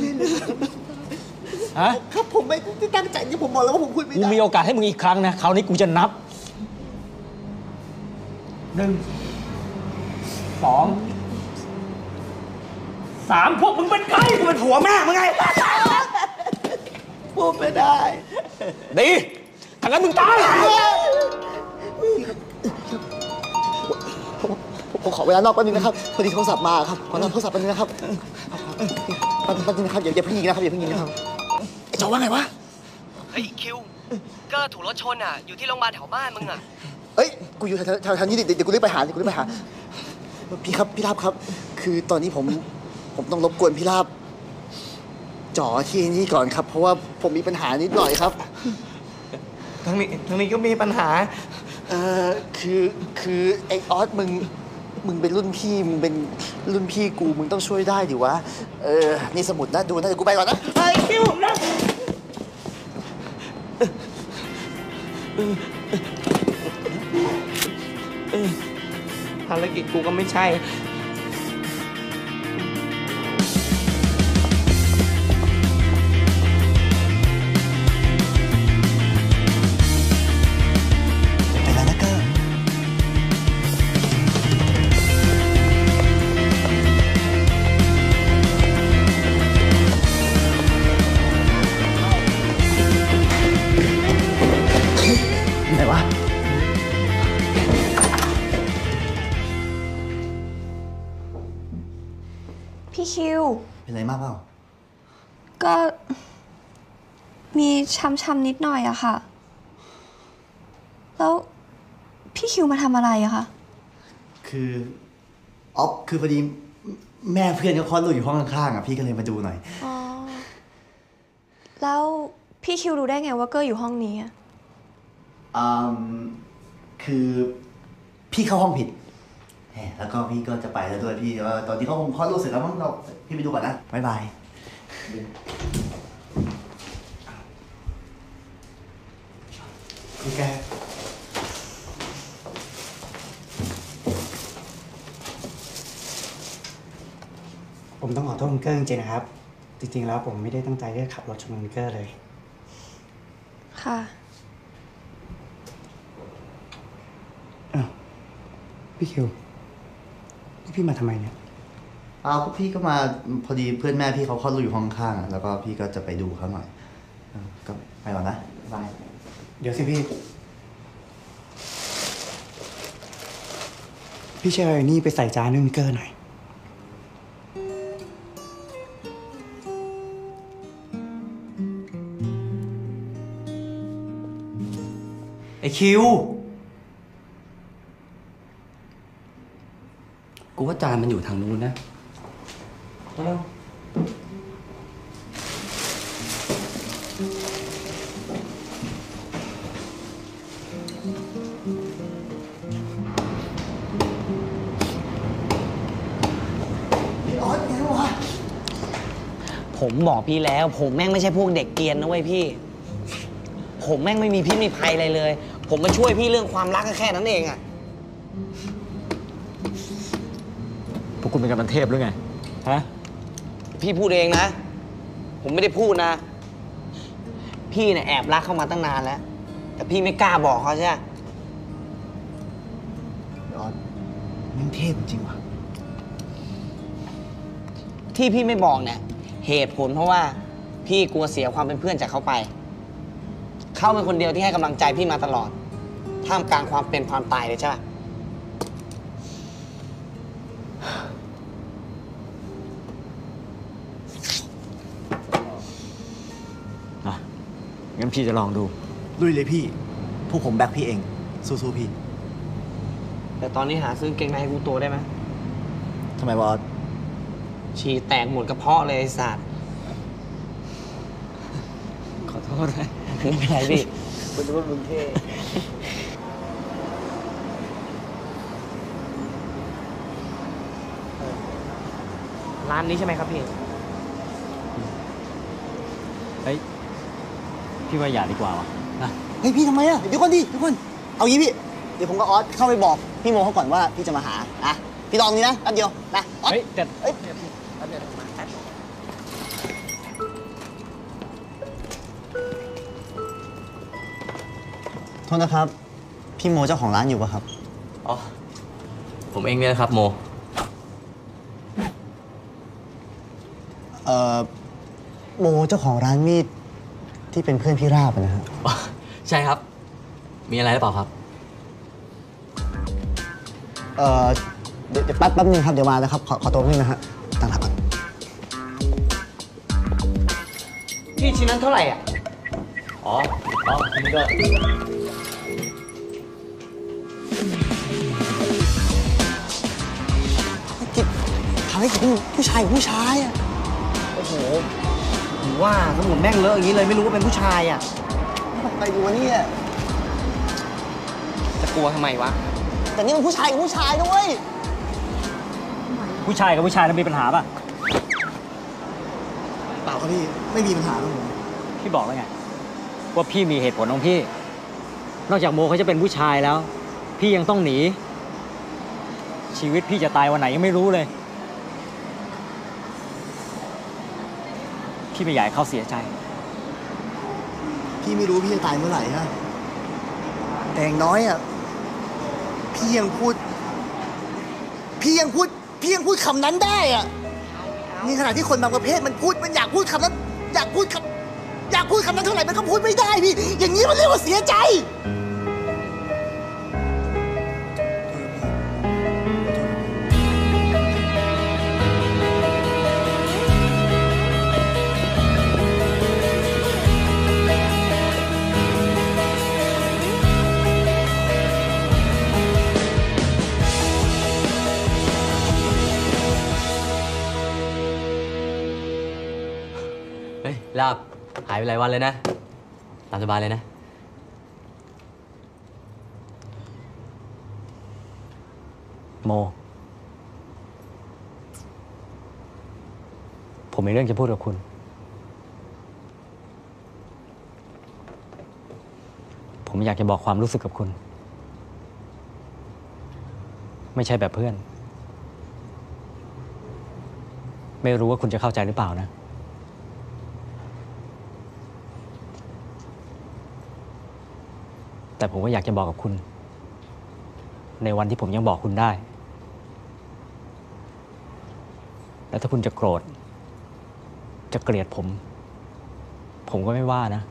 ฮะครับผมไม่ได้ตั้งใจที่ผมบอกแล้วว่าผมคุยไม่ได้กูมีโอกาสให้มึงอีกครั้งนะ คราวนี้กูจะนับ หนึ่ง สอง สามพวกมึงเป็นใครกูเป็นผัวแม่มึงไงพูดไม่ได้ดีถ้างั้นมึงตายผมขอเวลานอกแป๊บนึงนะครับพอดีโทรศัพท์มาครับขอรับโทรศัพท์แป๊บนึงนะครับแป๊บนึงนะครับอย่าอย่าเพิ่งยิงนะครับอย่าเพิ่งยิงนะครับไอ้จอว่าไงวะเฮ้ยคิว เกอร์ถูกรถชนอ่ะ อยู่ที่โรงพยาบาลแถวบ้านมึงอ่ะเอ้ยกูอยู่แถวแถวแถวนี้เดี๋ยวเดี๋ยวกูรีบไปหาเดี๋ยวกูรีบไปหาพี่ครับพี่ลาบครับ คือตอนนี้ผมผมต้องรบกวนพี่ลาบจ่อที่นี่ก่อนครับ เพราะว่าผมมีปัญหานิดหน่อยครับทั้งนี้ทั้งนี้ก็มีปัญหาเอ่อคือคือไอออสมึงมึงเป็นรุ่นพี่มึงเป็นรุ่นพี่กูมึงต้องช่วยได้ดิวะเออนี่สมุดนะดูนะเดี๋ยวกูไปก่อนนะไอ้คิวนะภารกิจกูก็ไม่ใช่เป็นไรมากเปล่าก็มีช้ำๆนิดหน่อยอะค่ะแล้วพี่คิวมาทำอะไรอะคะคืออ๊อฟคือพอดีแม่เพื่อนเขาคลอดลูกอยู่ห้องข้างๆอ่ะพี่ก็เลยมาดูหน่อยอ๋อแล้วพี่คิวรู้ได้ไงว่าเกอร์อยู่ห้องนี้อะอืมคือพี่เข้าห้องผิดแล้วก็พี่ก็จะไปแล้วด้วยพี่ว่าตอนที่เขาคงคลอดลูกเสร็จแล้วมั้งเราพี่ไปดูก่อนนะบ๊ายบายคุณแกผมต้องขอโทษคุณเกอร์จริงๆนะครับ จริงๆแล้วผมไม่ได้ตั้งใจที่จะขับรถชนคุณเกอร์เลยค่ะอ้าวพี่คิวนี่พี่มาทำไมเนี่ยอ้าวก็พี่ก็มาพอดีเพื่อนแม่พี่เขาคลอดลูกอยู่ห้องข้างแล้วก็พี่ก็จะไปดูเขาหน่อยก็ไปก่อนนะบายเดี๋ยวสิพี่พี่ช่วยเอานี่ไปใส่จานให้คุณเกอร์หน่อยไอคิวกูว่าจานมันอยู่ทางนู้นนะเร็วผมบอกพี่แล้วผมแม่งไม่ใช่พวกเด็กเกรียนนะเว้ยพี่ผมแม่งไม่มีพิษมีภัยอะไรเลยผมมาช่วยพี่เรื่องความรักแค่นั้นเองอะพวกคุณเป็นกำลังเทพหรือไงฮะพี่พูดเองนะผมไม่ได้พูดนะพี่เนี่ยแอบรักเข้ามาตั้งนานแล้วแต่พี่ไม่กล้าบอกเขาใช่ไหมยอดมึงเทพจริงวะที่พี่ไม่บอกเนี่ยเหตุผลเพราะว่าพี่กลัวเสียความเป็นเพื่อนจากเขาไปเขาเป็นคนเดียวที่ให้กำลังใจพี่มาตลอดท่ามกลางความเป็นความตายเลยใช่ไหมอ่ะงั้นพี่จะลองดูลุยเลยพี่พวกผมแบกพี่เองสู้ๆพี่แต่ตอนนี้หาซื้อเกงในให้กูตัวได้ไหมทำไมบอสฉี่แตกหมดกระเพาะเลยไอ้สัตว์ขอโทษนะไม่เป็นไรพี่คุณจะว่ามึงเท่ร้านนี้ใช่ไหมครับพี่เฮ้ยพี่ว่าอย่าดีกว่าวะนะเฮ้ยพี่ทำไมอ่ะเดี๋ยวก่อนดิเดี๋ยวก่อนเอางี้พี่เดี๋ยวผมกับออสเข้าไปบอกพี่โมเขาก่อนว่าพี่จะมาหานะพี่ลองนี้นะแป๊บเดียวนะเฮ้ยแต่เฮ้ยโทษนะครับพี่โมเจ้าของร้านอยู่ป่ะครับอ๋อผมเองเนี่ยครับโมเอ่อโมเจ้าของร้านมีดที่เป็นเพื่อนพี่ราบนะครับใช่ครับมีอะไรหรือเปล่าครับเอ่อเดี๋ยวแป๊บแป๊บนึงครับเดี๋ยวมาแล้วครับขอขอตัวนิดนึงนะฮะตั้งหลักก่อนพี่ชิ้นนั้นเท่าไหร่อ่ะอ๋ออ๋ออันนี้ก็ทำให้กินผู้ชายผู้ชายอ่ะโอ้โหผมว่าสมุนแม่งเลอะอย่างนี้เลยไม่รู้ว่าเป็นผู้ชายอ่ะไปดูวะเนี่ยจะกลัวทำไมวะแต่นี่มันผู้ชายกับผู้ชายด้วยผู้ชายกับผู้ชายแล้วมีปัญหาป่ะเปล่าครับพี่ไม่มีปัญหาครับผมพี่บอกแล้วไงว่าพี่มีเหตุผลของพี่นอกจากโมเขาจะเป็นผู้ชายแล้วพี่ยังต้องหนีชีวิตพี่จะตายวันไหนยังไม่รู้เลยพี่ไม่อยากให้เขาเสียใจพี่ไม่รู้พี่จะตายเมื่อไหร่ฮะแต่อย่างน้อยอ่ะพี่ยังพูดพี่ยังพูดพี่ยังพูดคำนั้นได้อ่ะนี่ขณะที่คนบางประเภทมันพูดมันอยากพูดคำนั้นอยากพูดคำอยากพูดคำนั้นเท่าไหร่มันก็พูดไม่ได้พี่อย่างนี้มันเรียกว่าเสียใจลาบหายไปหลายวันเลยนะตามสบายเลยนะโมผมมีเรื่องจะพูดกับคุณผมอยากจะบอกความรู้สึกกับคุณไม่ใช่แบบเพื่อนไม่รู้ว่าคุณจะเข้าใจหรือเปล่านะแต่ผมก็อยากจะบอกกับคุณในวันที่ผมยังบอกคุณได้แล้วถ้าคุณจะโกรธจะเกลียดผมผมก็ไม่ว่านะ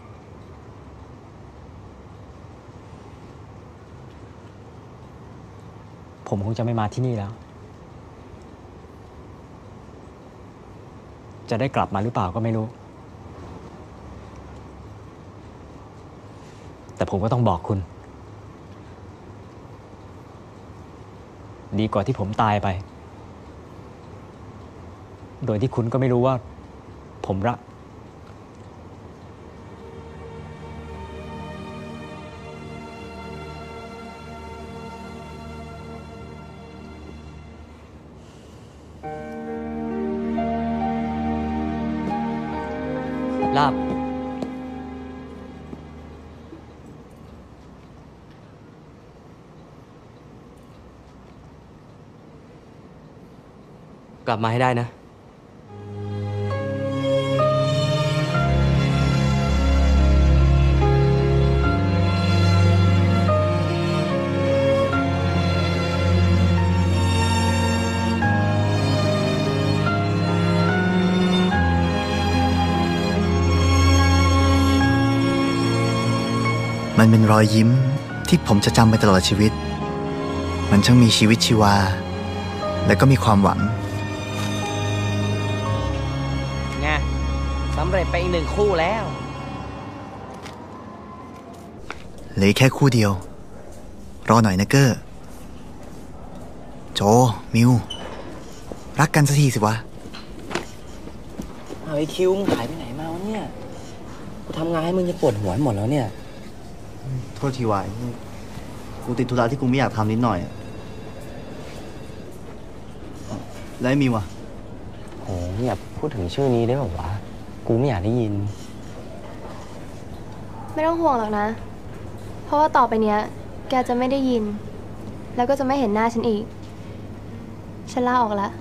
ผมคงจะไม่มาที่นี่แล้วจะได้กลับมาหรือเปล่าก็ไม่รู้แต่ผมก็ต้องบอกคุณดีกว่าที่ผมตายไปโดยที่คุณก็ไม่รู้ว่าผมรักลาบกลับมาให้ได้นะมันเป็นรอยยิ้มที่ผมจะจำไปตลอดชีวิตมันช่างมีชีวิตชีวาและก็มีความหวังไงสำเร็จไปอีกหนึ่งคู่แล้วเหลือแค่คู่เดียวรอหน่อยนะเกอร์โจมิวรักกันสักทีสิวะเอาไอคิวมึงหายไปไหนมาวะเนี่ยกูทำงานให้มึงจะปวดหัวหมดแล้วเนี่ยโทษทีวายกูติดธุระที่กูไม่อยากทำนิดหน่อยแล้วมิวอ่ะโหอย่าพูดถึงชื่อนี้ได้แบบวะกูไม่อยากได้ยินไม่ต้องห่วงหรอกนะเพราะว่าต่อไปเนี้ยแกจะไม่ได้ยินแล้วก็จะไม่เห็นหน้าฉันอีกฉันลาออกแล้ว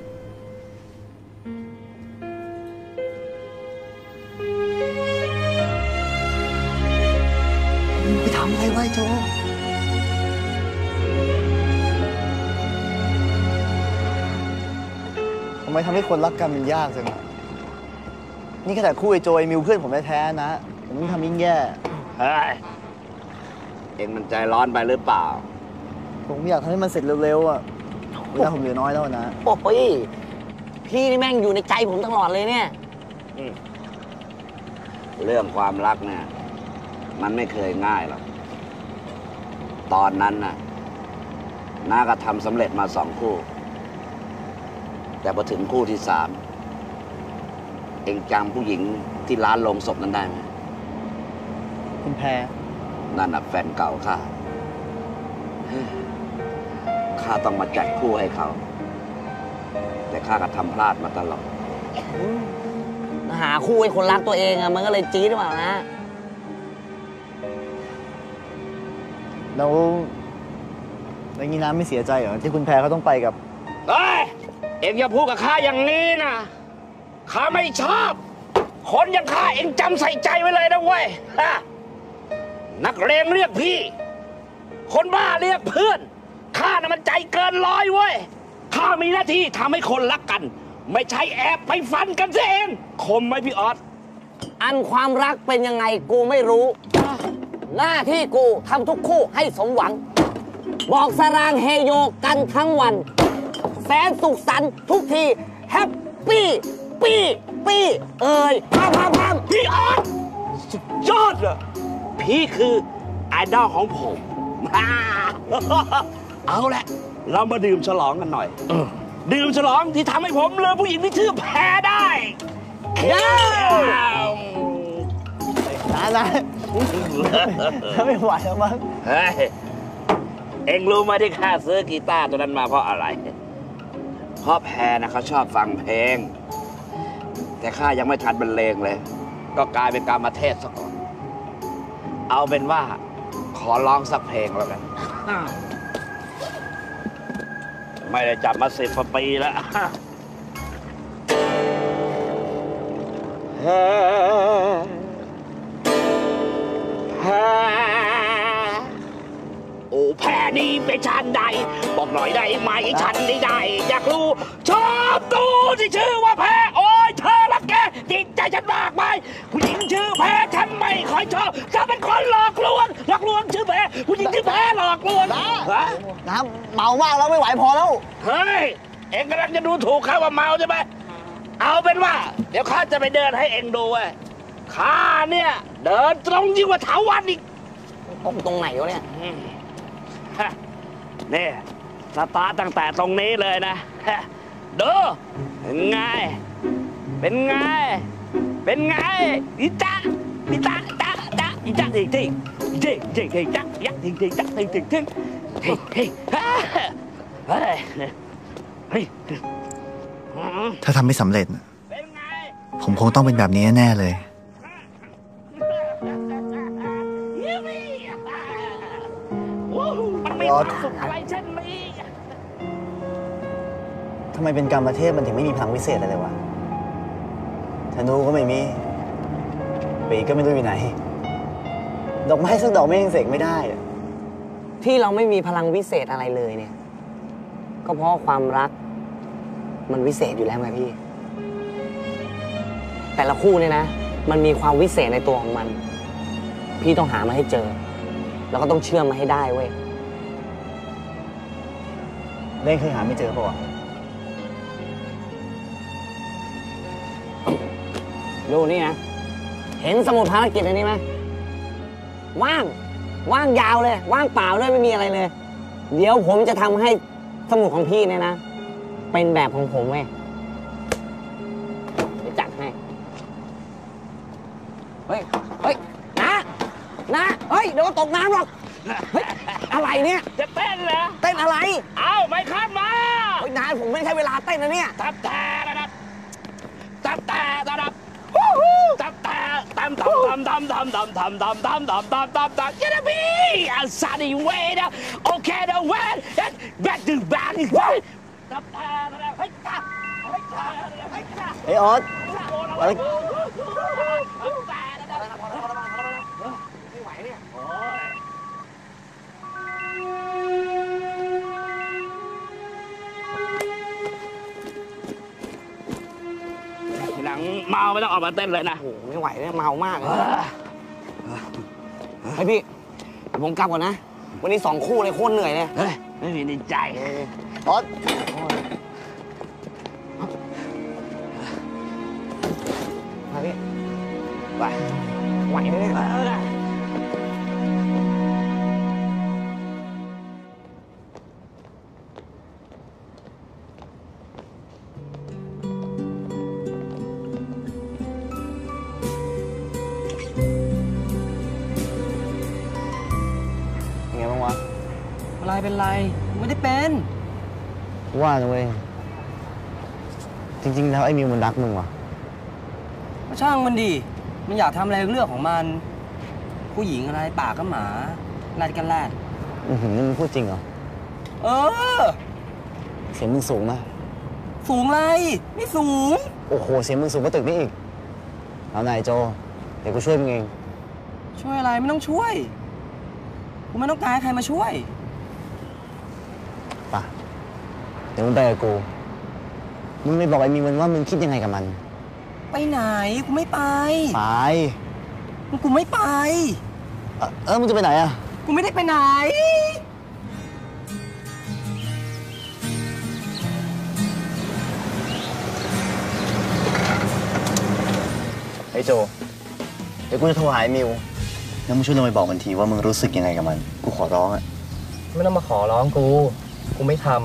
ไปทำอะไรไว้โจทำไมทำให้คนรักกันมันยากจังอะนี่ขนาดคู่ไอ้โจไอ้มิวเพื่อนผมแท้ๆนะผมต้องทำยิ่งแย่เฮ้ยเอ็งมันใจร้อนไปหรือเปล่าผมอยากทำให้มันเสร็จเร็วๆอ่ะเวลาผมเหลือน้อยแล้วนะโอ้ยพี่นี่แม่งอยู่ในใจผมตลอดเลยเนี่ยเรื่องความรักเนี่ยมันไม่เคยง่ายหรอกตอนนั้นน่ะน้าก็ทำสำเร็จมาสองคู่แต่พอถึงคู่ที่สามเอ็งจำผู้หญิงที่ร้านโลงศพนั้นได้ไหมคุณแพรนั่นน่ะแฟนเก่าข้าข้าต้องมาจัดคู่ให้เขาแต่ข้าก็ทำพลาดมาตลอดหาคู่ให้คนรักตัวเองอะมันก็เลยจี๊ดหรือเปล่านะแล้วแล้วงี้น้ำไม่เสียใจเหรอที่คุณแพรเขาต้องไปกับเอ้ยเอ็งอย่าพูดกับข้าอย่างนี้นะข้าไม่ชอบคนอย่างข้าเอ็งจำใส่ใจไว้เลยนะเว้ยนักเลงเรียกพี่คนบ้าเรียกเพื่อนข้าน่ะมันใจเกินร้อยเว้ยข้ามีหน้าที่ทำให้คนรักกันไม่ใช่แอบไปฟันกันเองคมไหมพี่ออสอันความรักเป็นยังไงกูไม่รู้หน้าที่กูทำทุกคู่ให้สมหวังบอกสรางเฮโยกันทั้งวันแสนสุขสันต์ทุกทีแฮปปี้ปี้ปี้เอ้ยพามพามพามพี่ออสสุดยอดเลยพี่คือไอดอลของผมเอาแหละเรามาดื่มฉลองกันหน่อยดื่มฉลองที่ทำให้ผมเลือกผู้หญิงที่ชื่อแพรได้นะนะไม่ไหวแล้วมั้งเฮ้ย เอ็งรู้ไหมที่ข้าซื้อกีตาร์ตัวนั้นมาเพราะอะไร เพราะแพรนะเขาชอบฟังเพลง แต่ข้ายังไม่ทันบรรเลงเลย ก็กลายเป็นการมาเทศซะก่อน เอาเป็นว่าขอร้องสักเพลงแล้วกัน ไม่ได้จับมาสิบปีแล้วโอ้แพรนี้เป็นฉันใดบอกหน่อยได้ไหมฉันได้ได้อยากรู้ชอบตูที่ชื่อว่าแพรโอ้ยเธอรักแกจิตใจฉันมากไหมผู้หญิงชื่อแพรฉันไม่ค่อยชอบเธอเป็นคนหลอกลวงหลอกลวงชื่อแพรผู้หญิงชื่อแพรหลอกลวงนะน้ำเมามากแล้วไม่ไหวพอแล้วเฮ้ยเอ็งกำลังจะดูถูกข้าว่าเมาใช่ไหมเอาเป็นว่าเดี๋ยวข้าจะไปเดินให้เอ็งดูเว้ยข้าเนี่ยเดินตรงยิ่งกว่าเถาวัลย์อีกตรงตรงไหนวะเนี่ยนี่สตาร์ทตั้งแต่ตรงนี้เลยนะดูเป็นไงเป็นไงเป็นไงอีจ้าอีจ้าจ้าจ้าอีจ้าทิงทิงทิงทิงทิงจ้ายักทิงทิงจ้าทิงทิงทิงเฮ้ยเฮ้ยเฮ้ยเฮ้ยถ้าทำไม่สำเร็จผมคงต้องเป็นแบบนี้แน่เลยออสทำไมเป็นกรรมเทพมันถึงไม่มีพลังวิเศษอะไรเลยวะธนูก็ไม่มีปีกก็ไม่รู้อยู่ไหนดอกไม้สักดอกไม่ยังเสกไม่ได้ที่เราไม่มีพลังวิเศษอะไรเลยเนี่ยก็เพราะความรักมันวิเศษอยู่แล้วไงพี่แต่ละคู่เนี่ยนะมันมีความวิเศษในตัวของมันพี่ต้องหามาให้เจอแล้วก็ต้องเชื่อมมาให้ได้เว้ยเล่นเคยหาไม่เจอป่ะดูนี่นะเห็นสมุดภารกิจอันนี้ไหมว่างว่างยาวเลยว่างเปล่าด้วยไม่มีอะไรเลยเดี๋ยวผมจะทำให้สมุดของพี่เนี่ยนะเป็นแบบของผมเว้ยไปจัดให้เฮ้ยเฮ้ยนะนะเฮ้ยเดี๋ยวก็ตกน้ำหรอกเฮ้ยอะไรเนี่ยจะเต้นเหรอเต้นอะไรเอ้าไม่คาดมาเฮ้ยนายผมไม่ใช่เวลาเต้นนะเนี่ยตับแต่ระดับตับแต่ระดับตับแต่ตามตามตามตามตามตามตามตามตามตามตามตามยันบีอันซาดีเวนะโอเคนะเวนแบดดูแบดตับแต่ระดับเฮ้ยตับเฮ้ยตับเฮ้ยตับไอออสไม่ไหวเนี่ยหลังเมาไม่ต้องออกมาเต้นเลยนะโอ้ไม่ไหวเนี่ยเมามากเลยไอพี่ผมกลับก่อนนะวันนี้สองคู่เลยโคตรเหนื่อยเลยเฮ้ยไม่มีในใจออสมาพี่ไปไหวไหมเนี่ยอะไรเป็นไรไม่ได้เป็นว่านะเว้ยจริงๆแล้วไอ้มิวมันรักมึงวะก็ช่างมันดิมันอยากทำอะไรเรื่องของมันผู้หญิงอะไรปากก็หมาแรดกันแรดอือหือนี่มึงพูดจริงเหรอเออเสียงมึงสูงนะสูงไรไม่สูงโอ้โหเสียงมึงสูงกว่าตึกนี่อีกเอานายโจเดี๋ยวกูช่วยมึงเองช่วยอะไรไม่ต้องช่วยกูไม่ต้องการให้ใครมาช่วยป่ะเดี๋ยวมึงไปกับกูมึงไม่บอกไอ้มีมันว่ามึงคิดยังไงกับมันไปไหนกูไม่ไปไปกูไม่ไปเออมึงจะไปไหนอ่ะกูไม่ได้ไปไหนไอ้โจเดี๋ยวกูจะโทรหาไอ้มิวแล้วมึงช่วยลงไปบอกมันทีว่ามึงรู้สึกยังไงกับมันกูขอร้องอ่ะไม่ต้องมาขอร้องกูกูไม่ทำ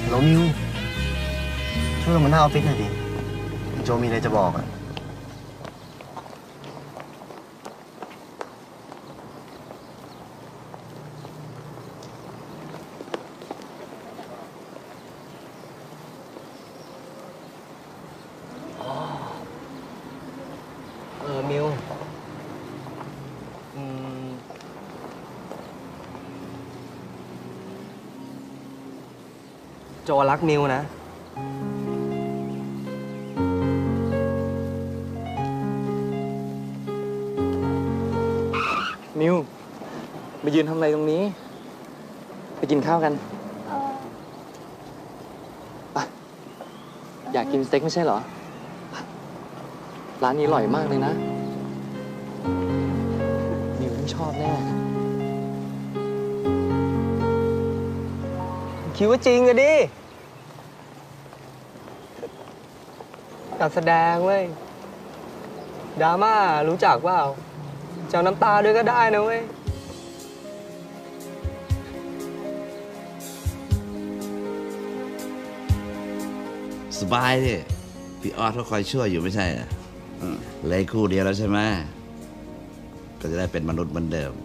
โรมิวช่วยเรามาหน้าออฟฟิศหน่อยดิโจมีอะไรจะบอกอะเออ มิวอืมโจรักมิวนะ มิวมายืนทำอะไรตรงนี้ ไปกินข้าวกันไปอยากกินสเต็กไม่ใช่เหรอ ร้านนี้อร่อยมากเลยนะ มิวต้องชอบแน่คิดว่าจริงอะดิการแสดงเว้ยดราม่ารู้จักเปล่าเจ้าน้ำตาด้วยก็ได้นะเว้ยสบายดิพี่ออสเขาคอยช่วยอยู่ไม่ใช่เหรอเลยคู่เดียวแล้วใช่ไหมก็จะได้เป็นมนุษย์เหมือนเดิม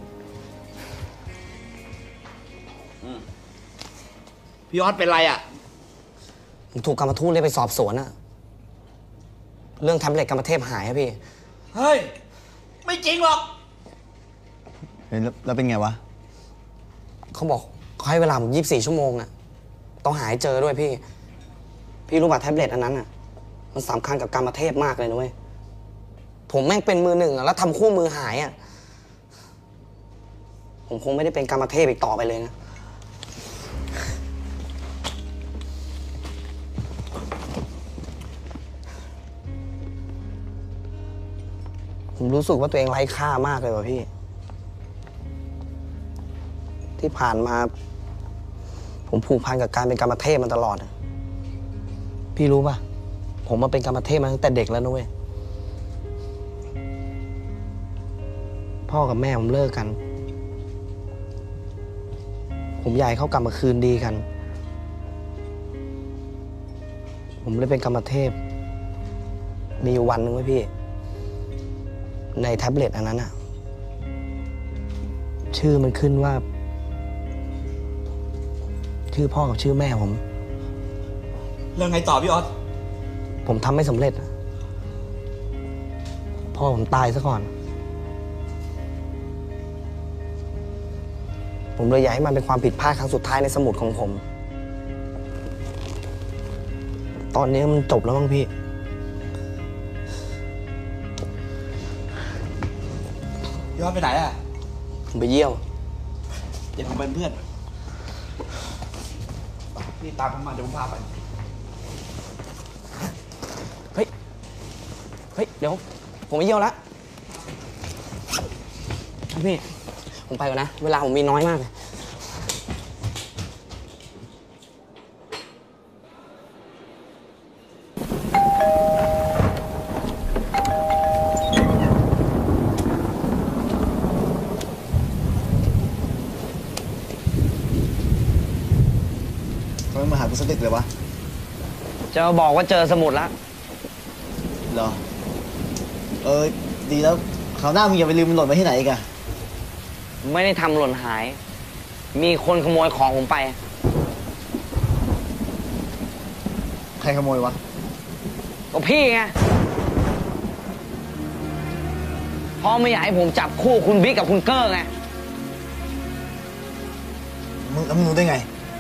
พี่ออสเป็นไรอ่ะผมถูกกรรมทูตเรียกไปสอบสวนอะเรื่องแท็บเล็ตกรรมเทพหายอะพี่เฮ้ย ไม่จริงหรอกเฮ้ยแล้วเป็นไงวะเขาบอกเขาให้เวลาผมยี่สิบสี่ชั่วโมงอะต้องหาให้เจอด้วยพี่ พี่รู้ป่ะแท็บเล็ตอันนั้นอะมันสำคัญกับกรรมเทพมากเลยนะเว้ย ผมแม่งเป็นมือหนึ่งอะแล้วทำคู่มือหายอะผมคงไม่ได้เป็นกรรมเทพอีกต่อไปเลยนะ ผมรู้สึกว่าตัวเองไร้ค่ามากเลยว่ะพี่ ที่ผ่านมา ผมผูกพันกับการเป็นกรรมเทพมาตลอดอะพี่รู้ป่ะ ผมมาเป็นกรรมเทพมาตั้งแต่เด็กแล้วนะเว้ย พ่อกับแม่ผมเลิกกัน ผมอยากให้เขากลับมาคืนดีกัน ผมเลยเป็นกรรมเทพ มีอยู่วันหนึ่งไว้พี่ ในแท็บเล็ตอันนั้นอะชื่อมันขึ้นว่า ชื่อพ่อกับชื่อแม่ผมเรื่องไงต่อพี่ออสผมทำไม่สำเร็จ พ่อผมตายซะก่อน ผมเลยอยากให้มันเป็นความผิดพลาดครั้งสุดท้ายในสมุดของผม ตอนนี้มันจบแล้วมั้งพี่พี่ออสไปไหนอ่ะผมไปเยี่ยวเดี๋ยวผมเป็นเพื่อน นี่ตามผมมาเดี๋ยวผมพาไปเฮ้ย เฮ้ย เดี๋ยว ผมไปเยี่ยวแล้วพี่ ผมไปก่อนนะ เวลาผมมีน้อยมากเลยทำไมมาหากูสนิทเลยวะจะบอกว่าเจอสมุดแล้วเหรอ เออ ดีแล้วคราวหน้ามึงอย่าไปลืมมันหล่นไว้ที่ไหนอีกอะไม่ได้ทำหล่นหาย มีคนขโมยของผมไปใครขโมยวะก็พี่ไงพ่อไม่อยากให้ผมจับคู่คุณบิ๊กกับคุณเกอร์ไงมึงแล้วมึงรู้ได้ไง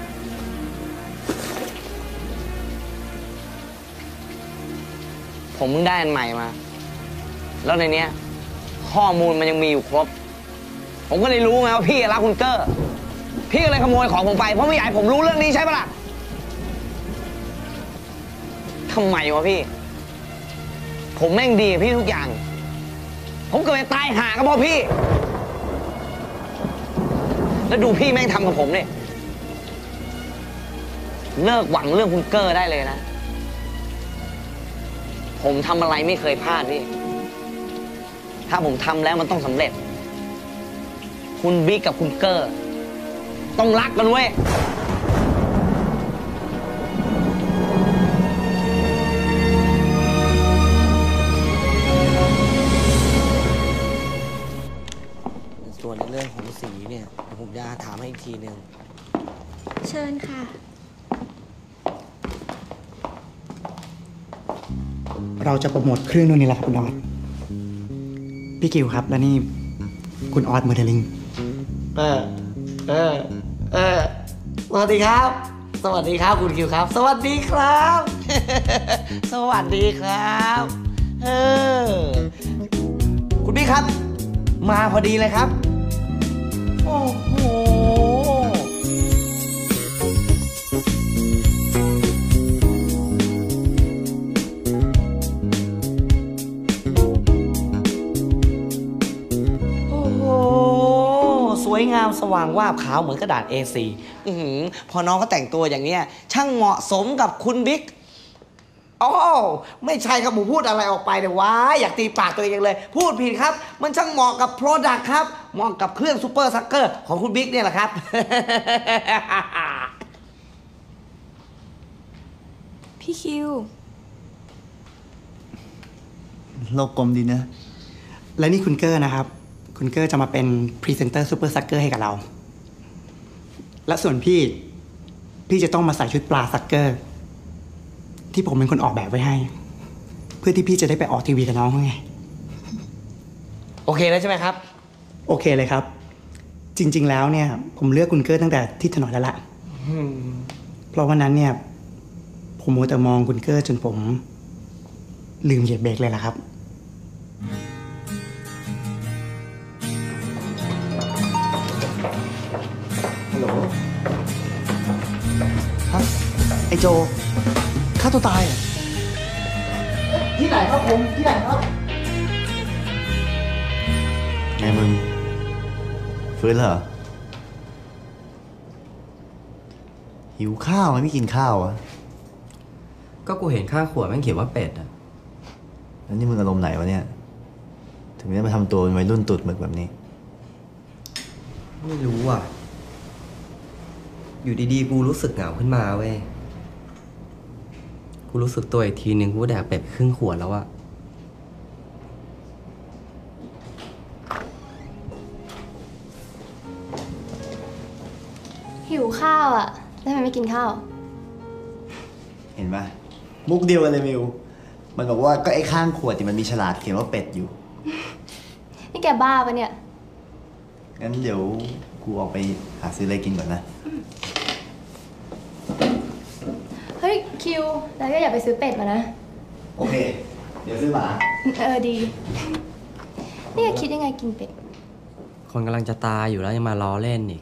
ผมเพิ่งได้อันใหม่มา แล้วในเนี้ยข้อมูลมันยังมีอยู่ครบ ผมก็เลยรู้ไงว่าพี่รักคุณเกอร์ พี่ก็เลยขโมยของผมไปเพราะไม่อยากให้ผมรู้เรื่องนี้ใช่ปะล่ะทำไมวะพี่ ผมแม่งดีกับพี่ทุกอย่าง ผมเกิดไปตายหาก็เพราะพี่ แล้วดูพี่แม่งทำกับผมเนี่ยเลิกหวังเรื่องคุณเกอร์ได้เลยนะ ผมทำอะไรไม่เคยพลาดพี่ ถ้าผมทำแล้วมันต้องสำเร็จ คุณบิ๊กกับคุณเกอร์ต้องรักกันเว้ยรื่องของสีเนี่ยผมจะถามให้อีกทีหนึ่งเชิญค่ะเราจะโปรโมทเครื่องนู่นนี่แหละครับคุณออสพี่กิวครับ และนี่คุณออสเมอร์เดลิงเออเออเออสวัสดีครับ สวัสดีครับคุณคิวครับ สวัสดีครับ สวัสดีครับเออคุณพี่ครับ มาพอดีเลยครับโอ้โหสวยงามสว่างวาบขาวเหมือนกระดาษ เอ โฟร์ อื้อหือพอน้องเขาแต่งตัวอย่างเนี้ยช่างเหมาะสมกับคุณบิ๊กอ๋อไม่ใช่ครับหมูพูดอะไรออกไปเนี่ยวะอยากตีปากตัวเองเลย พูดผิดครับ มันช่างเหมาะกับโปรดักต์ครับเหมาะกับเครื่องซูเปอร์ซักเกอร์ของคุณบิ๊กเนี่ยแหละครับพี่คิวโลกกลมดีนะและนี่คุณเกอร์นะครับ คุณเกอร์จะมาเป็นพรีเซนเตอร์ซูเปอร์ซักเกอร์ให้กับเรา และส่วนพี่ พี่จะต้องมาใส่ชุดปลาซักเกอร์ ที่ผมเป็นคนออกแบบไว้ให้ เพื่อที่พี่จะได้ไปออกทีวีกับน้องเขาไงโอเคแล้วใช่ไหมครับโอเคเลยครับ จริง ๆ แล้วเนี่ย ผมเลือกคุณเกอร์ตั้งแต่ที่ถนนแล้วล่ะ เพราะวันนั้นเนี่ย ผมมัวแต่มองคุณเกอร์จนผมลืมเหยียบเบรกเลยล่ะครับฮัลโหลฮะไอโจฆ่าตัวตายอ่ะที่ไหนครับผมที่ไหนครับไงมึง ฟื้นเหรอ หิวข้าวไหมไม่กินข้าวอ่ะก็กูเห็นข้างขวดแม่งเขียนว่าเป็ดอ่ะแล้วนี่มึงอารมณ์ไหนวะเนี่ย ถึงได้มาทำตัวเป็นวัยรุ่นตุดหมึกแบบนี้ไม่รู้อ่ะ อยู่ดีๆ กูรู้สึกเหงาขึ้นมาเว้ย กูรู้สึกตัวอีกทีหนึ่งกูแดกเป็ดไปครึ่งขวดแล้วอะหิวข้าวอ่ะแล้วทำไมไม่กินข้าวเห็นปะมุกเดียวกันเลยมิว มันบอกว่าก็ไอ้ข้างขวดที่มันมีฉลากเขียนว่าเป็ดอยู่นี่แกบ้าปะเนี่ยงั้นเดี๋ยวกูออกไปหาซื้ออะไรกินก่อนนะเฮ้ยคิว แล้วก็อย่าไปซื้อเป็ดมานะโอเค เดี๋ยวซื้อหมาเออดี นี่แกคิดยังไงกินเป็ดคนกำลังจะตายอยู่แล้วยังมาล้อเล่นอีก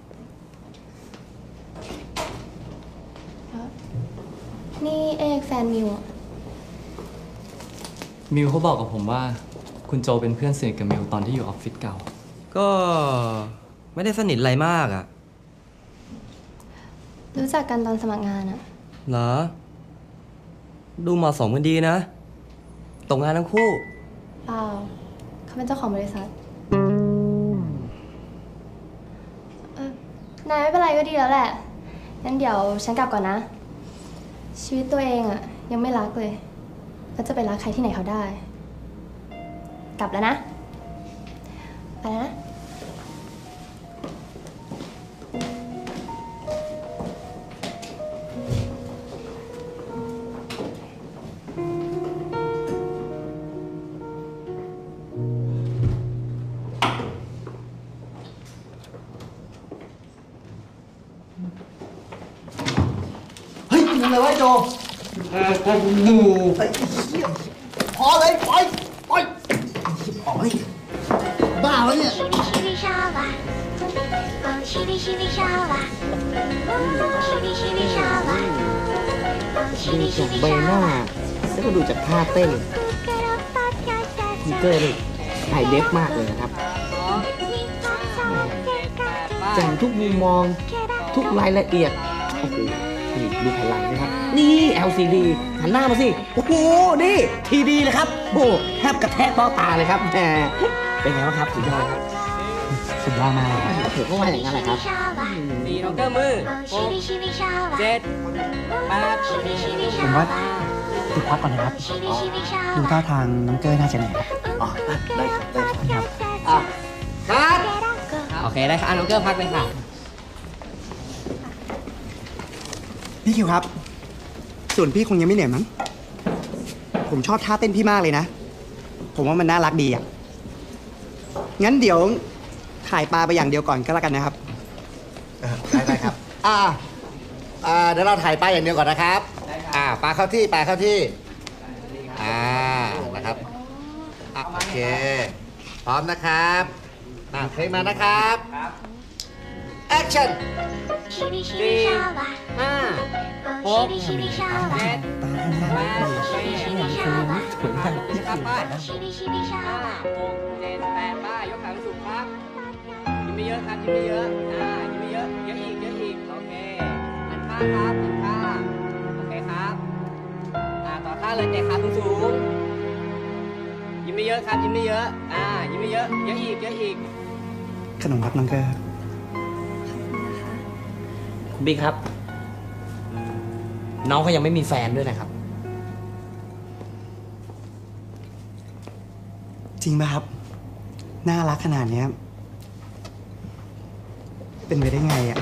นี่เอกแฟนมิวอะมิวเขาบอกกับผมว่า คุณโจเป็นเพื่อนสนิทกับมิวตอนที่อยู่ออฟฟิศเก่าก็ไม่ได้สนิทอะไรมากอะรู้จักกันตอนสมัครงานอะเหรอ ดูเหมาะสมกันดีนะ ตกงานทั้งคู่เปล่าเขาเป็นเจ้าของบริษัทเออนายไม่เป็นไรก็ดีแล้วแหละ งั้นเดี๋ยวฉันกลับก่อนนะ ชีวิตตัวเองอะยังไม่รักเลยแล้วจะไปรักใครที่ไหนเขาได้ กลับแล้วนะ ไปแล้วนะเฮ้ยมึงอะไรวะไอ้โจดูพอเลยปล่อยปล่อยออกไปบ้าวะเนี่ยดูจากใบหน้าแล้วก็ดูจากท่าเต้นนี่เกอร์นี่ไฮเดฟมากเลยนะครับแจ่มทุกมุมมองทุกรายละเอียด โอ้โหนี่ดูแผ่นหลังนะครับ นี่ แอล ซี ดี หันหน้ามาสิ โอ้โห นี่ ที ดี เลยครับ โอ้แทบกระแทกเบ้าตาเลยครับแหมเป็นไงบ้างครับสุดยอดครับสุดยอดมากเลยครับผมก็ว่าอย่างนั้นแหละครับสี่ดอกเตอร์มือหกเจ็ดแปดผมว่าติดพักก่อนนะครับ ดูท่าทางน้องเกอร์น่าจะเหนื่อยครับอ๋อ ได้ครับ ได้ครับอ่ะครับเอาเคได้ค่ะน้องเกอร์พักเลยค่ะพี่คิวครับ ส่วนพี่คงยังไม่เหนื่อยมั้งผมชอบท่าเต้นพี่มากเลยนะ ผมว่ามันน่ารักดีอ่ะงั้นเดี๋ยวถ่ายปลาไปอย่างเดียวก่อนก็แล้วกันนะครับได้ได้ครับ อ่า อ่า เดี๋ยวเราถ่ายปลาอย่างเดียวก่อนนะครับ อ่า ปลาเข้าที่ ปลาเข้าที่ อ่า นะครับอ่ะโอเค พร้อมนะครับ อ่าเพลงมานะครับ แอคชั่นสี่ห้าหกเจ็ดแปดเก้าสิบครับไปห้าหกเจ็ดแปดไปยกขาสูงครับยิ้มไม่เยอะครับยิ้มไม่เยอะอ่ายิ้มไม่เยอะเยอะอีกเยอะอีกโอเคหันข้างครับหันข้างโอเคครับอ่าต่อข้างเลยเตะขาสูงยิ้มไม่เยอะครับยิ้มไม่เยอะอ่ายิ้มไม่เยอะเยอะอีกเยอะอีกขนมครับน้องเกอร์คุณบิ๊กครับ น้องเขายังไม่มีแฟนด้วยนะครับจริงป่ะครับ น่ารักขนาดเนี้ยเป็นไปได้ไงอ่ะ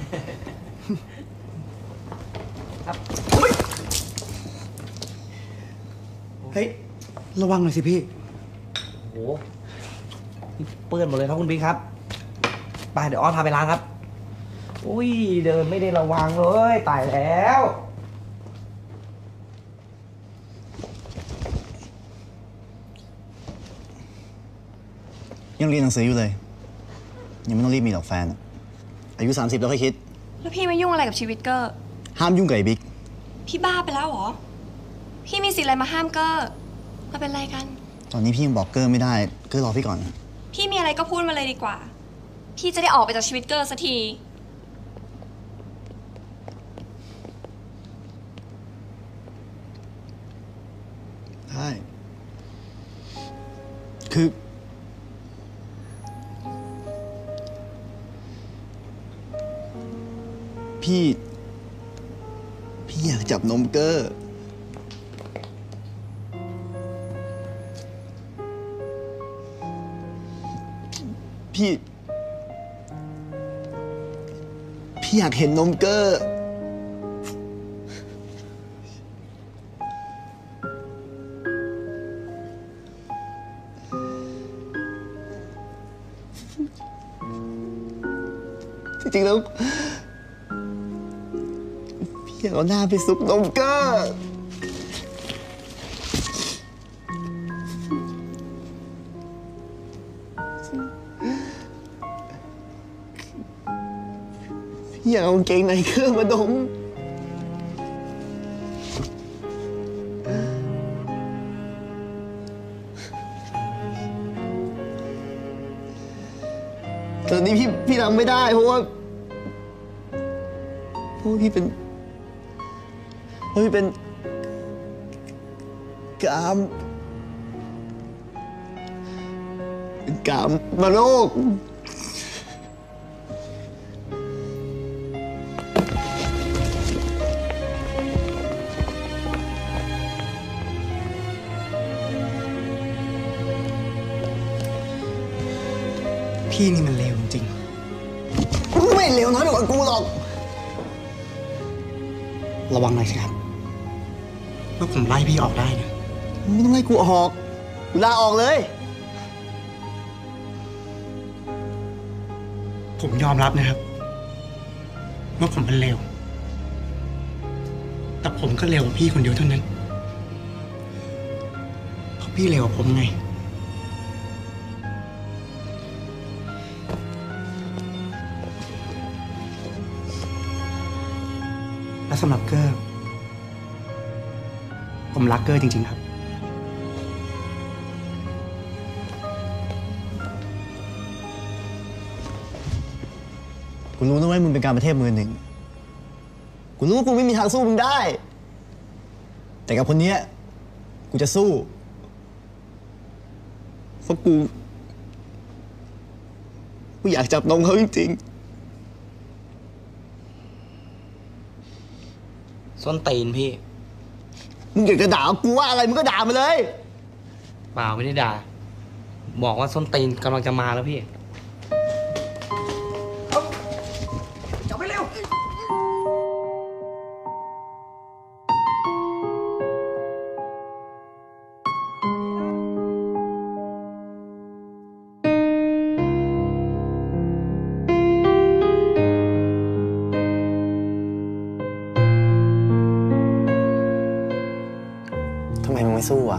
เฮ้ย ระวังหน่อยสิพี่โอ้โหนี่เปื้อนหมดเลยครับคุณบิ๊กครับไปเดี๋ยวออสพาไปล้างครับ อุ้ยเดินไม่ได้ระวังเลยตายแล้วยังเรียนหนังสืออยู่เลย ยังไม่ต้องรีบมีหรอกแฟน อายุสามสิบแล้วค่อยคิดแล้วพี่มายุ่งอะไรกับชีวิตเกอร์ห้ามยุ่งกับไอ้บิ๊กพี่บ้าไปแล้วเหรอ พี่มีสิทธิ์อะไรมาห้ามเกอร์มาเป็นไรกันตอนนี้พี่ยังบอกเกอร์ไม่ได้ เกอร์รอพี่ก่อนพี่มีอะไรก็พูดมาเลยดีกว่า พี่จะได้ออกไปจากชีวิตเกอร์สักทีใช่ คือ พี่ พี่อยากจับนมเกอร์พี่ พี่อยากเห็นนมเกอร์จริงๆแล้วพี่อยากเอาหน้าไปซุกนมเกอร์พี่อยากเอากางเกงในเกอร์มาดมตอนนี้พี่พี่ทำไม่ได้เพราะว่าเพราะว่าพี่เป็นเพราะพี่เป็นกามเป็นกามมาโรคพี่นี่มันเลวจริงไม่เลวน้อยกว่ากูหรอกระวังหน่อยสิครับว่าผมไล่พี่ออกได้นะไม่ต้องไล่กูออกกูลาออกเลยผมยอมรับนะครับว่าผมเป็นเลวแต่ผมก็เลวกว่าพี่คนเดียวเท่านั้นเพราะพี่เลวกว่าผมไงและสำหรับเกอร์ผมรักเกอร์จริงๆครับกูรู้นะว่ามึงเป็นการประเทศมือหนึ่ง กูรู้ว่ากูไม่มีทางสู้มึงได้ แต่กับคนเนี้ยกูจะสู้ เพราะกู กูอยากจับนมเขาจริงๆส้นตีนพี่มึงอยากจะด่ากูว่าอะไรมึงก็ด่ามาเลยเปล่าไม่ได้ด่า บอกว่าส้นตีนกำลังจะมาแล้วพี่งไม่สู้อ่ะ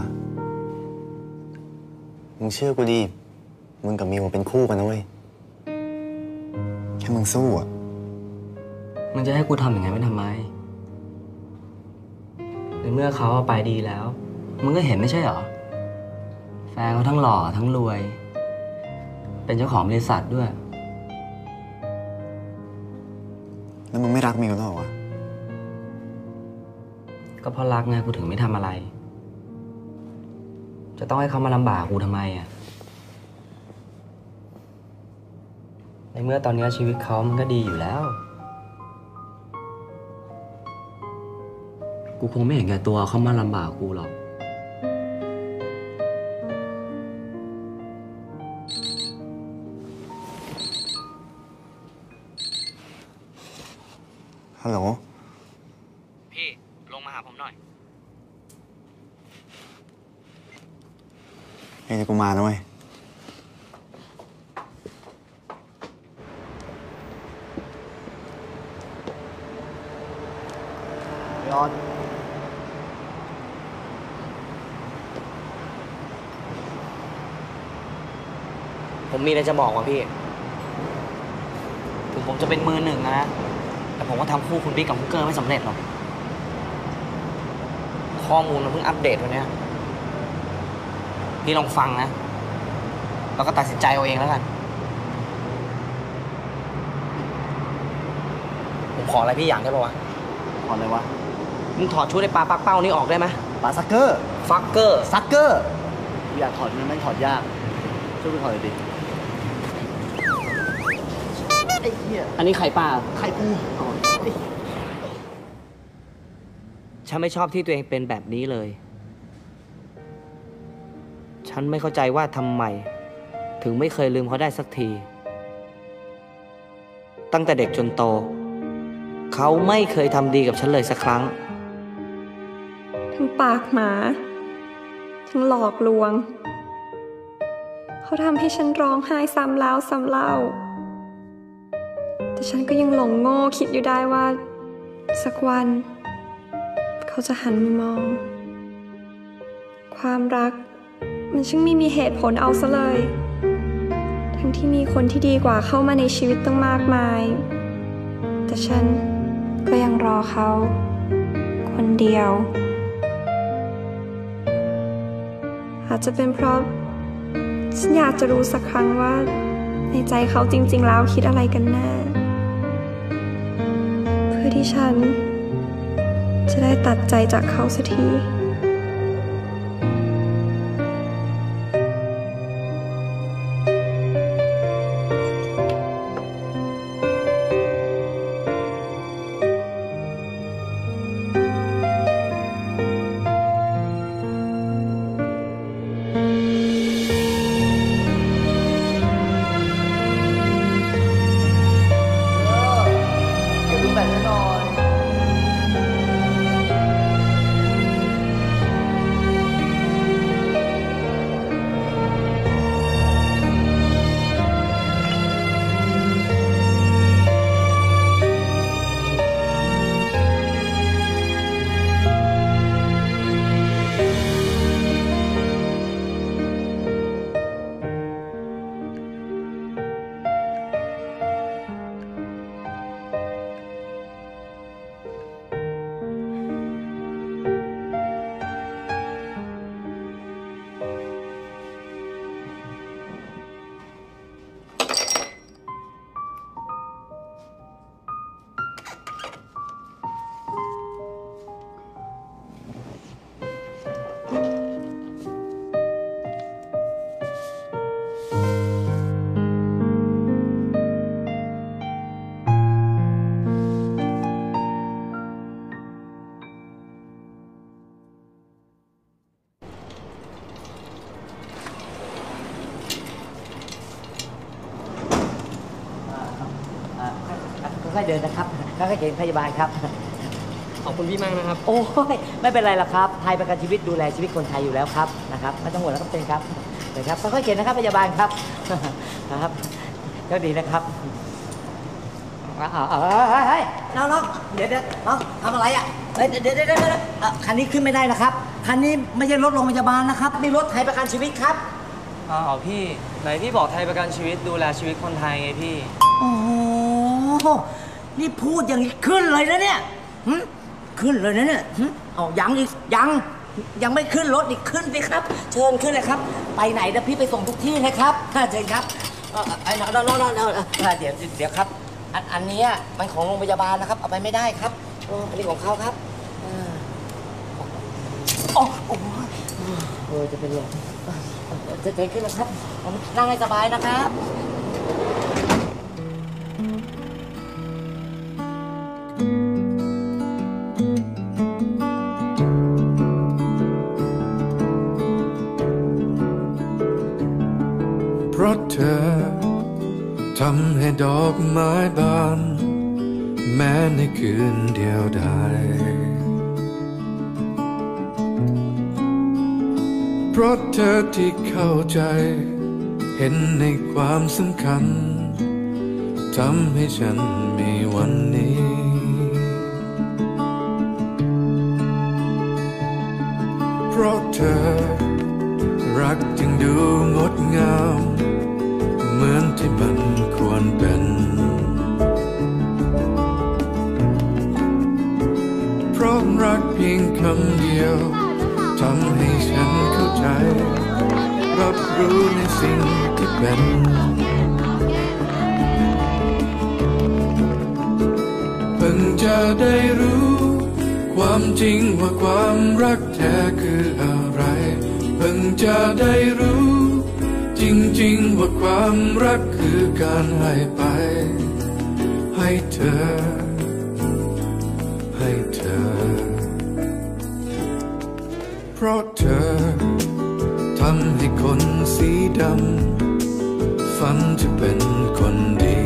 มึงเชื่อกูดิมึงกับมิวเป็นคู่กันนะเว้ยแค่มึงสู้อ่ะมึงจะให้กูทำอย่างไงไม่ทำไมในเมื่อเขาไปดีแล้วมึงก็เห็นไม่ใช่เหรอแฟนเขาทั้งหล่อทั้งรวยเป็นเจ้าของบริษัทด้วยแล้วมึงไม่รักมิวแล้วเหรอวะก็เพราะรักไงกูถึงไม่ทำอะไรจะต้องให้เขามาลำบากกูทำไมอ่ะในเมื่อตอนนี้ชีวิตเขามันก็ดีอยู่แล้วกูคงไม่เห็นแก่ตัวเขามาลำบากกูหรอกฮัลโหลพี่ลงมาหาผมหน่อยเฮ้ยกูมาแล้วเว้ยยอดผมมีอะไรจะบอกว่ะพี่ ถึงผมจะเป็นมือหนึ่งนะ แต่ผมก็ทำคู่คุณบิ๊กกับคุณเกอร์ไม่สำเร็จหรอก ข้อมูลมันเพิ่งอัปเดตวันนี้พี่ลองฟังนะ แล้วก็ตัดสินใจเอาเองแล้วกัน ผมขออะไรพี่อย่างได้ป่าวะขออะไรวะมึงถอดชุดไอ้ปลาปักเป้านี่ออกได้ไหมปลาซักเกอร์ฟักเกอร์ซักเกอร์อยากถอดมันไม่ถอดยากช่วยไปถอดเลยดิไอ้เหี้ยอันนี้ไข่ปลาไข่กูอ๋อฉันไม่ชอบที่ตัวเองเป็นแบบนี้เลย ฉันไม่เข้าใจว่าทำไมถึงไม่เคยลืมเขาได้สักที ตั้งแต่เด็กจนโตเขาไม่เคยทำดีกับฉันเลยสักครั้งทั้งปากหมา ทั้งหลอกลวง เขาทำให้ฉันร้องไห้ซ้ำแล้วซ้ำเล่าแต่ฉันก็ยังหลงโง่คิดอยู่ได้ว่าสักวันเขาจะหันมามองความรักมันช่างไม่มีเหตุผลเอาซะเลยทั้งที่มีคนที่ดีกว่าเข้ามาในชีวิตตั้งมากมายแต่ฉันก็ยังรอเขาคนเดียวอาจจะเป็นเพราะฉันอยากจะรู้สักครั้งว่าในใจเขาจริงๆแล้วคิดอะไรกันแน่เพื่อที่ฉันจะได้ตัดใจจากเขาสักทีค่อยๆเดินนะครับค่อยๆเดินพยาบาลครับขอบคุณพี่มากนะครับโอ้ยไม่เป็นไรหรอกครับไทยประกันชีวิตดูแลชีวิตคนไทยอยู่แล้วครับนะครับไม่ต้องห่วงแล้วครับเป็นครับเลยครับค่อยๆเขียนนะครับพยาบาลครับครับโชคดีนะครับเฮ้ยน้องน้องเดี๋ยวเดี๋ยวน้องทำอะไรอ่ะเดี๋ยวเดี๋ยวเดี๋ยวเดี๋ยวคันนี้ขึ้นไม่ได้นะครับคันนี้ไม่ใช่รถโรงพยาบาลนะครับนี่รถไทยประกันชีวิตครับอ้าวพี่ไหนพี่บอกไทยประกันชีวิตดูแลชีวิตคนไทยไงพี่โอ้โหนี่พูดอย่างนี้ขึ้นเลยนะเนี่ยขึ้นเลยนะเนี่ยเอายังอีกยังยังไม่ขึ้นรถอีกขึ้นสิครับเชิญขึ้นเลยครับไปไหนเดี๋ยวพี่ไปส่งทุกที่เลยครับเชิญครับไอ้น้องน้องน้องน้องเดี๋ยวเดี๋ยวครับอันอันนี้มันของโรงพยาบาลนะครับเอาไปไม่ได้ครับอันนี้ของเขาครับโอ้โหโอ้จะเป็นลมจะเชิญขึ้นเลยครับนั่งให้สบายนะครับเพราะเธอทำให้ดอกไม้บานแม้ในคืนเดียวดายเพราะเธอที่เข้าใจเห็นในความสำคัญทำให้ฉันมีวันนี้เพราะเธอรักจึงดูงดงามเหมือนที่มันควรเป็นเพราะรักเพียงคำเดียวทำให้ฉันเข้าใจรับรู้ในสิ่งที่เป็นเพิ่งจะได้รู้ความจริงว่าความรักแท้คืออะไรเพิ่งจะได้รู้จริงๆว่าความรักคือการให้ไปให้เธอให้เธอเพราะเธอทำให้คนสีดำฝันจะเป็นคนดี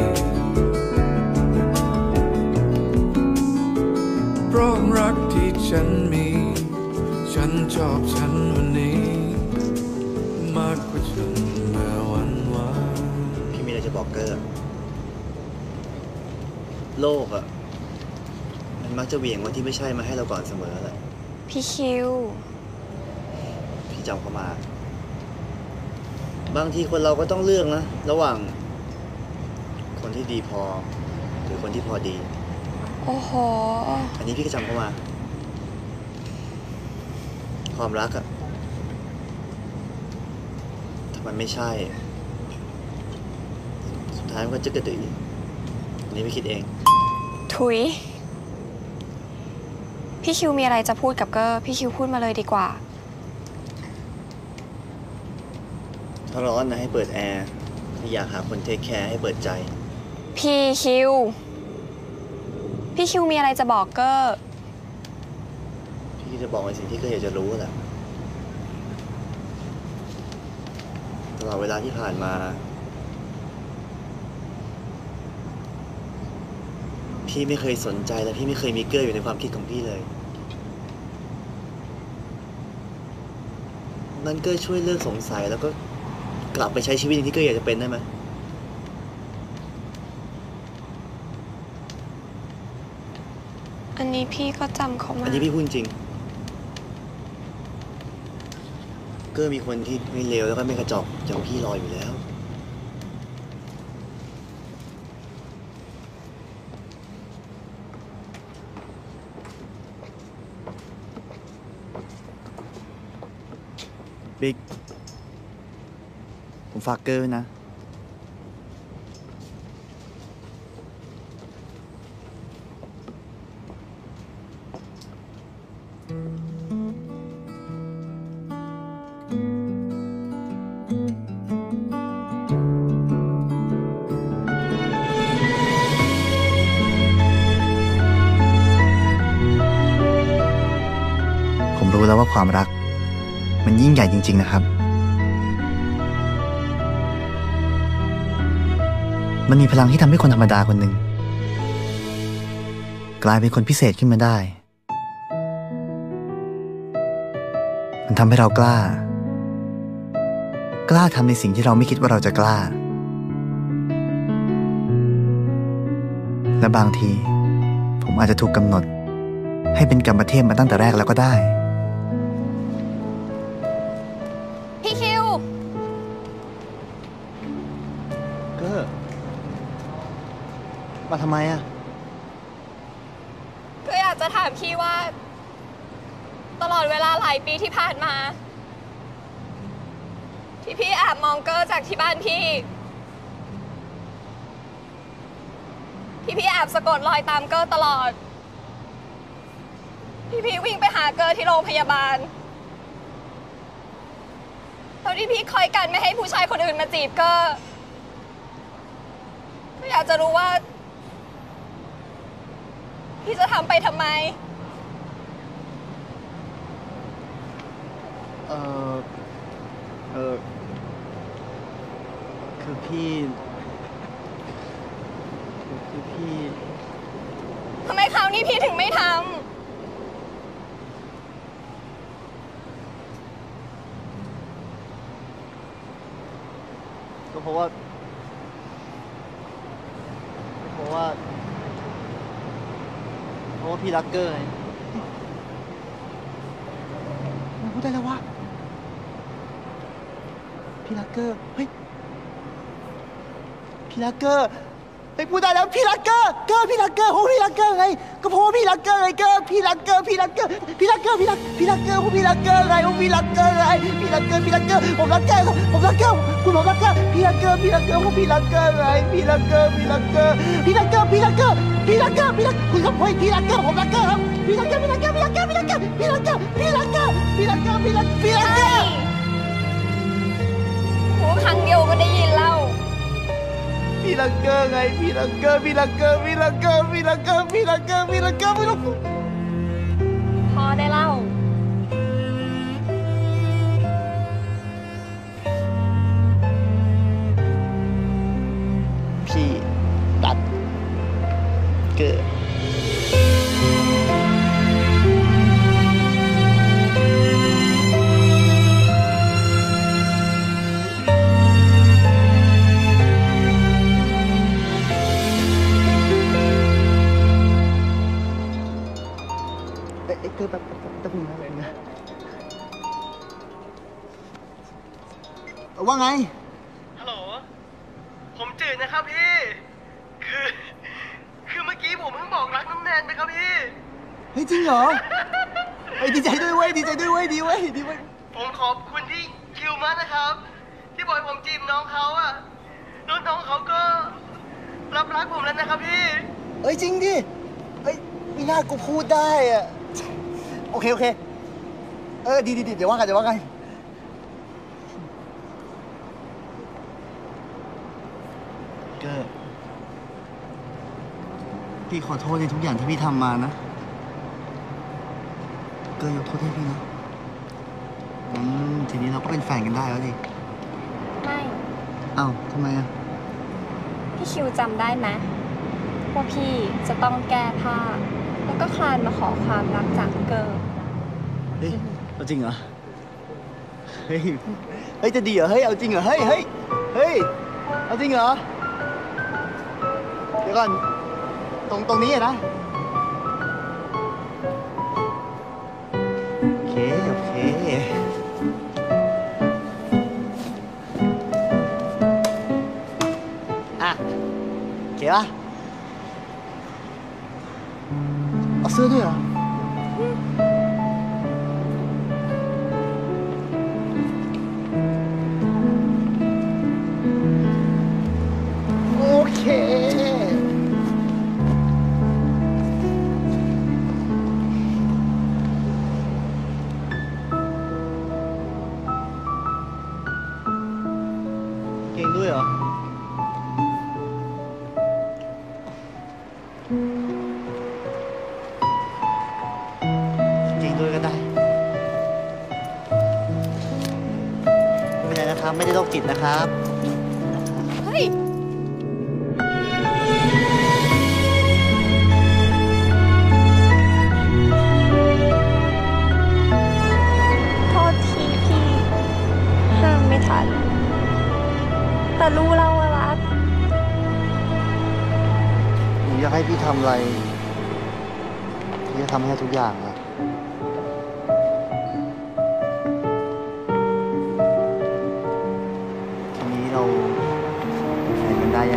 เพราะรักที่ฉันมีฉันชอบฉันวันนี้มากกว่าฉันเมื่อวันวานพี่มีอะไรจะบอกเกอร์โลกอะมันมักจะเหวี่ยงวันที่ไม่ใช่มาให้เราก่อนเสมอแหละพี่คิวพี่จำเขามาบางทีคนเราก็ต้องเลือกนะระหว่างคนที่ดีพอหรือคนที่พอดีโอ้โหอันนี้พี่ก็จำเขามาความรักอะถ้ามันไม่ใช่สุดท้ายมันก็จะกระดืออันนี้พี่คิดเองถุยพี่คิวมีอะไรจะพูดกับเกอร์พี่คิวพูดมาเลยดีกว่าถ้าร้อนนะให้เปิดแอร์ถ้าอยากหาคนเทคแคร์ให้เปิดใจพี่คิวพี่คิวมีอะไรจะบอกเกอร์พี่จะบอกในสิ่งที่เกอร์อยากจะรู้แหละตลอดเวลาที่ผ่านมาพี่ไม่เคยสนใจและพี่ไม่เคยมีเกอร์อยู่ในความคิดของพี่เลยงั้นเกอร์ช่วยเลิกสงสัยแล้วก็กลับไปใช้ชีวิตอย่างที่เกอร์อยากจะเป็นได้ไหมอันนี้พี่ก็จำเขามาอันนี้พี่พูดจริงเกอร์มีคนที่ไม่เลวแล้วก็ไม่กระจอกอย่างพี่รออยู่แล้วบิ๊กผมฝากเกอร์นะผมรู้แล้วว่าความรักมันยิ่งใหญ่จริงๆนะครับมันมีพลังที่ทำให้คนธรรมดาคนหนึ่งกลายเป็นคนพิเศษขึ้นมาได้มันทำให้เรากล้ากล้าทำในสิ่งที่เราไม่คิดว่าเราจะกล้าและบางทีผมอาจจะถูกกำหนดให้เป็นกรรมเทพมาตั้งแต่แรกแล้วก็ได้พี่คิวเกอร์มาทำไมอะก็อยากจะถามพี่ว่า ตลอดเวลาหลายปีที่ผ่านมา ที่พี่แอบมองเกอร์จากที่บ้านพี่ที่พี่แอบสะกดรอยตามเกอร์ตลอดที่พี่วิ่งไปหาเกอร์ที่โรงพยาบาลแล้วที่พี่คอยกันไม่ให้ผู้ชายคนอื่นมาจีบเกอร์ก็อยากจะรู้ว่าพี่จะทำไปทำไมเออเออคือพี่คือพี่ทำไมคราวนี้พี่ถึงไม่ทำก็เพราะว่า เพราะว่า เพราะว่าพี่รักเกอร์ไงมันพูดได้แล้ววะพี่รักเกอร์เฮ้ยพี่รักเกอร์เฮ้ยพูดได้แล้วพี่รักเกอร์เกอร์พี่รักเกอร์โอ้พี่รักเกอร์ไงก็เพราะว่าพี่รักเกอร์ไงเกอร์พี่รักเกอร์พี่รักเกอร์พี่รักเกอร์พี่รักพี่รักเกอร์พี่รักเกอร์ไงพี่รักเกอร์ไงพี่รักเกอร์พี่รักเกอร์ผมรักเกอร์ผมรักเกอร์คุณผมรักเกอร์พี่รักเกอร์พี่รักเกอร์พี่รักเกอร์ไงพี่รักเกอร์พี่รักเกอร์พี่รักเกอร์พี่รักเกอร์พี่รักเกอร์พี่รักคุณครับเฮ้ยพี่รักเกอร์ผมรักเกอร์ครับพี่รักเกอร์พี่รักเกอร์พี่รักเกอร์พี่รักเกอร์พี่รักเกอร์พี่รักเกอร์พี่รักเกอร์พี่รักพี่รักเกอร์หูครั้งเดียวก็ได้ยินแล้วพี่รักเกอร์ไงพี่รักเกอร์พี่รักเกอร์พี่รักเกอร์พี่รักเกอร์พี่รักเกอร์พี่รักเกอร์พี่รักเกอร์พอได้เล่าพี่รักเกอร์เกอร์แบบตะพึงอะไรนะว่าไงฮัลโหล ผมจืดนะครับพี่ คือ คือเมื่อกี้ผมเพิ่งบอกรักน้องแนนไปครับพี่เฮ้ยจริงเหรอไอ้ดีใจด้วยเว้ยดีใจด้วยเว้ยดีเว้ยดีเว้ยผมขอบคุณที่คิวมากนะครับ ที่บอกให้ผมจีบน้องเขาอะแล้วน้องเขาก็รับรักผมแล้วนะครับพี่เอ้ยจริงดิเอ้ยไม่น่ากูพูดได้อะโอเคโอเคเออดีดีดีเดี๋ยวว่ากันเดี๋ยวว่ากันเกอร์พี่ขอโทษในทุกอย่างที่พี่ทำมานะเกอร์ยกโทษให้พี่นะอืมทีนี้เราก็เป็นแฟนกันได้แล้วดิไม่เอ้าทำไมอะพี่คิวจำได้ไหมว่าพี่จะต้องแก้ผ้า แล้วก็คลานมาขอความรักจากเกิร์ลเฮ้ยเอาจริงเหรอเฮ้ยเฮ้ยจะดีเหรอเฮ้ยเอาจริงเหรอเฮ้ยเฮ้ยเฮ้ยเอาจริงเหรอเดี๋ยวก่อนตรงตรงนี้นะโอเคโอเคอ่ะโอเคป่ะเอาเสื้อด้วยเหรอโอเคเก่งด้วยเหรอเก่งด้วยก็ได้ไม่ได้นะครับไม่ได้โรคจิตนะครับเฮ้ย โทษทีพี่ห้ามไม่ทัน แต่รู้แล้วว่ารักหนูอยากให้พี่ทำอะไรจะทำให้ทุกอย่างนะทีนี้เราเป็นแฟนกันได้ยัง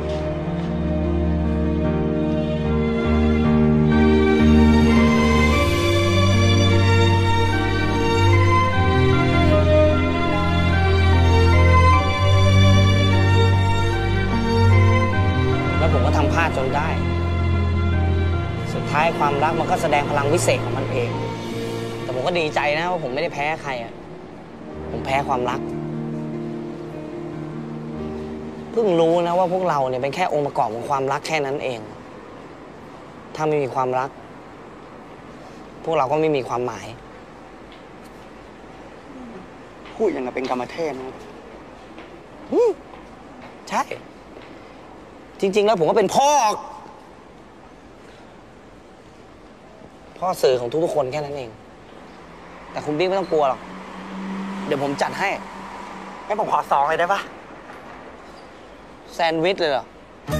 แล้วผมก็ทำพลาดจนได้ สุดท้ายความรักมันก็แสดงพลังวิเศษของมันเอง แต่ผมก็ดีใจนะว่าผมไม่ได้แพ้ใครอ่ะ ผมแพ้ความรัก เพิ่งรู้นะว่าพวกเราเนี่ยเป็นแค่องค์ประกอบของความรักแค่นั้นเอง ถ้าไม่มีความรัก พวกเราก็ไม่มีความหมายพูดอย่างกับเป็นกรรมเทพนะใช่ จริงๆแล้วผมก็เป็นพ่อ พ่อสื่อของทุกๆคนแค่นั้นเอง แต่คุณบิ๊กไม่ต้องกลัวหรอก เดี๋ยวผมจัดให้ให้ผมขอสองเลยได้ปะแซนด์วิชเลยเหรอ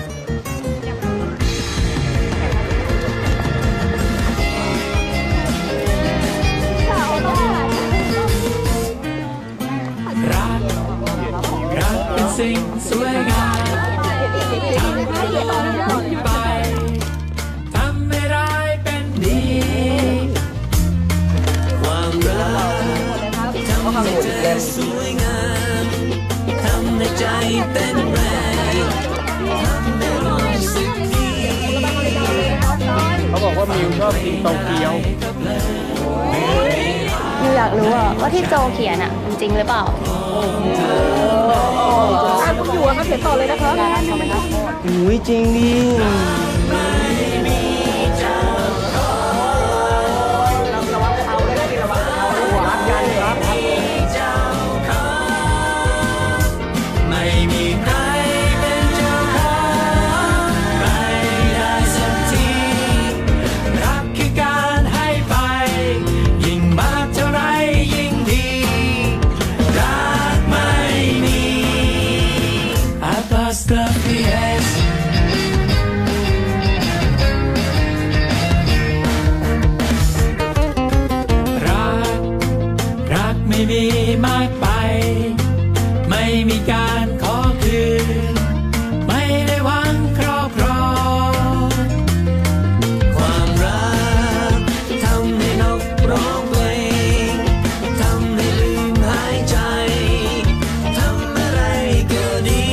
รักรักเป็นสิ่งสวยงามทำให้โลกหมุนไปทำให้ร้ายเป็นดีความรักทำให้เธอสวยงามทำให้ใจเต้นแรงทำให้รู้สึกดีเขาบอกว่ามิวชอบกินโตเกียวมิวอยากรู้อะว่าที่โจเขียนอะมันจริงหรือเปล่าอ่านพวกอยู่อะครับเขียนต่อเลยนะคะอุ้ยจริงดิไม่มีใครเป็นเจ้าของไม่ได้สักทีรักคือการให้ไปยิ่งมากเท่าไรยิ่งดีรักไม่มี apostrophe s รักรักไม่มีมากไปไม่มีการขอคืนไม่ได้หวังครอบครองความรักทำให้นกร้องเพลงทำให้ลืมหายใจทำอะไรก็ดี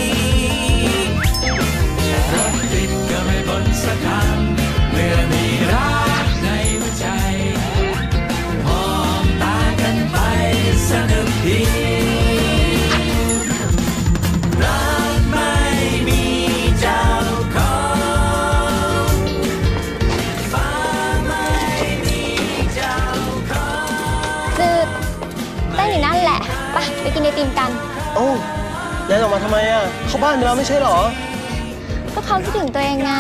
รักติดก็ไม่พ้นสักคำเมื่อมีรักในหัวใจหอมตากันไปสนุกดีไปกินไอติมกันโอ้ยายออกมาทำไมอ่ะเขาบ้านไปแล้วไม่ใช่หรอก็เขาคิดถึงตัวเองไง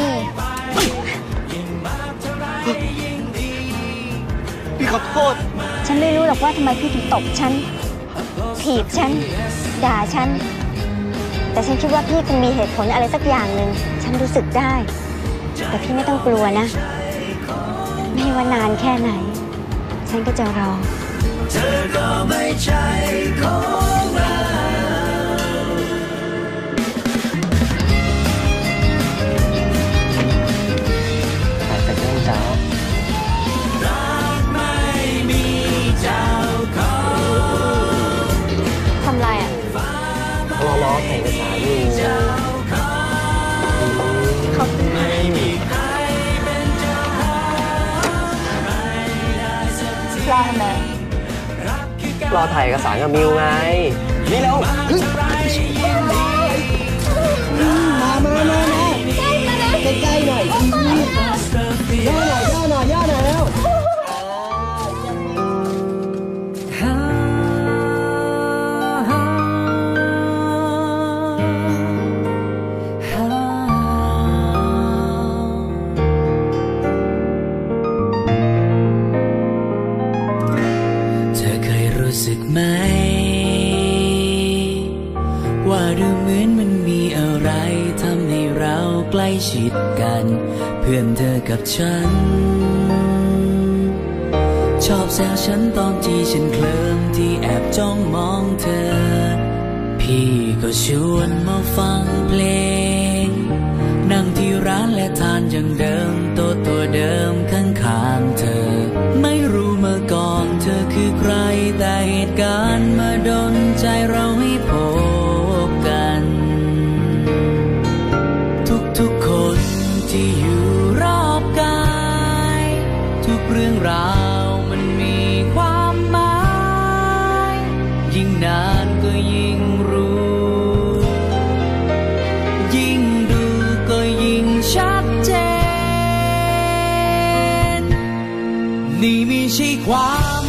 พี่ขอโทษฉันไม่รู้หรอกว่าทำไมพี่ถึงตบฉันถีบฉันด่าฉันแต่ฉันคิดว่าพี่คงมีเหตุผลอะไรสักอย่างหนึ่งฉันรู้สึกได้แต่พี่ไม่ต้องกลัวนะไม่ว่านานแค่ไหนฉันก็จะรอเธอก็ไม่ใช่ของเราใครแต่งเรื่องจ้ารักไม่มีเจ้าของทำไรอ่ะรอน้องแต่งภาษาอยู่เขาไม่มีใครเป็นเจ้าของไม่ได้สักทีรอทำไมรอถ่ายเอกสารกับมิวไงนี่แล้วมามามามาใกล้ๆหน่อยย่าหน่อยย่าหน่อยย่าหน่อยแล้วเธอเคยรู้สึกไหมว่าดูเหมือนมันมีอะไรทำให้เราใกล้ชิดกันเพื่อนเธอกับฉันชอบแซวฉันตอนที่ฉันเคลิ้มที่แอบจ้องมองเธอพี่ก็ชวนมาฟังเพลงนั่งที่ร้านและทานอย่างเดิมตัวตัวเดิมข้างข้างเธอไม่รู้เมื่อก่อนเธอคือใครแต่เหตุการณ์มาดลใจเราให้พบกันทุกๆคนที่อยู่รอบกายทุกเรื่องราวมันมีความหมายยิ่งนานก็ยิ่งรู้ยิ่งดูก็ยิ่งชัดเจนนี่ไม่ใช่ความ